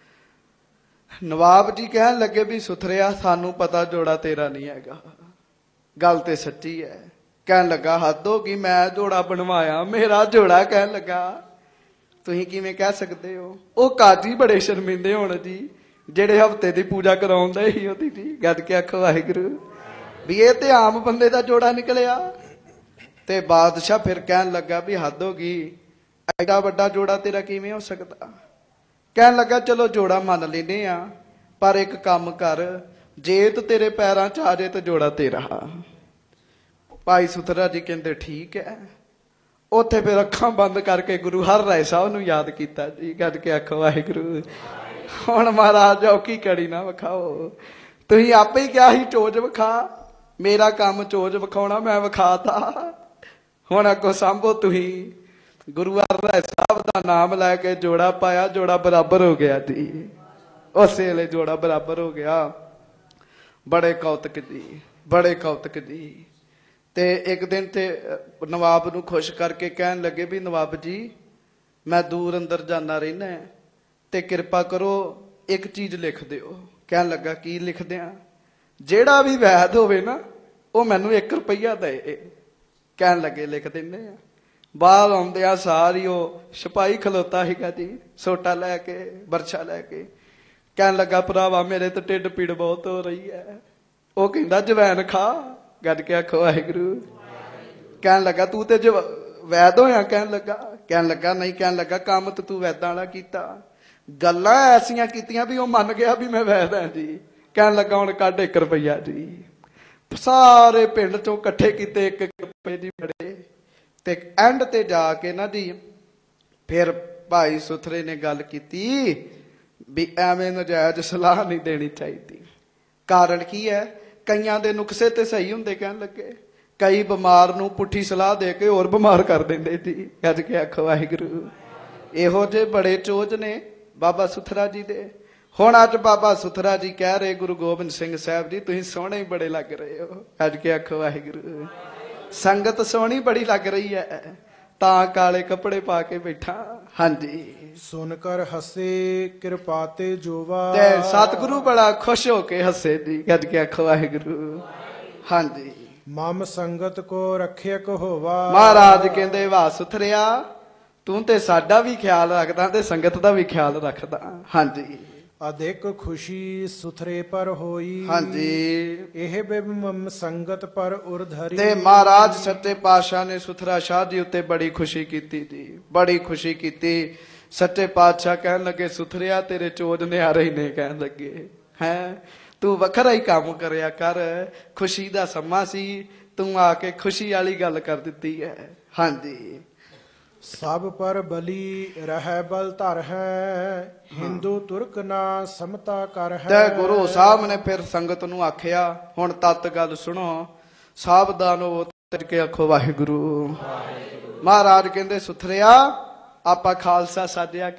S1: नवाब जी कहन लगे भी सुथरिया सानू पता जोड़ा तेरा नहीं हैगा, गल ते सच्ची है। कहन लगा हद हो गई, मैं जोड़ा बनवाया मेरा जोड़ा। कहन लगा तुसीं किवें कह सकदे हो? वो काजी बड़े शर्मिंदे होण जी, जेड़े हफ्ते दी पूजा कराउंदे ही ओदी जी। गज के आखो वाहिगुरू भी ये ते आम बंदे दा जोड़ा निकलिया। ते बादशाह फिर कहन लगा भी हद हो गई, एडा वड्डा जोड़ा तेरा किवें हो सकदा? कहन लगा चलो जोड़ा मान लेने आ, पर एक काम कर, जे तो तेरे पैरां च आ जाए तो जोड़ा तेरा। भाई सुथरा जी कहते ठीक है। उत्थे फिर अखां बंद करके गुरु हरराय साहब नूं याद किया जी। गज के आखो वाहिगुरू। हुण महाराज औखी कड़ी ना विखाओ, तुसीं आपे ही क्या ही चोज विखा, मेरा काम चोज विखाउणा, मैं विखाता। हुण अगों सांभो तुसीं। गुरु हरराय साहब का नाम लैके जोड़ा पाया, जोड़ा बराबर हो गया जी। उस वेले जोड़ा बराबर हो गया। बड़े कौतक जी, बड़े कौतक जी। ते एक दिन ते नवाब नूं खुश करके कहन लगे भी नवाब जी मैं दूर अंदर जाना रहना है, ते किरपा करो एक चीज लिख दिओ। कहन लगा की लिख दियां? जेड़ा भी वैद होवे ना वो मैनू 1 रुपया दे। कहन लगे लिख दिंदे आ। बाहर आउंदिया सारी वो सिपाही खलोता हैगा जी, सोटा लैके बरछा लैके। कहन लगा भरावा मेरे तो ढिड पीड़ बहुत हो रही है। वो कहंदा जवैन खा। गज के आखो वाहिगुरू। कहन लगा तू ते वैद होया? कहन लगा नहीं। कहन लगा काम तो तू वैदां वाला कीता, गल्लां ऐसियां कीतियां भी वो मन गया भी मैं वैद हां जी। कहन लगा हुण कढ 1 रुपया जी। ਸਾਰੇ ਪਿੰਡ ਚੋਂ ਇਕੱਠੇ ਕੀਤੇ, ਇੱਕ ਰੁਪਏ ਦੀ ਬੜੇ, ਤੇ ਐਂਡ ਤੇ ਜਾ ਕੇ ਨਾ ਜੀ ਫਿਰ ਭਾਈ ਸੁਥਰੇ ਨੇ ਗੱਲ ਕੀਤੀ ਵੀ ਐਵੇਂ ਨਜਾਇਜ਼ ਸਲਾਹ ਨਹੀਂ ਦੇਣੀ ਚਾਹੀਦੀ। ਕਾਰਨ ਕੀ ਹੈ? ਕਈਆਂ ਦੇ ਨੁਕਸੇ ਤੇ ਸਹੀ ਹੁੰਦੇ, ਕਹਿਣ ਲੱਗੇ ਕਈ ਬਿਮਾਰ ਨੂੰ ਪੁੱਠੀ ਸਲਾਹ ਦੇ ਕੇ ਹੋਰ ਬਿਮਾਰ ਕਰ ਦਿੰਦੇ ਜੀ। ਅੱਜ ਕੇ ਆਖੋ ਵਾਹਿਗੁਰੂ। ਇਹੋ ਜਿਹੇ ਬੜੇ ਚੋਜ ਨੇ ਬਾਬਾ ਸੁਥਰਾ ਜੀ ਦੇ। ਹੁਣ ਅੱਜ ਬਾਬਾ ਸੁਥਰਾ ਜੀ ਕਹਿ ਰਹੇ ਗੁਰੂ ਗੋਬਿੰਦ ਸਿੰਘ ਸਾਹਿਬ ਜੀ ਤੁਸੀਂ ਸੋਹਣੇ ਹੀ ਬੜੇ ਲੱਗ ਰਹੇ ਹੋ। ਅੱਜ ਕੇ ਆਖੋ ਵਾਹਿਗੁਰੂ। ਸੰਗਤ ਸੋਹਣੀ ਬੜੀ ਲੱਗ ਰਹੀ ਹੈ ਤਾਂ ਕਾਲੇ ਕੱਪੜੇ ਪਾ ਕੇ ਬੈਠਾ। ਹਾਂਜੀ,
S2: ਸੁਨ ਕਰ ਹੱਸੇ ਕਿਰਪਾ ਤੇ ਜੋਵਾ,
S1: ਤੇ ਸਤਿਗੁਰੂ ਬੜਾ ਖੁਸ਼ ਹੋ ਕੇ ਹੱਸੇ ਜੀ। ਅੱਜ ਕੇ ਆਖੋ ਵਾਹਿਗੁਰੂ। ਹਾਂਜੀ,
S2: ਮਮ ਸੰਗਤ ਕੋ ਰੱਖਿਅਕ ਹੋਵਾ।
S1: ਮਹਾਰਾਜ ਕਹਿੰਦੇ ਵਾਹ ਸੁਥਰਿਆ, ਤੂੰ ਤੇ ਸਾਡਾ ਵੀ ਖਿਆਲ ਰੱਖਦਾ ਤੇ ਸੰਗਤ ਦਾ ਵੀ ਖਿਆਲ ਰੱਖਦਾ। ਹਾਂਜੀ,
S2: ਅਧਿਕ ਖੁਸ਼ੀ ਸੁਥਰੇ ਪਰ ਹੋਈ।
S1: ਹਾਂਜੀ,
S2: ਇਹ ਬਿਬ ਮਮ ਸੰਗਤ ਪਰ ਉਰਧਰੀ।
S1: ਤੇ ਮਹਾਰਾਜ ਸੱਚੇ ਪਾਤਸ਼ਾਹ ਨੇ ਸੁਥਰਾ ਸ਼ਾਹ ਜੀ ਉੱਤੇ ਬੜੀ ਖੁਸ਼ੀ ਕੀਤੀ ਜੀ, ਬੜੀ ਖੁਸ਼ੀ ਕੀਤੀ। ਸੱਚੇ ਪਾਤਸ਼ਾਹ ਕਹਿਣ ਲੱਗੇ ਸੁਥਰਿਆ ਤੇਰੇ ਚੋਜ ਨਿਆਰੇ ਹੀ ਨੇ, ਕਹਿਣ ਲੱਗੇ ਹੈ ਤੂੰ ਵੱਖਰਾ ਹੀ ਕੰਮ ਕਰਿਆ ਕਰ, ਖੁਸ਼ੀ ਦਾ ਸਮਾਂ ਸੀ, ਤੂੰ ਆ ਕੇ ਖੁਸ਼ੀ ਵਾਲੀ ਗੱਲ ਕਰ ਦਿੱਤੀ ਹੈ। ਹਾਂਜੀ,
S2: ਸਭ ਪਰ ਬਲੀ ਰਹਿ ਬਲ ਧਰ ਹੈ, ਹਿੰਦੂ ਤੁਰਕ ਨਾ ਸਮਤਾ ਕਰ ਹੈ।
S1: ਤੇ ਗੁਰੂ ਸਾਹਿਬ ਨੇ ਫਿਰ ਸੰਗਤ ਨੂੰ ਆਖਿਆ ਹੁਣ ਤਤ ਗੱਲ ਸੁਣੋ, ਸਾਵਧਾਨ ਹੋ ਕੇ ਆਖੋ ਵਾਹਿਗੁਰੂ। ਮਹਾਰਾਜ ਕਹਿੰਦੇ ਸੁਥਰਿਆ ਆਪਾਂ ਖਾਲਸਾ ਸਾਜਿਆ।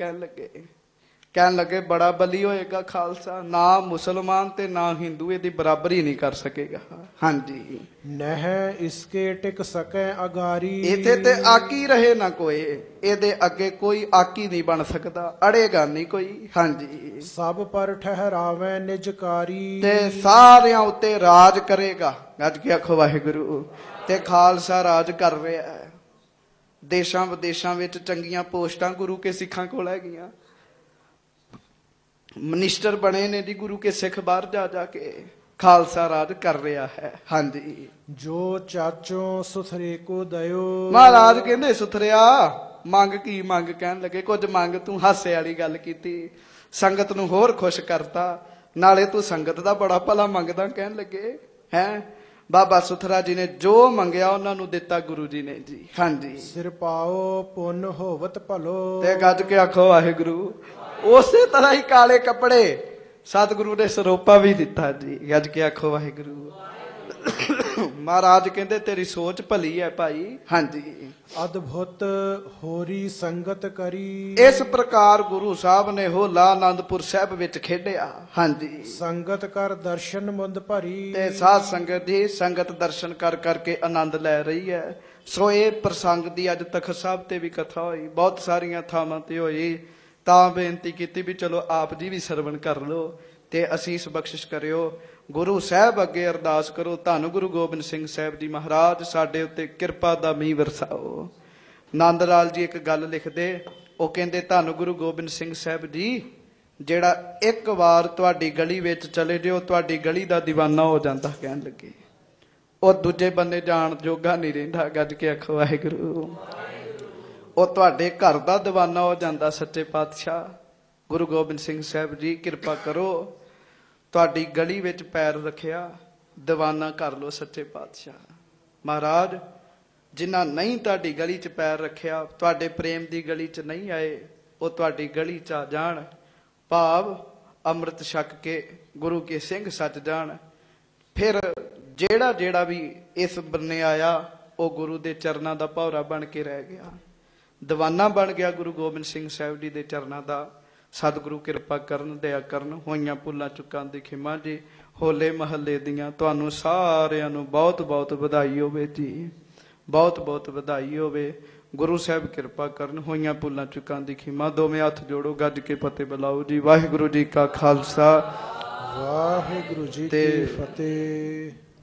S1: ਕਹਿਣ ਲੱਗੇ ਬੜਾ ਬਲੀ ਹੋਏਗਾ ਖਾਲਸਾ, ਨਾ ਮੁਸਲਮਾਨ ਤੇ ਨਾ ਹਿੰਦੂ ਇਹਦੀ ਬਰਾਬਰੀ ਨਹੀਂ ਕਰ ਸਕੇਗਾ। ਹਾਂਜੀ,
S2: ਨਹਿ ਇਸਕੇ ਟਿਕ ਸਕੈ ਅਗਾਰੀ।
S1: ਇੱਥੇ ਤੇ ਆਕੀ ਰਹੇ ਨਾ ਕੋਈ, ਇਹਦੇ ਅੱਗੇ ਕੋਈ ਆਕੀ ਨਹੀਂ ਬਣ ਸਕਦਾ, ਅੜੇਗਾ ਨਹੀਂ ਕੋਈ। ਹਾਂਜੀ,
S2: ਸਭ ਪਰ ਠਹਿਰਾਵੇਂ ਨਿਜਕਾਰੀ।
S1: ਤੇ ਸਾਰਿਆਂ ਉੱਤੇ ਰਾਜ ਕਰੇਗਾ। ਅੱਜ ਕੇ ਆਖੋ ਵਾਹਿਗੁਰੂ। ਤੇ ਖਾਲਸਾ ਰਾਜ ਕਰ ਰਿਹਾ ਹੈ। ਦੇਸ਼ਾਂ ਵਿਦੇਸ਼ਾਂ ਵਿੱਚ ਚੰਗੀਆਂ ਪੋਸਟਾਂ ਗੁਰੂ ਕੇ ਸਿੱਖਾਂ ਕੋਲ ਹੈਗੀਆਂ, ਮਨਿਸਟਰ ਬਣੇ ਨੇ ਜੀ ਗੁਰੂ ਕੇ ਸਿੱਖ ਬਾਹਰ ਜਾ ਜਾ ਕੇ। ਖਾਲਸਾ ਰਾਜ ਕਰ ਰਿਹਾ ਹੈ। ਹਾਂਜੀ,
S2: ਜੋ ਚਾਚੋ ਸੁਥਰੇ ਕੋ ਦਇਓ।
S1: ਮਹਾਰਾਜ ਕਹਿੰਦੇ ਸੁਥਰਿਆ ਮੰਗ ਕੀ ਮੰਗ? ਕਹਿਣ ਲੱਗੇ ਕੁਝ ਮੰਗ। ਤੂੰ ਹਾਸੇ ਵਾਲੀ ਗੱਲ ਕੀਤੀ, ਸੰਗਤ ਨੂੰ ਹੋਰ ਖੁਸ਼ ਕਰਤਾ, ਨਾਲੇ ਤੂੰ ਸੰਗਤ ਦਾ ਬੜਾ ਭਲਾ ਮੰਗਦਾ। ਕਹਿਣ ਲੱਗੇ ਹੈ ਬਾਬਾ ਸੁਥਰਾ ਜੀ ਨੇ ਜੋ ਮੰਗਿਆ ਉਹਨਾਂ ਨੂੰ ਦਿੱਤਾ ਗੁਰੂ ਜੀ ਨੇ ਜੀ। ਹਾਂਜੀ,
S2: ਸਿਰ ਪਾਓ ਪੁੰਨ ਹੋਵਤ ਭਲੋ।
S1: ਤੇ ਗੱਜ ਕੇ ਆਖੋ ਵਾਹਿਗੁਰੂ। ਉਸੇ ਤਰ੍ਹਾਂ ਹੀ ਕਾਲੇ ਕੱਪੜੇ ਸਤਿਗੁਰੂ ਨੇ ਸਰੋਪਾ ਵੀ ਦਿੱਤਾ ਜੀ। ਗੱਜ ਕੇ ਆਖੋ ਵਾਹਿਗੁਰੂ। ਮਹਾਰਾਜ ਕਹਿੰਦੇ ਤੇਰੀ ਸੋਚ ਭਲੀ ਹੈ ਭਾਈ। ਹਾਂਜੀ,
S2: ਅਦਭੁਤ ਹੋਰੀ ਸੰਗਤ ਕਰੀ।
S1: ਇਸ ਪ੍ਰਕਾਰ ਗੁਰੂ ਸਾਹਿਬ ਨੇ ਹੋਲਾ ਆਨੰਦਪੁਰ ਸਾਹਿਬ ਵਿੱਚ ਖੇਡਿਆ। ਹਾਂਜੀ,
S2: ਸੰਗਤ ਕਰ ਦਰਸ਼ਨ ਮੁੰਦ ਭਰੀ।
S1: ਤੇ ਸਾਧ ਸੰਗਤ ਦੀ ਸੰਗਤ ਦਰਸ਼ਨ ਕਰ ਕਰਕੇ ਆਨੰਦ ਲੈ ਰਹੀ ਹੈ। ਸੋ ਇਹ ਪ੍ਰਸੰਗ ਦੀ ਅੱਜ ਤਖਤ ਸਾਹਿਬ ਤੇ ਵੀ ਕਥਾ ਹੋਈ, ਬਹੁਤ ਸਾਰੀਆਂ ਥਾਵਾਂ ਤੇ ਹੋਈ। ਤਾਂ ਬੇਨਤੀ ਕੀਤੀ ਵੀ ਚਲੋ ਆਪ ਜੀ ਵੀ ਸਰਵਣ ਕਰ ਲਓ ਤੇ ਅਸੀਸ ਬਖਸ਼ਿਸ਼ ਕਰਿਓ। ਗੁਰੂ ਸਾਹਿਬ ਅੱਗੇ ਅਰਦਾਸ ਕਰੋ, ਧੰਨ ਗੁਰੂ ਗੋਬਿੰਦ ਸਿੰਘ ਸਾਹਿਬ ਜੀ ਮਹਾਰਾਜ ਸਾਡੇ ਉੱਤੇ ਕਿਰਪਾ ਦਾ ਮੀਂਹ ਵਰਸਾਓ। ਨੰਦ ਲਾਲ ਜੀ ਇੱਕ ਗੱਲ ਲਿਖਦੇ, ਉਹ ਕਹਿੰਦੇ ਧੰਨ ਗੁਰੂ ਗੋਬਿੰਦ ਸਿੰਘ ਸਾਹਿਬ ਜੀ ਜਿਹੜਾ ਇੱਕ ਵਾਰ ਤੁਹਾਡੀ ਗਲੀ ਵਿੱਚ ਚਲੇ ਜਾਓ ਤੁਹਾਡੀ ਗਲੀ ਦਾ ਦੀਵਾਨਾ ਹੋ ਜਾਂਦਾ। ਕਹਿਣ ਲੱਗੇ ਉਹ ਦੂਜੇ ਬੰਦੇ ਜਾਣ ਜੋਗਾ ਨਹੀਂ ਰਹਿੰਦਾ। ਗੱਜ ਕੇ ਆਖੋ ਵਾਹਿਗੁਰੂ। ਉਹ ਤੁਹਾਡੇ ਘਰ ਦਾ ਦੀਵਾਨਾ ਹੋ ਜਾਂਦਾ। ਸੱਚੇ ਪਾਤਸ਼ਾਹ ਗੁਰੂ ਗੋਬਿੰਦ ਸਿੰਘ ਸਾਹਿਬ ਜੀ ਕਿਰਪਾ ਕਰੋ, ਤੁਹਾਡੀ ਗਲੀ ਵਿੱਚ ਪੈਰ ਰੱਖਿਆ ਦੀਵਾਨਾ ਕਰ ਲੋ। ਸੱਚੇ ਪਾਤਸ਼ਾਹ ਮਹਾਰਾਜ ਜਿਨ੍ਹਾਂ ਨਹੀਂ ਤੁਹਾਡੀ ਗਲੀ 'ਚ ਪੈਰ ਰੱਖਿਆ, ਤੁਹਾਡੇ ਪ੍ਰੇਮ ਦੀ ਗਲੀ 'ਚ ਨਹੀਂ ਆਏ, ਉਹ ਤੁਹਾਡੀ ਗਲੀ 'ਚ ਆ ਜਾਣ, ਭਾਵ ਅੰਮ੍ਰਿਤ ਛਕ ਕੇ ਗੁਰੂ ਕੇ ਸਿੰਘ ਸੱਜ ਜਾਣ। ਫਿਰ ਜਿਹੜਾ ਜਿਹੜਾ ਵੀ ਇਸ ਬੰਨੇ ਆਇਆ ਉਹ ਗੁਰੂ ਦੇ ਚਰਨਾਂ ਦਾ ਭੌਰਾ ਬਣ ਕੇ ਰਹਿ ਗਿਆ, ਦੀਵਾਨਾ ਬਣ ਗਿਆ ਗੁਰੂ ਗੋਬਿੰਦ ਸਿੰਘ ਸਾਹਿਬ ਜੀ ਦੇ ਚਰਨਾਂ ਦਾ। ਸਤਿਗੁਰੂ ਕਿਰਪਾ ਕਰਨ, ਦਇਆ ਕਰਨ। ਹੋਈਆਂ ਭੁੱਲਾਂ ਚੁੱਕਾਂ ਦੀ ਖਿਮਾ ਜੀ। ਹੋਲੇ ਮਹੱਲੇ ਦੀਆਂ ਤੁਹਾਨੂੰ ਸਾਰਿਆਂ ਨੂੰ ਬਹੁਤ ਬਹੁਤ ਵਧਾਈ ਹੋਵੇ ਜੀ, ਬਹੁਤ ਬਹੁਤ ਵਧਾਈ ਹੋਵੇ। ਗੁਰੂ ਸਾਹਿਬ ਕਿਰਪਾ ਕਰਨ। ਹੋਈਆਂ ਭੁੱਲਾਂ ਚੁੱਕਾਂ ਦੀ ਖਿਮਾ। ਦੋਵੇਂ ਹੱਥ ਜੋੜੋ, ਗੱਜ ਕੇ ਫਤਿਹ ਬੁਲਾਓ ਜੀ। ਵਾਹਿਗੁਰੂ ਜੀ ਕਾ ਖਾਲਸਾ,
S2: ਵਾਹਿਗੁਰੂ ਜੀ ਕੀ ਫਤਿਹ।